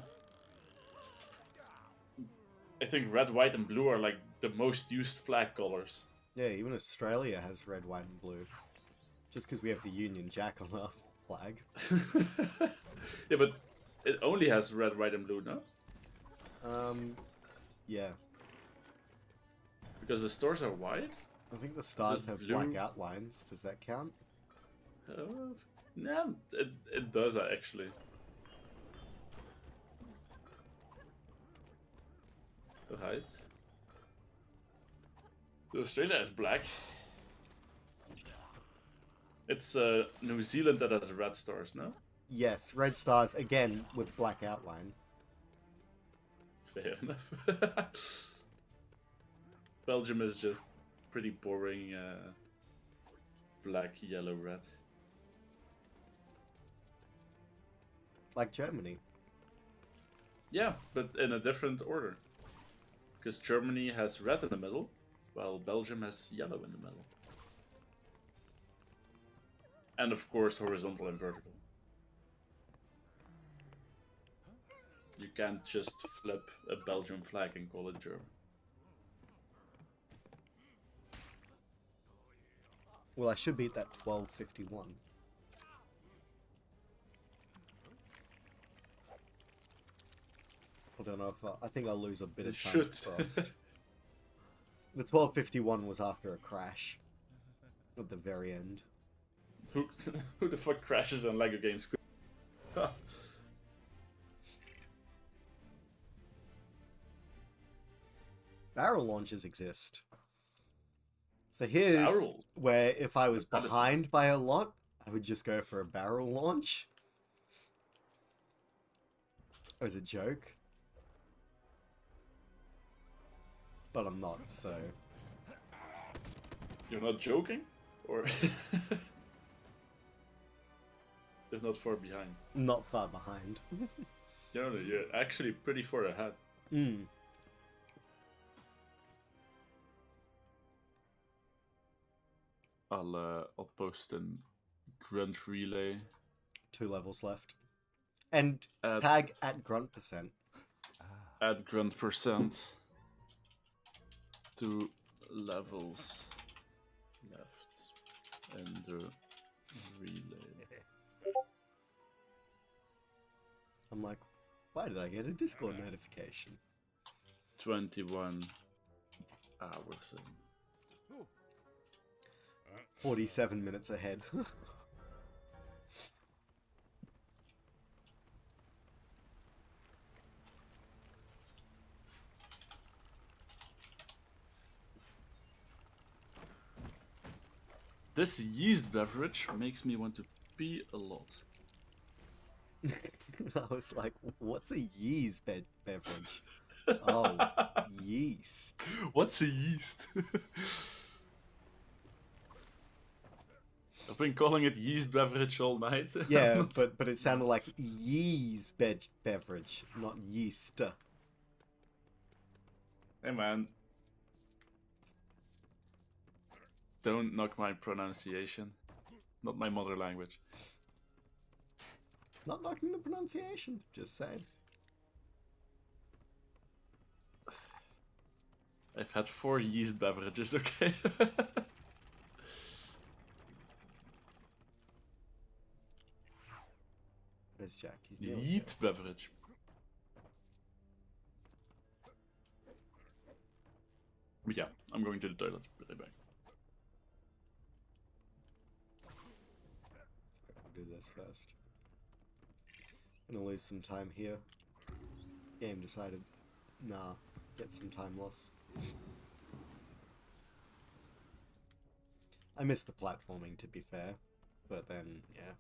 I think red, white, and blue are like the most used flag colors. Yeah, even Australia has red, white, and blue. Just because we have the Union Jack on our flag. Yeah, but it only has red, white, and blue, no? Um, yeah. Because the stars are white? I think the stars Just have blue. black outlines. Does that count? Uh, yeah, it, it does uh, actually. Right. Australia is black. It's uh, New Zealand that has red stars, no? Yes, red stars, again, with black outline. Fair enough. Belgium is just pretty boring uh, black, yellow, red. Like Germany. Yeah, but in a different order. Because Germany has red in the middle, while Belgium has yellow in the middle. And of course horizontal and vertical. You can't just flip a Belgian flag and call it German. Well, I should beat that twelve fifty-one. I don't know if I, I think I'll lose a bit You of time should. first. The twelve fifty-one was after a crash. At the very end. Who, who the fuck crashes on Lego games? Barrel launches exist. So here's Barrel? where if I was That is behind by a lot, I would just go for a barrel launch. As a joke. But I'm not, so... You're not joking? Or... They're not far behind. Not far behind. No, no, you're actually pretty far ahead. Mm. I'll, uh, I'll post an Grunt relay. Two levels left. And At- tag at grunt percent. Add Grunt percent. Two levels left in the relay. I'm like, why did I get a Discord notification? twenty-one hours in. forty-seven minutes ahead. This yeast beverage makes me want to pee a lot. I was like, what's a yeast be beverage? Oh, yeast. What's a yeast? I've been calling it yeast beverage all night. Yeah, but but it sounded like yeast be beverage, not yeast. Hey man. Don't knock my pronunciation. Not my mother language. Not knocking the pronunciation, just saying. I've had four yeast beverages, okay? Where's Jack? He's nearly Yeast beverage. But yeah, I'm going to the toilet. Be right back. I'll do this first. Gonna lose some time here. Game decided, nah, get some time loss. I missed the platforming, to be fair, but then, yeah.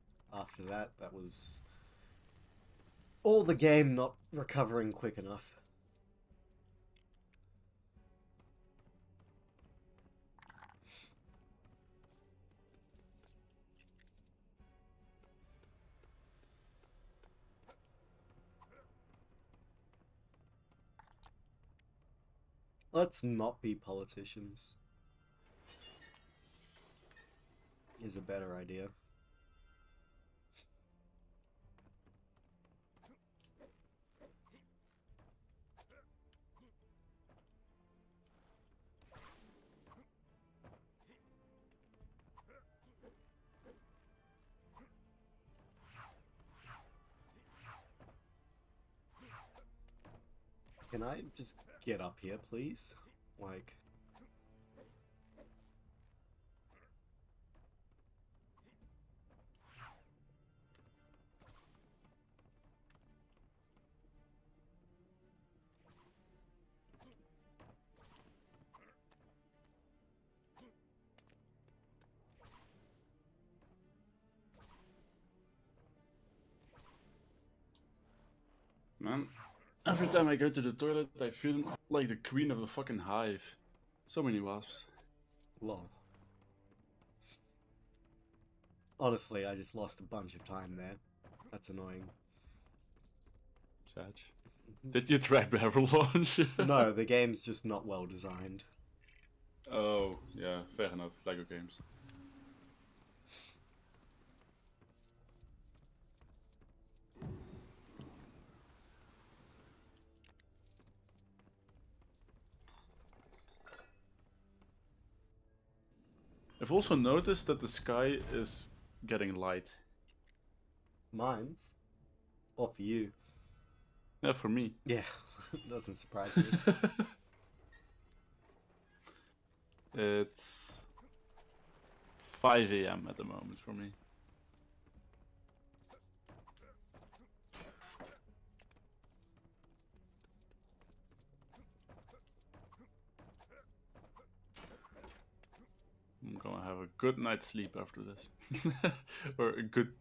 After that, that was all the game not recovering quick enough. Let's not be politicians. Is a better idea. Can I just get up here, please? Like... Man, every time I go to the toilet, I feel like the queen of a fucking hive. So many wasps. Lol. Honestly, I just lost a bunch of time there. That's annoying. Sad. Did you try barrel launch? No, the game's just not well designed. Oh, yeah, fair enough. Lego games. I've also noticed that the sky is getting light. Mine? Or for you? Yeah, for me. Yeah, doesn't surprise me. It's five A M at the moment for me. I'm gonna have a good night's sleep after this. Or a good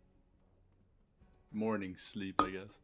morning sleep, I guess.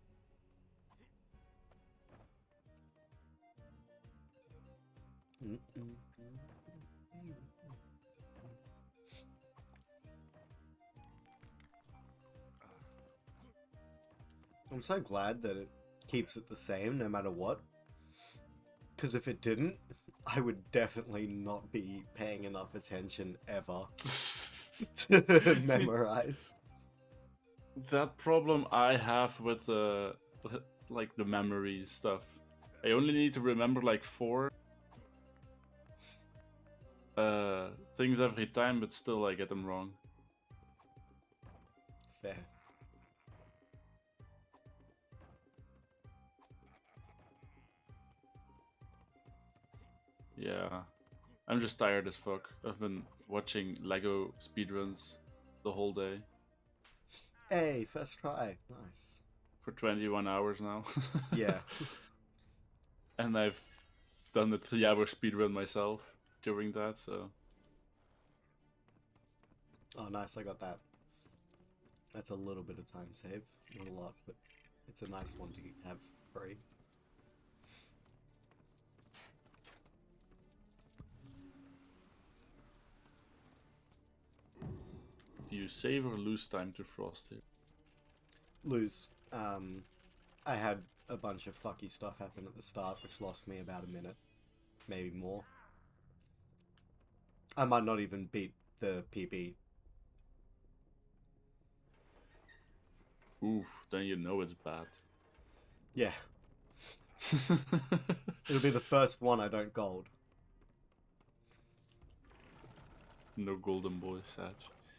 I'm so glad that it keeps it the same no matter what. Because if it didn't, I would definitely not be paying enough attention ever to memorize. That problem I have with uh, like the memory stuff. I only need to remember like four uh, things every time, but still I get them wrong. Fair. Yeah, I'm just tired as fuck. I've been watching Lego speedruns the whole day. Hey, first try. Nice. For twenty-one hours now. Yeah. And I've done the three hour speedrun myself during that, so... Oh, nice, I got that. That's a little bit of time save. Not a lot, but it's a nice one to have free. Do you save or lose time to Frost here? Lose. Um, I had a bunch of fucky stuff happen at the start, which lost me about a minute. Maybe more. I might not even beat the P B. Ooh, then you know it's bad. Yeah. It'll be the first one I don't gold. No golden boy, sad.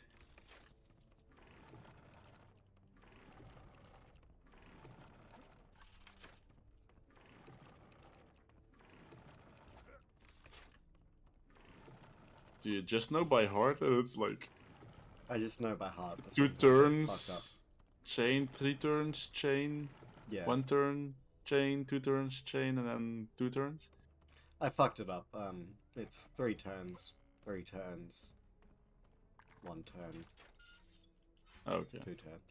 Do you just know by heart that it's like I just know by heart. That's two what fucked turns, up. chain, three turns, chain, Yeah. one turn, chain, two turns, chain, and then two turns? I fucked it up. Um, it's three turns, three turns, one turn, Okay. two turns.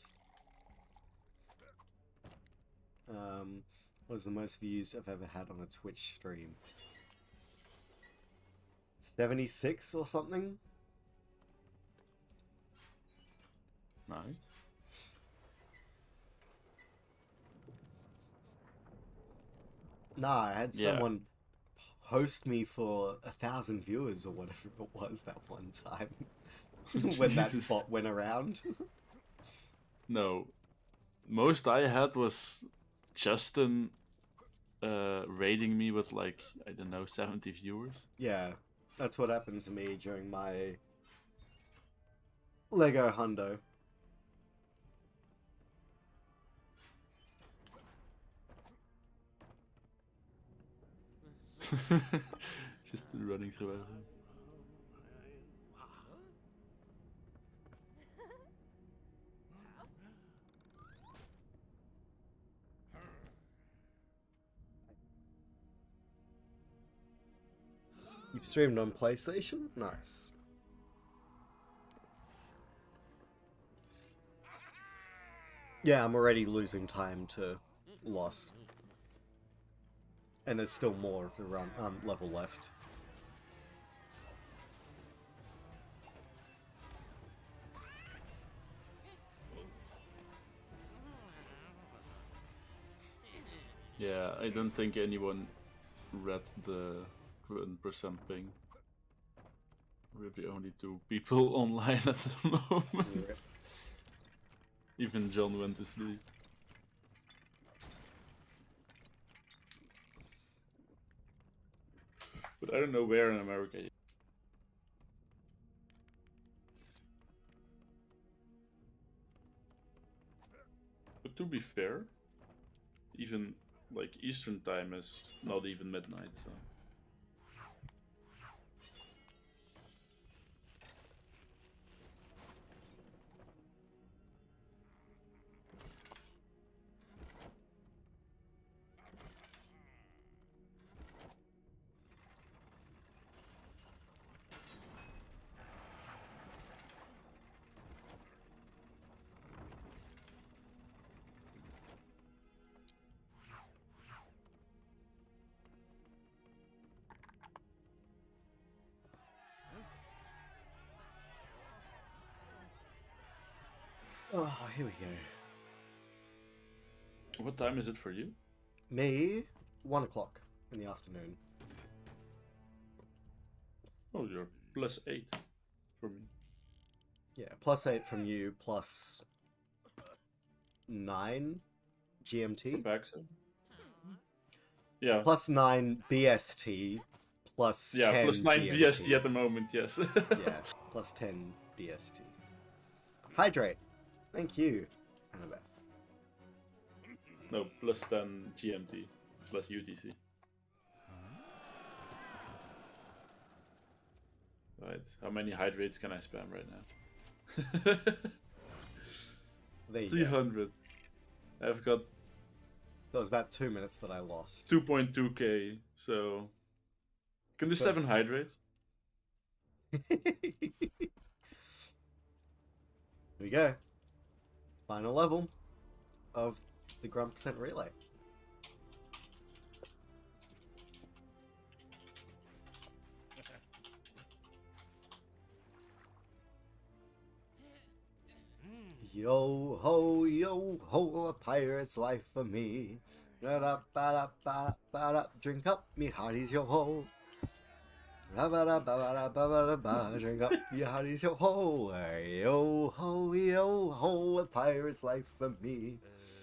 Um, what was the most views I've ever had on a Twitch stream? seventy-six or something? Nice. Nah, I had Yeah. someone host me for a thousand viewers or whatever it was that one time when that Jesus. bot went around. No, most I had was Justin uh, raiding me with like, I don't know, seventy viewers. Yeah, that's what happened to me during my Lego Hundo. Just running through everything. You've streamed on PlayStation? Nice. Yeah, I'm already losing time to loss. And there's still more of the run um level left. Yeah, I don't think anyone read the Grunt percent ping. We're the only two people online at the moment. Rip. Even John went to sleep. But I don't know where in America. But to be fair, even like Eastern time is not even midnight, so. Oh, here we go. What time is it for you? Me, one o'clock in the afternoon. Oh, you're plus eight for me. Yeah, plus eight from you, plus nine G M T. Back so. Yeah. Plus nine B S T, plus Yeah, ten plus nine G M T. B S T at the moment, yes. Yeah, plus ten B S T. Hydrate. Thank you, Annabeth. No, plus ten G M T, plus U T C. Right, how many hydrates can I spam right now? There you three go. hundred. I've got So it was about two minutes that I lost. two point two K, so... Can do seven That's- hydrates. Here we go. Final level of the Grunt percent relay. Yo ho, yo ho, a pirate's life for me. Da-da, ba-da, ba-da, ba-da, drink up, me hearties, yo ho. Da-ba-da, ba-ba-da, ba-ba-da, ba, drink up, me hearties, yo ho. Yo ho, yo ho, a pirate's life for me.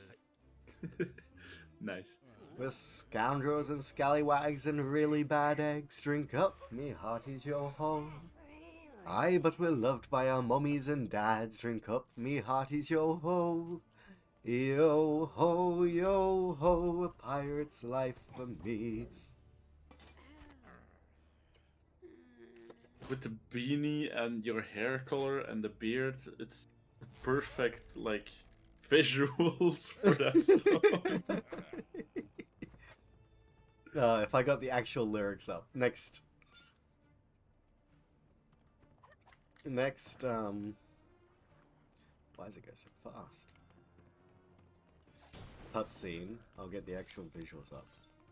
Nice. With scoundrels and scallywags and really bad eggs, drink up, me hearties, yo ho. Aye, but we're loved by our mummies and dads, drink up, me hearties, yo ho. Yo ho, yo ho, a pirate's life for me. With the beanie and your hair color and the beard, it's the perfect, like, visuals for that song. uh, if I got the actual lyrics up. Next. Next, um... why does it go so fast? Cutscene. I'll get the actual visuals up.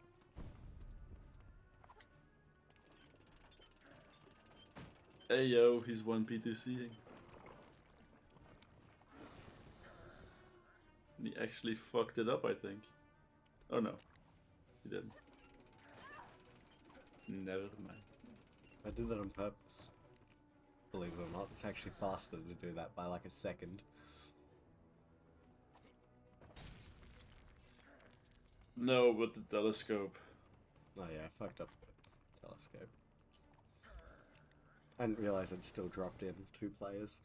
Hey yo, he's one P two C-ing. He actually fucked it up, I think. Oh no, he didn't. Never mind. I did that on purpose. Believe it or not, it's actually faster to do that by like a second. No, but the telescope. Oh yeah, I fucked up the telescope. I didn't realize I'd still dropped in two players.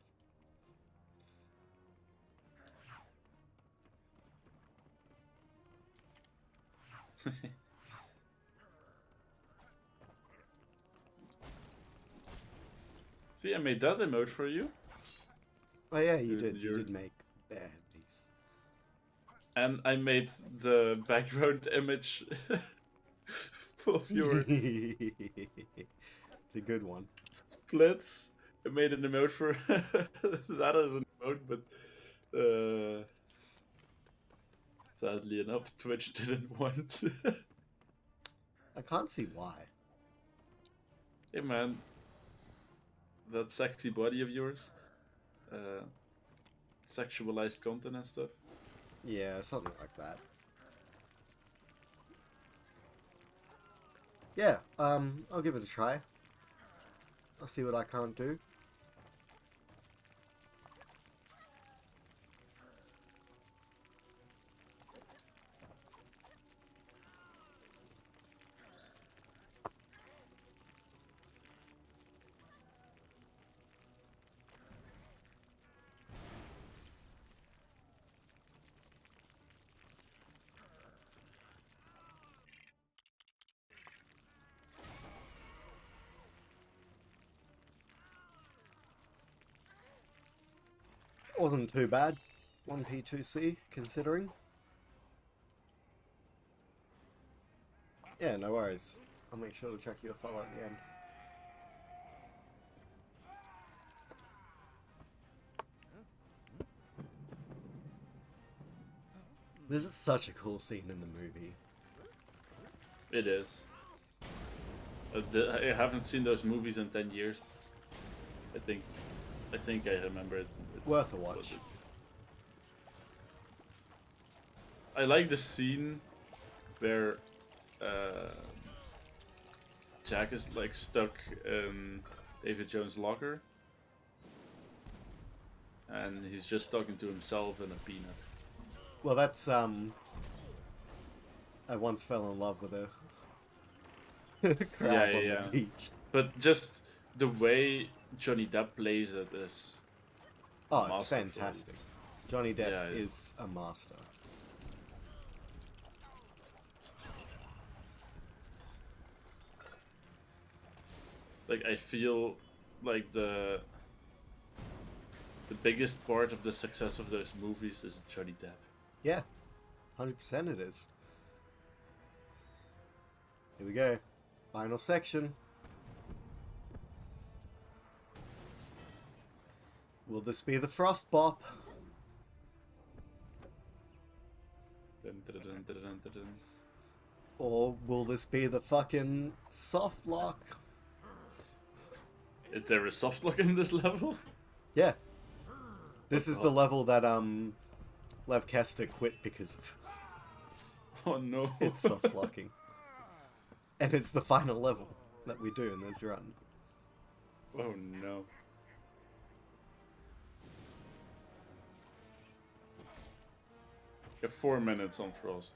See, I made that emote for you. Oh yeah, you You're- did. You you're- did make bear piece. And I made the background image of your It's a good one. splits. I made an emote for that as an emote, but uh, sadly enough, Twitch didn't want. I can't see why. Hey man, that sexy body of yours, uh, sexualized content and stuff. Yeah, something like that. Yeah, um, I'll give it a try. I'll see what I can't do. Wasn't too bad. one P two C, considering. Yeah, no worries. I'll make sure to check your follow at the end. This is such a cool scene in the movie. It is. Uh, the- I haven't seen those movies in ten years. I think, I think I remember it. Worth a watch. I like the scene where uh, Jack is like stuck in David Jones' locker, and he's just talking to himself and a peanut. Well, that's, um... I once fell in love with a crab Yeah, on yeah, the yeah. beach. But just the way Johnny Depp plays it is Oh, it's masterful. fantastic. Johnny Depp Yeah, it is. is a master. Like, I feel like the the biggest part of the success of those movies is Johnny Depp. Yeah, one hundred percent it is. Here we go. Final section. Will this be the Frost Bop? Dun, dun, dun, dun, dun, dun, dun. Or will this be the fucking soft lock? Is there a soft lock in this level? Yeah. This Oh, is the God. level that um Lev Kester quit because of Oh no. its soft locking. And it's the final level that we do in this run. Oh no. You have four minutes on Frost.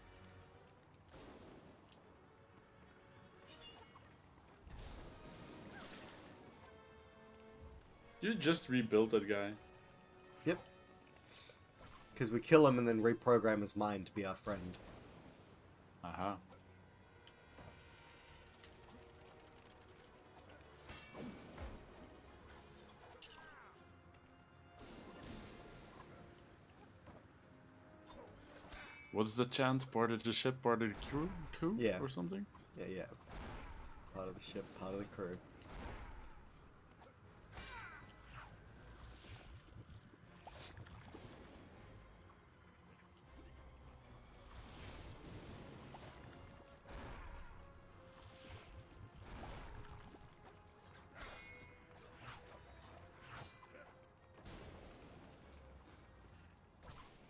You just rebuilt that guy. Yep. Because we kill him and then reprogram his mind to be our friend. Aha. What's the chant? Part of the ship, part of the crew? Crew? Yeah. Or something? Yeah, yeah. Part of the ship, part of the crew.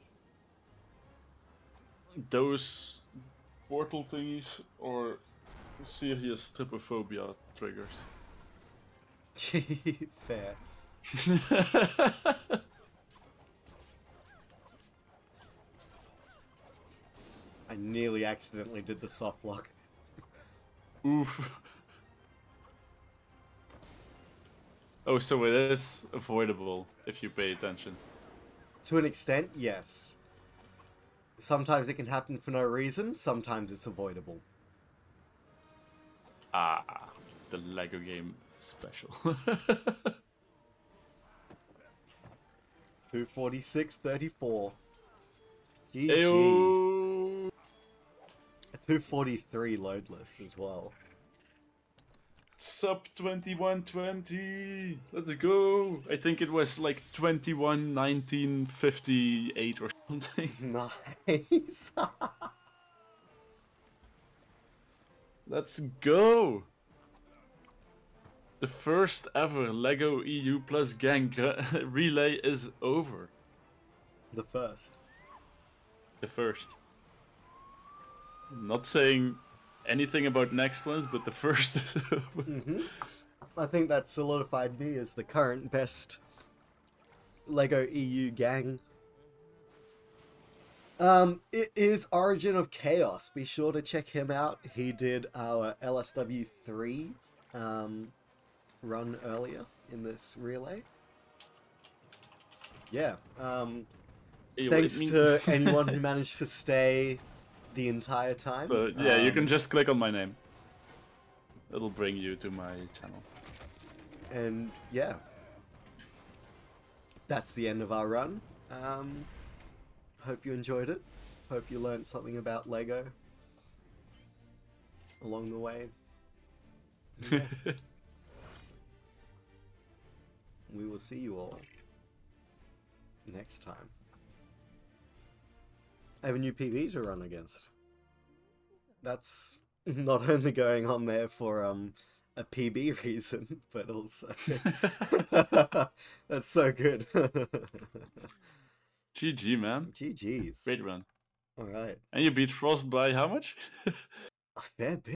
Those portal thingies or serious trypophobia triggers. Fair. I nearly accidentally did the soft lock. Oof. Oh, so it is avoidable if you pay attention. To an extent, yes. Sometimes it can happen for no reason, sometimes it's avoidable. Ah, the Lego game special. two forty-six thirty-four. G G. Ayo! two forty-three loadless as well. Sub twenty-one twenty. Let's go. I think it was like twenty-one nineteen fifty-eight or something. Nice. Let's go. The first ever Lego E U plus gang relay is over. The first. The first. I'm not saying anything about next ones, but the first is over. Mm-hmm. I think that solidified me as the current best Lego E U gang. Um, it is Origin of Chaos. Be sure to check him out. He did our L S W three um, run earlier in this relay. Yeah. Um, Hey, thanks wait, to anyone who managed to stay the entire time. So yeah, you Um, can just click on my name. It'll bring you to my channel. And yeah, that's the end of our run. Um, hope you enjoyed it. Hope you learned something about Lego along the way. Yeah. We will see you all next time. I have a new P B to run against. That's not only going on there for um a P B reason, but also that's so good. G G, man. G G's. Great run. All right. And you beat Frost by how much? A fair bit.